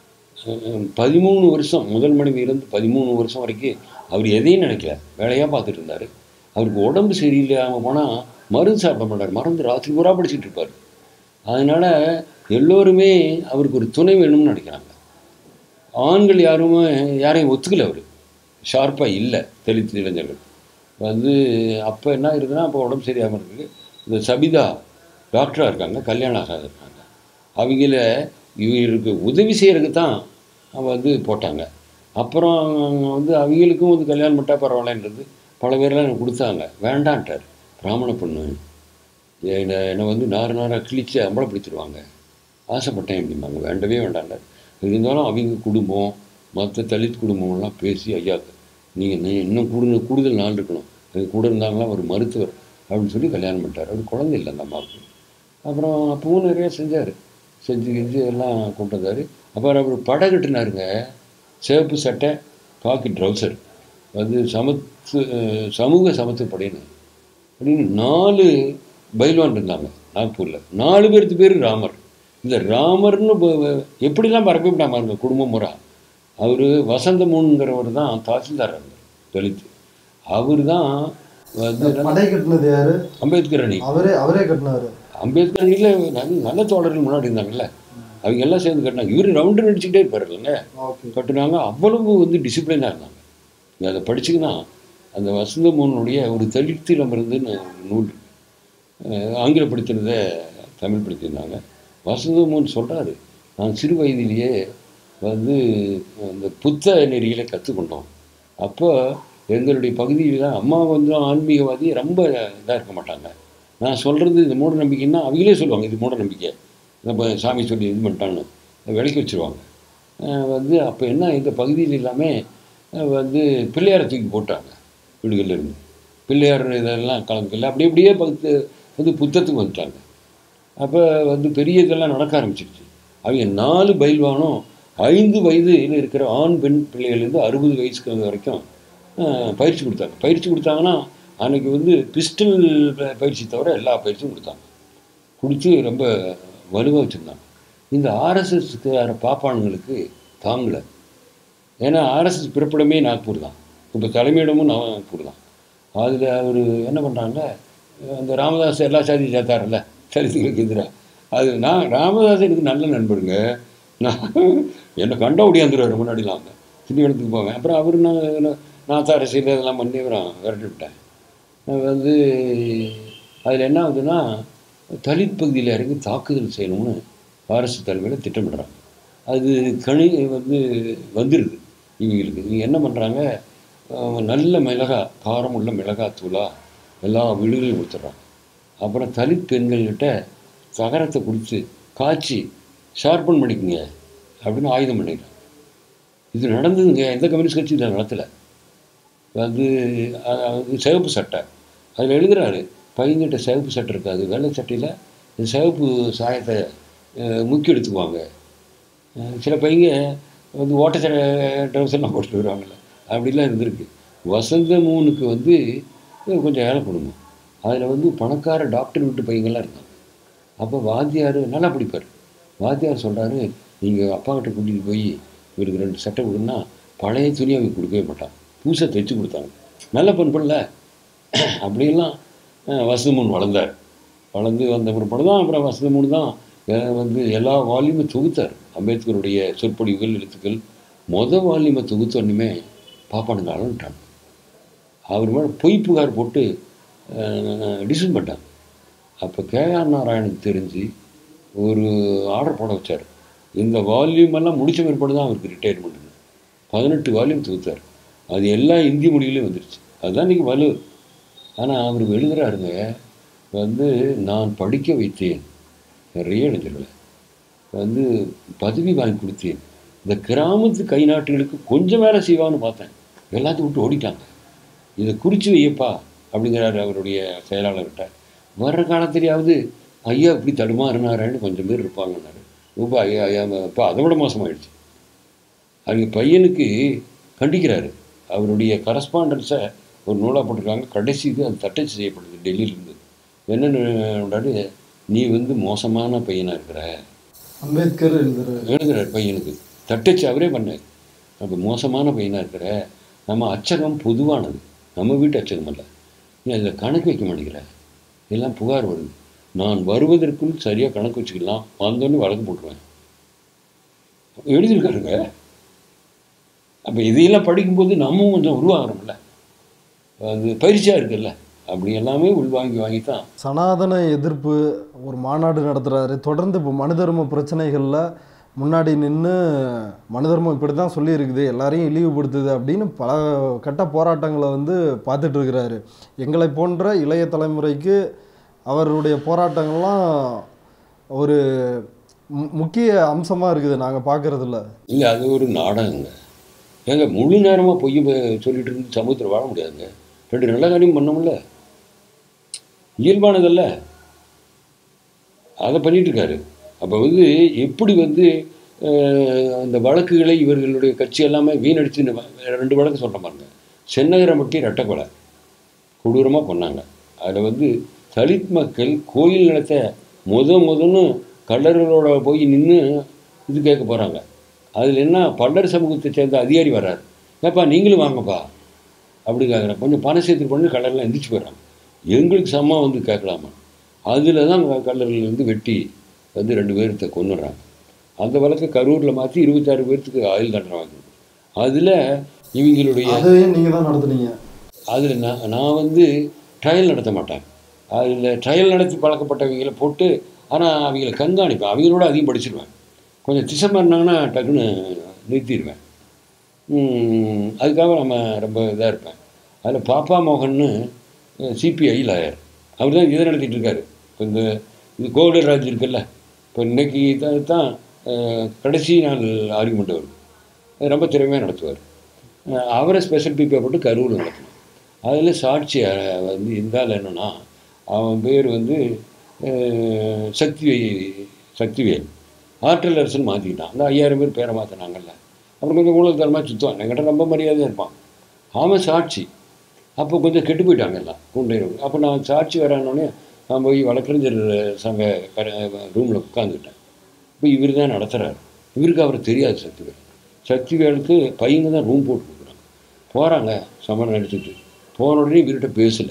பதிமூணு வருஷம் முதல் மனைவி இருந்து பதிமூணு வருஷம் வரைக்கும் அவர் எதையும் நினைக்கல, வேலையாக பார்த்துட்டு இருந்தார். அவருக்கு உடம்பு சரியில்லாமல் போனால் மருந்து சாப்பிட மாட்டார், மருந்து ராத்திரி பூரா படிச்சுட்டு இருப்பார். அதனால் எல்லோருமே அவருக்கு ஒரு துணை வேணும்னு நினைக்கிறாங்க. ஆண்கள் யாருமே யாரையும் ஒத்துக்கலை. அவர் ஷார்ப்பாக இல்லை. தெளித்து இளைஞர்கள் வந்து அப்போ என்ன இருக்குதுன்னா, அப்போ உடம்பு சரியாமல் இருக்குது. இந்த சபிதா டாக்டராக இருக்காங்க, கல்யாணம் ஆகாத இருக்காங்க. அவங்கள இவருக்கு உதவி செய்கிறதுக்கு தான் வந்து போட்டாங்க. அப்புறம் வந்து அவங்களுக்கும் வந்து கல்யாணம் பண்ணிட்டா பரவாயில்லன்றது பல பேர்லாம் எனக்கு கொடுத்தாங்க. வேண்டான்ட்டார். பிராமண பொண்ணு என்னை என்னை வந்து நாறு நாராக கிழிச்சு அம்பலப்படுத்திடுவாங்க, ஆசைப்பட்டேன் அப்படிம்பாங்க. வேண்டவே வேண்டாண்டார். இருந்தாலும் அவங்க குடும்பம் மற்ற தலித் குடும்பம்லாம் பேசி, ஐயா நீங்கள் இன்னும் கூடுதல் கூடுதல் நாள் இருக்கணும், அது கூட இருந்தாங்களா ஒரு மருத்துவர் அப்படின்னு சொல்லி கல்யாணம் பண்ணிட்டார். அவர் குழந்தை இல்லை அந்த அம்மாவுக்கு. அப்புறம் அப்பவும் நிறையா செஞ்சார், செஞ்சு செஞ்சு எல்லாம் கொண்டு வந்தார். அப்புறம் அவர் படை கட்டினாருங்க, சிவப்பு சட்டை காக்கி ட்ரௌசர், வந்து சமத்து சமூக சமத்து படையினு அப்படின்னு நாலு பைல்வான் இருந்தாங்க நாக்பூரில். நாலு பேருக்கு பேர் ராமர். இந்த ராமர்னு எப்படிலாம் பரப்பிவிட்டாம இருங்க குடும்பம் முறை. அவர் வசந்தமூன்கிறவர் தான் தாசில்தார் இருந்தார், தலித்து. அவர் தான் வந்து படை கட்டினது யாரு? அம்பேத்கர் அணி. அவரே அவரே கட்டினார். அம்பேத்கர் அணியில் நல்ல தோழர்கள் முன்னாடி இருந்தாங்கல்ல, அவங்க எல்லாம் சேர்ந்து கட்டினாங்க. இவர் ரவுண்டு நடிச்சுக்கிட்டே இருப்பார் இல்லைங்க, கட்டுனாங்க. அவ்வளவு வந்து டிசிப்ளினாக இருந்தாங்க. அதை படிச்சுக்கினா அந்த வசந்தமோனுடைய ஒரு தலித்திலமிருந்துன்னு நூல் ஆங்கில படித்திருந்த தமிழ் படித்திருந்தாங்க. வசந்தமோன் சொல்கிறாரு, நான் சிறு வயதிலேயே வந்து அந்த புத்த நெறியில் கற்றுக்கொண்டோம். அப்போ எங்களுடைய பகுதியில் அம்மா வந்து ஆன்மீகவாதி ரொம்ப இதாக இருக்க மாட்டாங்க. நான் சொல்கிறது இது மூட நம்பிக்கைன்னா அவங்களே சொல்லுவாங்க இது மூட நம்பிக்கை, நம்ம சாமி சொல்லி இது பண்ணிட்டான்னு விலக்கி வச்சுருவாங்க. வந்து அப்போ என்ன எங்கள் பகுதியில் எல்லாமே வந்து பிள்ளையாரை தூக்கி போட்டாங்க வீடுகளில் இருந்து. பிள்ளையார் இதெல்லாம் கலந்துக்கல, அப்படி அப்படியே பகுத்து வந்து புத்தத்துக்கு வந்துட்டாங்க. அப்போ வந்து பெரிய இதெல்லாம் நடக்க ஆரம்பிச்சிருச்சு. அவங்க நாலு பயில்வானும் ஐந்து வயதில் இருக்கிற ஆண் பெண் பிள்ளைகள்லேருந்து அறுபது வயசுக்கு வரைக்கும் பயிற்சி கொடுத்தாங்க. பயிற்சி கொடுத்தாங்கன்னா அன்றைக்கி வந்து பிஸ்டல் பயிற்சி தவிர எல்லா பயிற்சியும் கொடுத்தாங்க. கொடுத்து ரொம்ப வலுவாக வச்சுருந்தாங்க. இந்த ஆர்எஸ்எஸ்கார பாப்பானுங்களுக்கு தாங்கலை. ஏன்னா ஆர்எஸ்எஸ் பிறப்பிடமே நாக்பூர் தான், இப்போ தலைமையிடமும் நாக்பூர் தான். அதில் அவர் என்ன பண்ணுறாங்க, அந்த ராமதாஸ் எல்லா சாதியும் சேர்த்தார்ல சரித்திரங்களுக்கு எதிராக. அது நான் ராமதாஸ் எனக்கு நல்ல நண்பருங்க. நான் என்னை கண்ட ஓடியாந்துருவார் முன்னாடிலாம். அவங்க சின்ன இடத்துக்கு போவேன். அப்புறம் அவர் நான் நாத்த அரசியல் இதெல்லாம் பண்ணி அப்புறம் விரட்டி விட்டேன். வந்து அதில் என்ன ஆகுதுன்னா தலித் பகுதியில் இறங்கி தாக்குதல் செய்யணும்னு ஆர்எஸ் தலைமையில் திட்டமிடுறாங்க. அது கணி வந்து வந்துடுது இவங்களுக்கு. இவங்க என்ன பண்ணுறாங்க, நல்ல மிளகா காரம் உள்ள மிளகாத்தூளாக எல்லா வீடுகளையும் கொடுத்துட்றாங்க. அப்புறம் தலித் பெண்கள்கிட்ட சகரத்தை குடித்து காய்ச்சி ஷார்பன் பண்ணிக்குங்க அப்படின்னு ஆயுதம் பண்ணிடுறாங்க. இது நடந்ததுங்க. எந்த கம்யூனிஸ்ட் கட்சி இதை நடத்தலை. வந்து சிவப்பு சட்டை அதில் எழுதுகிறாரு, பையன்கிட்ட சிவப்பு சட்டை இருக்காது, வெள்ளை சட்டையில் சிவப்பு சாயத்தை முக்கி எடுத்துக்குவாங்க. சில பையங்க வந்து ஓட்ட ட்ரௌசர்லாம் போட்டுட்டு வருவாங்கள்ல, அப்படிலாம் இருந்திருக்கு. வசந்த மூணுக்கு வந்து கொஞ்சம் ஏழை குடும்பம். அதில் வந்து பணக்கார டாக்டர் வீட்டு பையங்கள்லாம் இருந்தாங்க. அப்போ வாத்தியார் நல்லா பிடிப்பார். வாத்தியார் சொல்கிறாரு, நீங்கள் அப்பாக்கிட்ட கூட்டிகிட்டு போய் இவருக்கு ரெண்டு சட்டை கொடுன்னா பழைய துணி அவங்க கொடுக்கவே மாட்டாங்க, புதுசாக தைச்சி கொடுத்தாங்க. நல்ல பண்பில்ல. அப்படியெல்லாம் வசந்தமூன் வளர்ந்தார். வளர்ந்து வந்த பிற்பாடு தான் அப்புறம் வசந்தமூன் தான் வந்து எல்லா வால்யூமை தொகுத்தார். அம்பேத்கருடைய சொற்பொழிவுகள் எழுத்துக்கள் மொதல் வால்யூமை தொகுத்தோன்னுமே பாப்பானுங்க அளந்துட்டாங்க. அவர் மேலே பொய் புகார் போட்டு டிசைன் பண்ணிட்டாங்க. அப்போ கே ஆர் நாராயணுக்கு தெரிஞ்சு ஒரு ஆர்டர் போட வச்சார். இந்த வால்யூமெல்லாம் முடித்த பிற்பாடு தான் அவருக்கு ரிட்டையர்மெண்ட். பதினெட்டு வால்யூம் தொகுத்தார். அது எல்லா இந்தி மொழியிலையும் வந்துடுச்சு. அதுதான் இன்றைக்கி வலு. ஆனால் அவர் எழுதுகிறாருங்க, வந்து நான் படிக்க வைத்தேன், நிறைய எழுதுறேன், வந்து பதவி வாங்கி கொடுத்தேன், இந்த கிராமத்து கை நாட்டுகளுக்கு கொஞ்சம் வேலை செய்வான்னு பார்த்தேன், எல்லாத்தையும் விட்டு ஓடிட்டாங்க, இதை குறித்து வையப்பா அப்படிங்கிறாரு அவருடைய செயலாளர்கிட்ட. வர்ற காலத்திலேயாவது ஐயா இப்படி தடுமாறினாரான்னு கொஞ்சம் பேர் இருப்பாங்கன்னாரு. இப்போ ஐயா ஐயா இப்போ அதை விட மோசமாயிடுச்சு. அவங்க பையனுக்கு கண்டிக்கிறாரு. அவருடைய கரஸ்பாண்டன்ஸை ஒரு நூலாக போட்டிருக்காங்க. கடைசி இது அது தட்டச்சு செய்யப்படுது டெல்லியிலேருந்து. என்னென்னு, நீ வந்து மோசமான பையனாக இருக்கிற, அம்பேத்கர் எழுதுகிறார் பையனுக்கு தட்டச்சு அவரே பண்ணார். அப்போ மோசமான பையனாக இருக்கிற, நம்ம அச்சகம் பொதுவானது, நம்ம வீட்டு அச்சகம் அல்ல, நீ அதில் கணக்கு வைக்க மாட்டேங்கிற, எல்லாம் புகார் வருது, நான் வருவதற்குள் சரியாக கணக்கு வச்சுக்கலாம், வந்தோன்னு வழக்கு போட்டுருவேன் எழுதியிருக்காருங்க. அப்போ இதையெல்லாம் படிக்கும்போது நம்மவும் கொஞ்சம் உருவாகிறோம்ல, அது பயிற்சியாக இருக்குல்ல, அப்படி எல்லாமே உள்வாங்கி வாங்கித்தான். சனாதன எதிர்ப்பு ஒரு மாநாடு நடத்துகிறாரு. தொடர்ந்து இப்போ மனு தர்ம பிரச்சனைகளில் முன்னாடி நின்று மனு தர்மம் இப்படி தான் சொல்லியிருக்குது, எல்லாரையும் இழிவுபடுத்துது அப்படின்னு பல கட்ட போராட்டங்களை வந்து பார்த்துட்டு இருக்கிறாரு. எங்களை போன்ற இளைய தலைமுறைக்கு அவருடைய போராட்டங்கள்லாம் ஒரு முக்கிய அம்சமாக இருக்குது நாங்கள் பார்க்குறதில்ல. இல்லை, அது ஒரு நாடகங்க. ஏங்க முழு நேரமாக பொய் சொல்லிட்டு இருந்து சமூகத்தில் வாழ முடியாதுங்க. ரெண்டு நல்ல காரியம் பண்ணோம்ல, இயல்பானதல்ல, அதை பண்ணிட்டு இருக்காரு. அப்போ வந்து எப்படி வந்து அந்த வழக்குகளை இவர்களுடைய கட்சி எல்லாமே வீணடிச்சு ரெண்டு வழக்கு சொல்கிற பாருங்க. சென்னகரம்பட்டி ரெட்டக்கொலை கொடூரமாக பண்ணாங்க. அதில் வந்து தலித் மக்கள் கோயில் நிலத்தை முத முதன்னு கல்லர்களோட போய் நின்று இது கேட்க போகிறாங்க. அதில் என்ன, பல்லர் சமூகத்தை சேர்ந்த அதிகாரி வர்றாரு, ஏப்பா நீங்களும் வாங்கப்பா அப்படி கேட்குறேன், கொஞ்சம் பணம் சேர்த்து பண்ணி கல்லர்லாம் எந்திரிச்சு போயிடறாங்க, எங்களுக்கு சமமாக வந்து கேட்கலாமா. அதில் தான் கல்லர்கள்லேருந்து வெட்டி வந்து ரெண்டு பேர்த்த கொண்டுடுறாங்க. அந்த வழக்கை கரூரில் மாற்றி இருபத்தாறு பேர்த்துக்கு ஆயுள் தண்டனை வாங்கி. அதில் இவங்களுடைய நீங்கள் தான் நடத்துனீங்க. அதில் நான் நான் வந்து ட்ரையல் நடத்த மாட்டேன். அதில் ட்ரையல் நடத்தி பழக்கப்பட்டவங்களை போட்டு, ஆனால் அவங்கள கண்காணிப்பேன், அவங்களோட அதிகம் படிச்சிடுவேன். கொஞ்சம் திசை மாறினாங்கன்னா டக்குன்னு நிறுத்திடுவேன். அதுக்காக நம்ம ரொம்ப இதாக இருப்பேன். அதில் பாப்பா மோகன்னு சிபிஐ லாயர், அவர் தான் இதை நடத்திட்டு இருக்காரு. இப்போ இந்த இது கோகுல் ராஜ் இருக்குல்ல, இப்போ இன்னைக்கு தான் தான் கடைசி நாள் ஆர்குமெண்ட் வருது, ரொம்ப திறமையாக நடத்துவார். அவரை ஸ்பெஷல் பிபியை போட்டு கரூர் நடத்தணும். அதில் சாட்சி வந்து இருந்தால் என்னென்னா, அவன் பேர் வந்து சக்தி சக்திவேல் ஆற்றல் அரசுன்னு மாற்றிக்கிட்டான். அந்த ஐயாயிரம் பேர் பேரை மாற்றினாங்கல்ல, அப்புறம் கொஞ்சம் ஊழல்தரமாக சுற்றுவான், என்கிட்ட ரொம்ப மரியாதையாக இருப்பான். அவன் சாட்சி. அப்போ கொஞ்சம் கெட்டு போயிட்டாங்க எல்லாம் குண்டை. அப்போ நான் சாட்சி வரானோடனே நான் போய் வழக்கறிஞர் சங்க க ரூமில் உட்காந்துக்கிட்டேன். இப்போ இவர் தான் நடத்துகிறார். இவருக்கு அவர் தெரியாது சக்திவேல். சக்திவேலுக்கு பையங்க தான் ரூம் போட்டு கொடுக்குறாங்க. போகிறாங்க சமரம் நடிச்சுட்டு. போன உடனே இவர்கிட்ட பேசலை.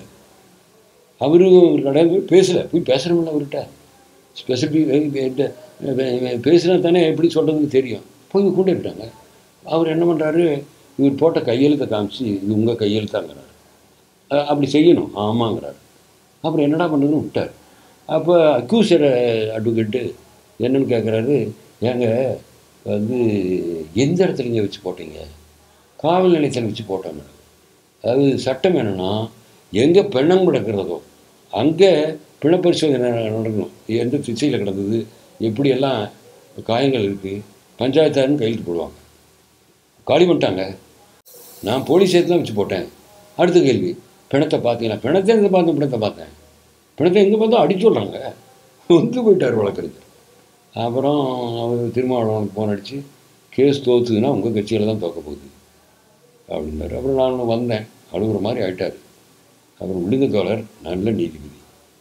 அவரும் நடந்து பேசலை. போய் பேசுகிறோம்ல அவர்கிட்ட ஸ்பெசிஃபிக் பேசுனா தானே எப்படி சொல்கிறதுன்னு தெரியும். போய் கூட விட்டாங்க. அவர் என்ன பண்ணுறாரு, இவர் போட்ட கையெழுத்தை காமிச்சு இது உங்கள் கையெழுத்தாங்கிறார். அப்படி செய்யணும் ஆமாங்கிறார். அப்புறம் என்னடா பண்ணுறதுன்னு விட்டார். அப்போ அக்யூசர் அட்வொகேட்டு என்னன்னு கேட்குறாரு, ஏங்க வந்து எந்த இடத்துல இங்கே வச்சு போட்டீங்க? காவல் நிலையத்தில் வச்சு போட்டாங்க. அதாவது சட்டம் என்னென்னா, எங்கே பெண்ணம் கிடக்கிறதோ அங்கே பிணப்பரிசோதனை நடக்கணும். எந்த திசையில் கிடந்தது, எப்படியெல்லாம் காயங்கள் இருக்குது, பஞ்சாயத்தாருன்னு கையெழுத்து போடுவாங்க. காலி பண்ணிட்டாங்க. நான் போலீஸ் ஸ்டேஷன் தான் வச்சு போட்டேன். அடுத்த கேள்வி, பிணத்தை பார்த்தீங்களா? பிணத்தை எங்கே பார்த்தேன்? பிணத்தை பார்த்தேன். பிணத்தை எங்கே பார்த்தோம் அடிச்சு சொல்கிறாங்க. வந்து போயிட்டார் வழக்கறிஞர். அப்புறம் அவர் திருமாவளவனுக்கு ஃபோன் அடித்து, கேஸ் தோற்றுதுன்னா உங்கள் கட்சியில் தான் தோக்க போகுது அப்படின்னாரு. அப்புறம் நான் வந்தேன். அழுகுற மாதிரி ஆகிட்டார். அப்புறம் விழுங்க தோழர், நல்ல நீதிபதி,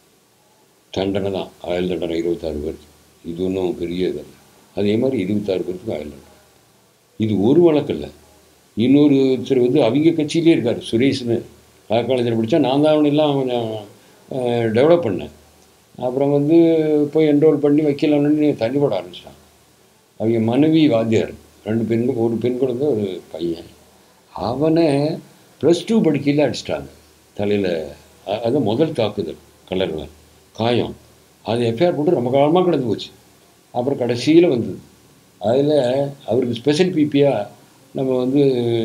தண்டனை தான், ஆயுள் தண்டனை இருபத்தாறு பேருக்கு. இது ஒன்றும் பெரிய இதல்ல. அதே மாதிரி இருபத்தாறு பேருக்கும் ஆயுள் தண்டனை. இது ஒரு வழக்கு இல்லை. இன்னொருத்தர் வந்து அவங்க கட்சியிலே இருக்கார், சுரேஷ்னு. லா காலேஜில் படித்தா நான் தான் அவனெல்லாம் கொஞ்சம் டெவலப் பண்ணேன். அப்புறம் வந்து போய் என்ரோல் பண்ணி வைக்கலாம்னு தள்ளி போட ஆரம்பிச்சிட்டான். அவங்க மனைவி வாத்தியார், ரெண்டு பெண்கள், ஒரு பெண் குழந்தை ஒரு பையன். அவனை ப்ளஸ் டூ படிக்கையில் அடிச்சிட்டாங்க தலையில். அது முதல் தாக்குதல், கலரில் காயம். அது எஃப்ஐஆர் போட்டு ரொம்ப காலமாக கிடந்து போச்சு. அப்புறம் கடைசியில் வந்தது. அதில் அவருக்கு ஸ்பெஷல் பிபியாக நம்ம வந்து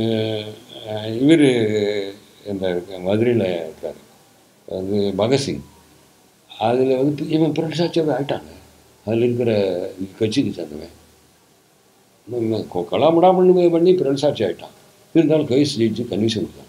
இவர் இந்த மதுரையில் இருக்கார் வந்து பகத்சிங். அதில் வந்து இவன் பிரசாட்சியாகவே ஆகிட்டாங்க. அதில் இருக்கிற கட்சிக்கு சேர்ந்தவன் கலாமுடா பண்ணி பண்ணி பிரசாட்சி ஆகிட்டான். இருந்தாலும் கைஸ் ஜெயிச்சு கன்விஷன் கொடுத்தாங்க.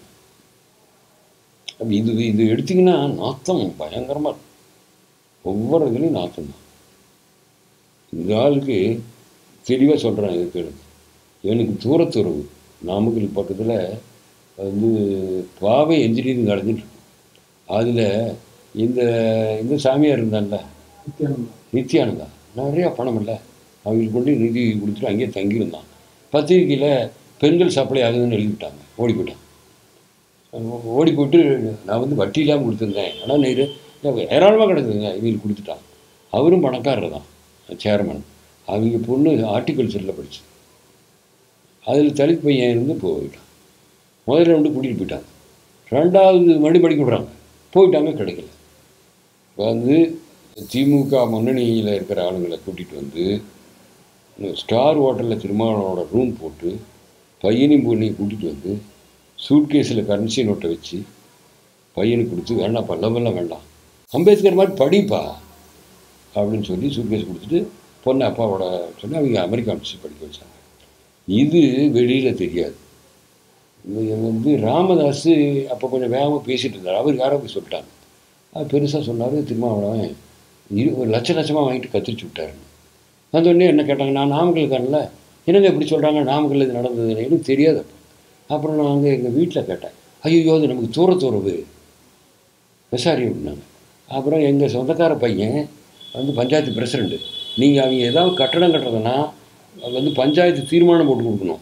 அப்படி இது இது எடுத்திங்கன்னா நாத்தம் பயங்கரமாக இருக்கும். ஒவ்வொரு இதுலேயும் நாத்தம் தான். இந்த ஆளுக்கு தெளிவாக சொல்கிறேன். இதுக்கு எனக்கு தூரத்துறவு நாமக்கல் பக்கத்தில் வந்து பாவை என்ஜினியரிங் அடைஞ்சிட்ருக்கு. அதில் இந்த இந்த சாமியார் இருந்தான்ல நித்யானந்தா, நிறையா பணம் இல்லை, அவங்களுக்கு கொண்டு நிதி கொடுத்துட்டு அங்கேயே தங்கியிருந்தான். பத்திரிக்கையில் பெண்கள் சப்ளை ஆகுதுன்னு எழுதிவிட்டாங்க. ஓடி போயிட்டான். ஓடி போயிட்டு நான் வந்து வட்டி இல்லாமல் கொடுத்துருந்தேன், ஆனால் நீர் ஏராளமாக கிடக்குதுங்க இவங்களுக்கு கொடுத்துட்டான். அவரும் பணக்காரர் தான், சேர்மன். அவங்க பொண்ணு ஹார்டிகல்ச்சரில் படிச்சு அதில் தலித் பையன் இருந்து போயிட்டான். முதல்ல வந்து கூட்டிகிட்டு போயிட்டாங்க. ரெண்டாவது மறுபடி படிக்க விடுறாங்க, போயிட்டாங்க, கிடைக்கல. வந்து திமுக முன்னணியில் இருக்கிற ஆளுங்களை கூட்டிகிட்டு வந்து ஸ்டார் ஹோட்டலில் திருமாவளவனோட ரூம் போட்டு பையனையும் பொண்ணையும் கூட்டிகிட்டு வந்து சூட்கேஸில் கரன்சி நோட்டை வச்சு பையனுக்கு கொடுத்து, வேண்டாம்ப்பா லவ்வெல்லாம் வேண்டாம், அம்பேத்கர் மாதிரி படிப்பா அப்படின்னு சொல்லி சூட்கேஸ் கொடுத்துட்டு பொண்ணை அப்பாவோட சொல்லி அவங்க அமெரிக்கா அனுப்பிச்சு படிக்க வச்சாங்க. இது வெளியில் தெரியாது. வந்து ராமதாஸ் அப்போ கொஞ்சம் வேகமாக பேசிகிட்டு இருந்தார். அவர் யாரோ போய் சொல்லிட்டாங்க. அது பெருசாக சொன்னார். திருமாவளவன் இரு ஒரு லட்ச லட்சமாக வாங்கிட்டு கத்திரிச்சு விட்டாருன்னு. அந்த உடனே என்ன கேட்டாங்க, நான் நாமக்கல்காரன்ல, என்னங்க எப்படி சொல்கிறாங்க, நாமக்கல் இது நடந்தது எனக்கு தெரியாது. அப்போ அப்புறம் நான் வந்து எங்கள் வீட்டில் கேட்டேன், ஐயோ அது நமக்கு தூர தூரவு விசாரி அப்படின்னாங்க. அப்புறம் எங்கள் சொந்தக்கார பையன் வந்து பஞ்சாயத்து பிரசிடண்ட்டு, நீங்கள் அவங்க ஏதாவது கட்டடம் கட்டுறதுன்னா வந்து பஞ்சாயத்து தீர்மானம் போட்டு கொடுக்கணும்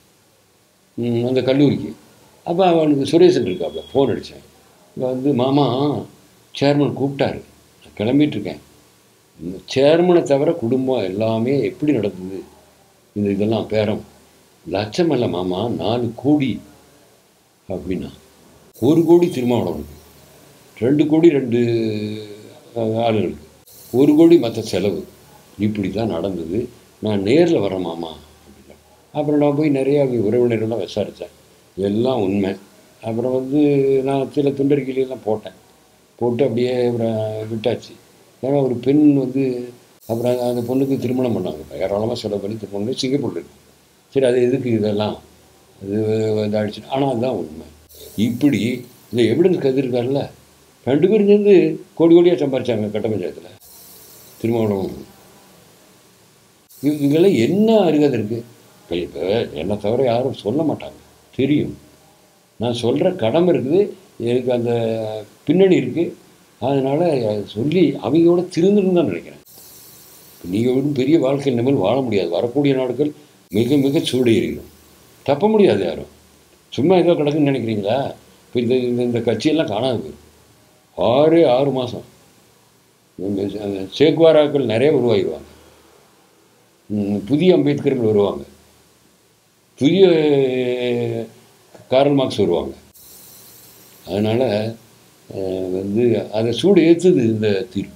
அந்த கல்லூரிக்கு. அப்போ அவனுக்கு சுரேசன் இருக்காப்புல ஃபோன் அடித்தேன். இப்போ வந்து மாமா சேர்மன் கூப்பிட்டாரு, நான் கிளம்பிகிட்ருக்கேன். இந்த சேர்மனை தவிர குடும்பம் எல்லாமே எப்படி நடந்தது இந்த இதெல்லாம் பேரம் லட்சம் இல்லை மாமா, நாலு கோடி அப்படின்னா. ஒரு கோடி திருமாவளவனுக்கு, ரெண்டு கோடி ரெண்டு ஆளுங்களுக்கு, ஒரு கோடி மற்ற செலவு. இப்படி தான் நடந்தது, நான் நேரில் வரேன் மாமா அப்படின்னா. அப்புறம் நான் போய் நிறையா உறவினர்கள்லாம் விசாரித்தேன். எல்லாம் உண்மை. அப்புறம் வந்து நான் சில துண்டறிக்கையிலாம் போட்டேன். போட்டு அப்படியே அப்புறம் விட்டாச்சு. ஏன்னா ஒரு பெண் வந்து அப்புறம் அந்த பொண்ணுக்கு திருமணம் பண்ணாங்க. ஏராளமாக செலவு பண்ணி திருமணம் பண்ணி சிங்கப்பூர்ல இருக்கு. சரி அது எதுக்கு இதெல்லாம்? அது வந்து அடிச்சு ஆனால் அதுதான் உண்மை. இப்படி இந்த எவிடன்ஸ் கதிர்காரில் ரெண்டு பேரும் சேர்ந்து கோடி கோடியாக சம்பாரிச்சாங்க கட்ட பஞ்சாயத்தில் திருமணம். இவங்கெல்லாம் என்ன அருகதை இருக்குது? இப்போ இப்போ என்னை தவிர யாரும் சொல்ல மாட்டாங்க, தெரியும். நான் சொல்கிற கடமை இருக்குது, எனக்கு அந்த பின்னணி இருக்குது. அதனால் சொல்லி அவங்களோட திருந்துன்னு தான் நினைக்கிறேன். நீங்கள் ஒன்றும் பெரிய வாழ்க்கை இனிமேல் வாழ முடியாது. வரக்கூடிய நாடுகள் மிக மிக சூடேறிடும். தப்ப முடியாது யாரும். சும்மா ஏதோ கிடக்குன்னு நினைக்கிறீங்களா? இப்போ இந்த இந்த கட்சியெல்லாம் காணாது போயிடும். ஆறு ஆறு மாதம் சேக்வாராக்கள் நிறைய உருவாகிடுவாங்க. புதிய அம்பேத்கர்கள் வருவாங்க, புதிய கார்ல் மார்க்ஸ் வருவாங்க. அதனால் வந்து அதை சூடு ஏற்றுது இந்த தீர்ப்பு.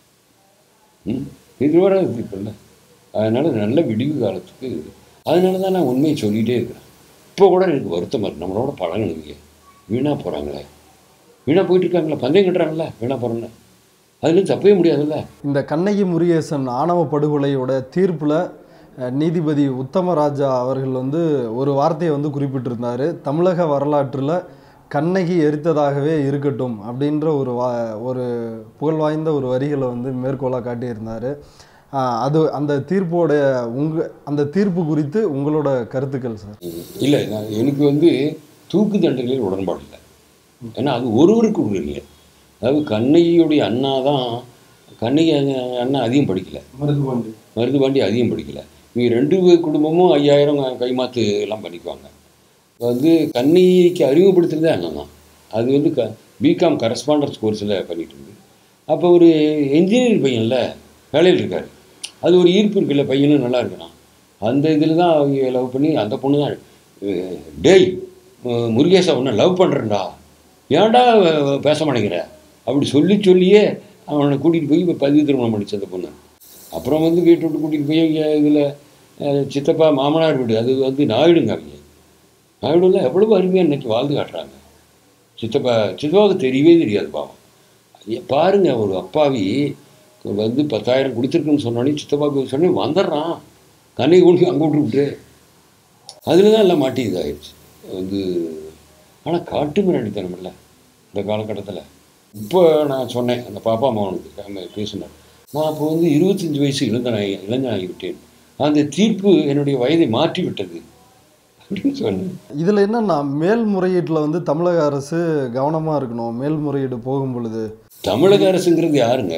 ம் இது வர தீர்ப்பு இல்லை. அதனால் நல்ல விடிவு காலத்துக்கு அதனால தான் நான் உண்மையை சொல்லிகிட்டே இருக்கிறேன். இப்போ கூட எனக்கு வருத்தமாக இருக்குது. நம்மளோட பழகினவங்க வீணாக போகிறாங்களே, வீணாக போயிட்டு இருக்காங்களே, பந்தயம் கட்டுறாங்களே, வீணாக போகிறோன்னு அதுலேயும் தப்பவே முடியாதுல்ல. இந்த கண்ணகி முருகேசன் ஆணவ படுகொலையோட தீர்ப்பில் நீதிபதி உத்தமராஜா அவர்கள் வந்து ஒரு வார்த்தையை வந்து குறிப்பிட்டிருந்தார். தமிழக வரலாற்றில் கண்ணகி எரித்ததாகவே இருக்கட்டும் அப்படின்ற ஒரு வா ஒரு புகழ் வாய்ந்த ஒரு வரிகளை வந்து மேற்கோளாக காட்டியிருந்தார். அது அந்த தீர்ப்போட உங்கள் அந்த தீர்ப்பு குறித்து உங்களோட கருத்துக்கள் சார்? இல்லை, நான் எனக்கு வந்து தூக்கு தண்டனையில் உடன்பாடு இல்லை. ஏன்னா அது ஒருவருக்கு ஒன்று இல்லை. அதாவது கண்ணகியுடைய அண்ணா தான், கண்ணகி அண்ணா அதிகம் படிக்கலை, மருதுபாண்டி மருதுபாண்டி அதிகம் படிக்கலை. இவங்க ரெண்டு குடும்பமும் ஐயாயிரம் கைமாத்து எல்லாம் பண்ணிக்குவாங்க. வந்து கண்ணகிக்கு அறிமுகப்படுத்துறதே அண்ணன் தான். அது வந்து க பிகாம் கரஸ்பாண்டன்ஸ் கோர்ஸில் பண்ணிட்டு இருந்து அப்போ ஒரு என்ஜினியரிங் பையனில் வேலையில் இருக்கார். அது ஒரு ஈர்ப்பு இருக்குல்ல, பையனும் நல்லா இருக்கணும். அந்த இதில் தான் அவங்க லவ் பண்ணி அந்த பொண்ணு தான், டேய் முருகேசா ஒன்று லவ் பண்ணுறேன்டா, ஏன்டா பேச மாட்டேங்கிற அப்படி சொல்லி சொல்லியே அவனை கூட்டிகிட்டு போய் இப்போ பதிவு திருமணம் பண்ணிச்சு அந்த பொண்ணு. அப்புறம் வந்து வீட்டை விட்டு கூட்டிகிட்டு போய் இங்கே இதில் சித்தப்பா மாமனார் வீடு, அது வந்து நாயுடுங்க. அவங்க நாயுடுல எவ்வளவு அருமையாக இன்றைக்கி வாழ்ந்து காட்டுறாங்க. சித்தப்பா சித்தப்பாவுக்கு தெரியவே தெரியாது பாவம். பாருங்க, ஒரு அப்பாவி வந்து பத்தாயிரம் கொடுத்துருக்குன்னு சொன்னோடனே சித்தப்பாவுக்கு சொன்னே வந்துடுறான், கண்ணை கொண்டு அங்கே விட்டு விட்டு அதில் தான் எல்லாம் மாட்டி இதாகிடுச்சு வந்து. ஆனால் காட்டு மிராண்டித்தனம் இல்லை இந்த காலகட்டத்தில். இப்போ நான் சொன்னேன் அந்த பாப்பா அம்மாவனுக்கு பேசினேன், நான் அப்போ வந்து இருபத்தஞ்சி வயசு இளைஞனாகி இளைஞனாகிவிட்டேன், அந்த தீர்ப்பு என்னுடைய வயதை மாற்றி விட்டது அப்படின்னு சொன்னேன். இதில் என்னன்னா, மேல்முறையீட்டில் வந்து தமிழக அரசு கவனமாக இருக்கணும். மேல்முறையீடு போகும் பொழுது தமிழக அரசுங்கிறது யாருங்க?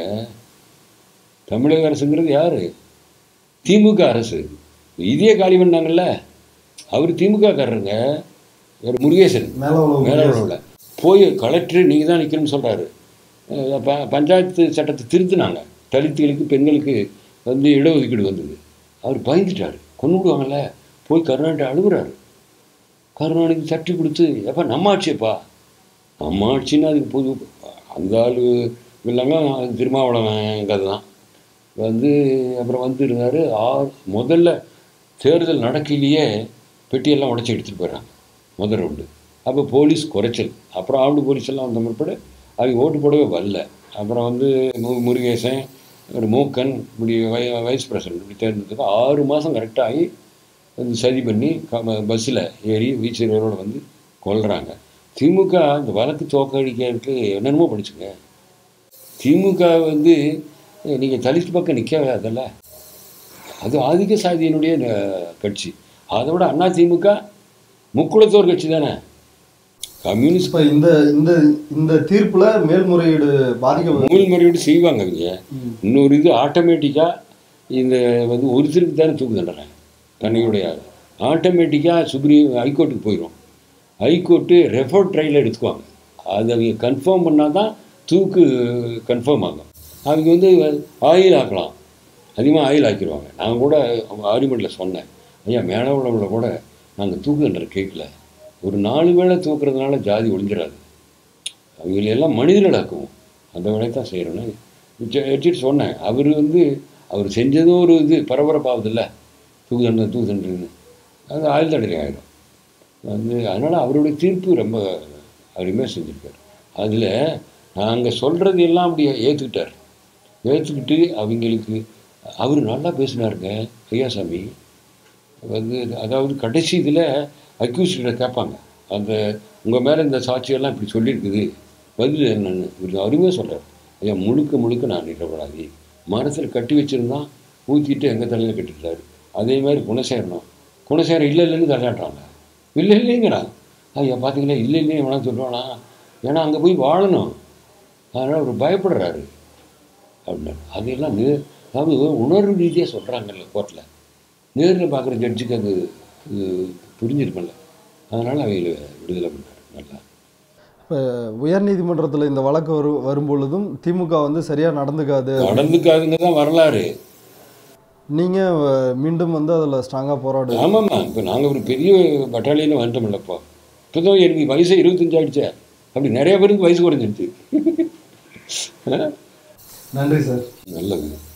தமிழக அரசுங்கிறது யாரு? திமுக அரசு. இதே காலி பண்ணாங்கல்ல, அவர் திமுக காரருங்க. ஒரு முருகேசன் மேலவளவில் போய் கலெக்டர் நீங்கள் தான் நிற்கணும்னு சொல்கிறாரு. ப பஞ்சாயத்து சட்டத்தை திருத்தினாங்க, தலித்துகளுக்கு பெண்களுக்கு வந்து இடஒதுக்கீடு வந்தது. அவர் பயந்துட்டார், கொண்டு விடுவாங்கல்ல. போய் கருணாநிதி அழுகுறாரு. கருணாநிதி தட்டி கொடுத்து, எப்போ நம்ம ஆட்சியப்பா, நம்ம ஆட்சின்னா அதுக்கு பொது அந்த ஆள் இல்லைங்க, திருமாவளவன் கதை தான் வந்து. அப்புறம் வந்து இருந்தார். ஆறு முதல்ல தேர்தல் நடக்கையிலேயே பெட்டியெல்லாம் உடச்சி எடுத்துகிட்டு போயிடறாங்க முதல் ரவுண்டு. அப்போ போலீஸ் குறைச்சல். அப்புறம் ஆண்டு போலீஸ் எல்லாம் வந்த முற்பட அவங்க ஓட்டு போடவே வரல. அப்புறம் வந்து மு முருகேசன் ஒரு மூக்கன் இப்படி வை வைஸ் பிரசிடென்ட் இப்படி தேர்ந்ததுக்கு ஆறு மாதம் கரெக்டாகி வந்து சதி பண்ணி க பஸ்ஸில் ஏறி வீச்சரோடு வந்து கொல்றாங்க. திமுக இந்த வழக்கு தோக்கடிக்கிறதுக்கு என்னென்னமோ படிச்சுங்க. திமுக வந்து நீங்கள் தலித் பக்கம் நிற்கவே அதில்ல, அது ஆதிக்க சாதியினுடைய கட்சி. அதை விட அண்ணா திமுக முக்குளத்தோர் கட்சி தானே, கம்யூனிஸ்ட். இந்த இந்த இந்த தீர்ப்பில் மேல்முறையீடு பாதிக்க மேல்முறையீடு செய்வாங்க அவங்க. இன்னொரு இது ஆட்டோமேட்டிக்காக இந்த வந்து ஒருத்தருக்கு தானே தூக்கு தண்டனை தன்னையுடைய ஆட்டோமேட்டிக்காக சுப்ரீம் ஹைகோர்ட்டுக்கு போயிடும். ஹைகோர்ட்டு ரெஃபர் ட்ரையல் எடுத்துக்குவாங்க. அது அவங்க கன்ஃபார்ம் பண்ணால் தான் தூக்கு கன்ஃபார்ம் ஆகும். அவங்க வந்து ஆயில் ஆக்கலாம், அதிகமாக ஆயில் ஆக்கிடுவாங்க. நான் கூட அவங்க ஆர்குமெண்ட்டில் சொன்னேன், ஐயா மேலே உள்ளவங்கள கூட நாங்கள் தூக்கு தண்டனை கேட்கல, ஒரு நாலு வேளை தூக்குறதுனால ஜாதி ஒழிஞ்சிடாது, அவங்களெல்லாம் மனிதர்களாக்குவோம், அந்த வேலையை தான் செய்கிறோன்னு வச்சுட்டு சொன்னேன். அவர் வந்து அவர் செஞ்சதும் ஒரு இது பரபரப்பாகுது இல்லை, தூக்கு தண்டனை தூக்கு தண்டனைன்னு, அது ஆயுள் தண்டனை ஆகிடும். வந்து அதனால் அவருடைய தீர்ப்பு ரொம்ப அருமையாக செஞ்சுருக்கார். அதில் நாங்கள் சொல்கிறது எல்லாம் அப்படியே ஏற்றுக்கிட்டார். ஏற்றுக்கிட்டு அவங்களுக்கு அவர் நல்லா பேசினாருங்க ஐயாசாமி. வந்து அதாவது கடைசி இதில் அக்யூஸ்டில் கேட்பாங்க, அந்த உங்கள் மேலே இந்த சாட்சியெல்லாம் இப்படி சொல்லியிருக்குது, பதில் என்னன்னு இவர் அருமையாக சொல்கிறார். ஐயா, முழுக்க முழுக்க நான் நிரபராதி. மரத்தில் கட்டி வச்சுருந்தான், ஊற்றிட்டு எங்கள் தலையில் கட்டிட்டாரு. அதே மாதிரி குணசேரணும். குணசேரம் இல்லை இல்லைன்னு தலையாட்டுறாங்க. இல்லை இல்லைங்கிறான். ஐயா பார்த்தீங்களா, இல்லை இல்லைன்னு வேணாம் சொல்லுவானா, ஏன்னா அங்கே போய் வாழணும், அதனால் அவர் பயப்படுறாரு அப்படின்னாரு. அதையெல்லாம் நே அதாவது உணர்வு ரீதியாக சொல்கிறாங்கல்ல கோர்ட்டில், நேரில் பார்க்குற ஜட்ஜுக்கு அது இது புரிஞ்சிருக்கும்ல, அதனால் அவங்கள விடுதலை பண்ணார். நல்லா இப்போ உயர்நீதிமன்றத்தில் இந்த வழக்கு வரு வரும்பொழுதும் திமுக வந்து சரியாக நடந்துக்காது நடந்துக்காதுங்க தான் வரலாறு. நீங்கள் மீண்டும் வந்து அதில் ஸ்ட்ராங்காக போராடு. ஆமாம்மா, இப்போ நாங்கள் ஒரு பெரிய பட்டாலியில் வந்துட்டோம்லப்போ. இப்போ தான் எனக்கு வயசு இருபத்தஞ்சு ஆகிடுச்சே, அப்படி நிறைய பேருக்கு வயசு குறைஞ்சிடுச்சு. நன்றி சார். நல்லது.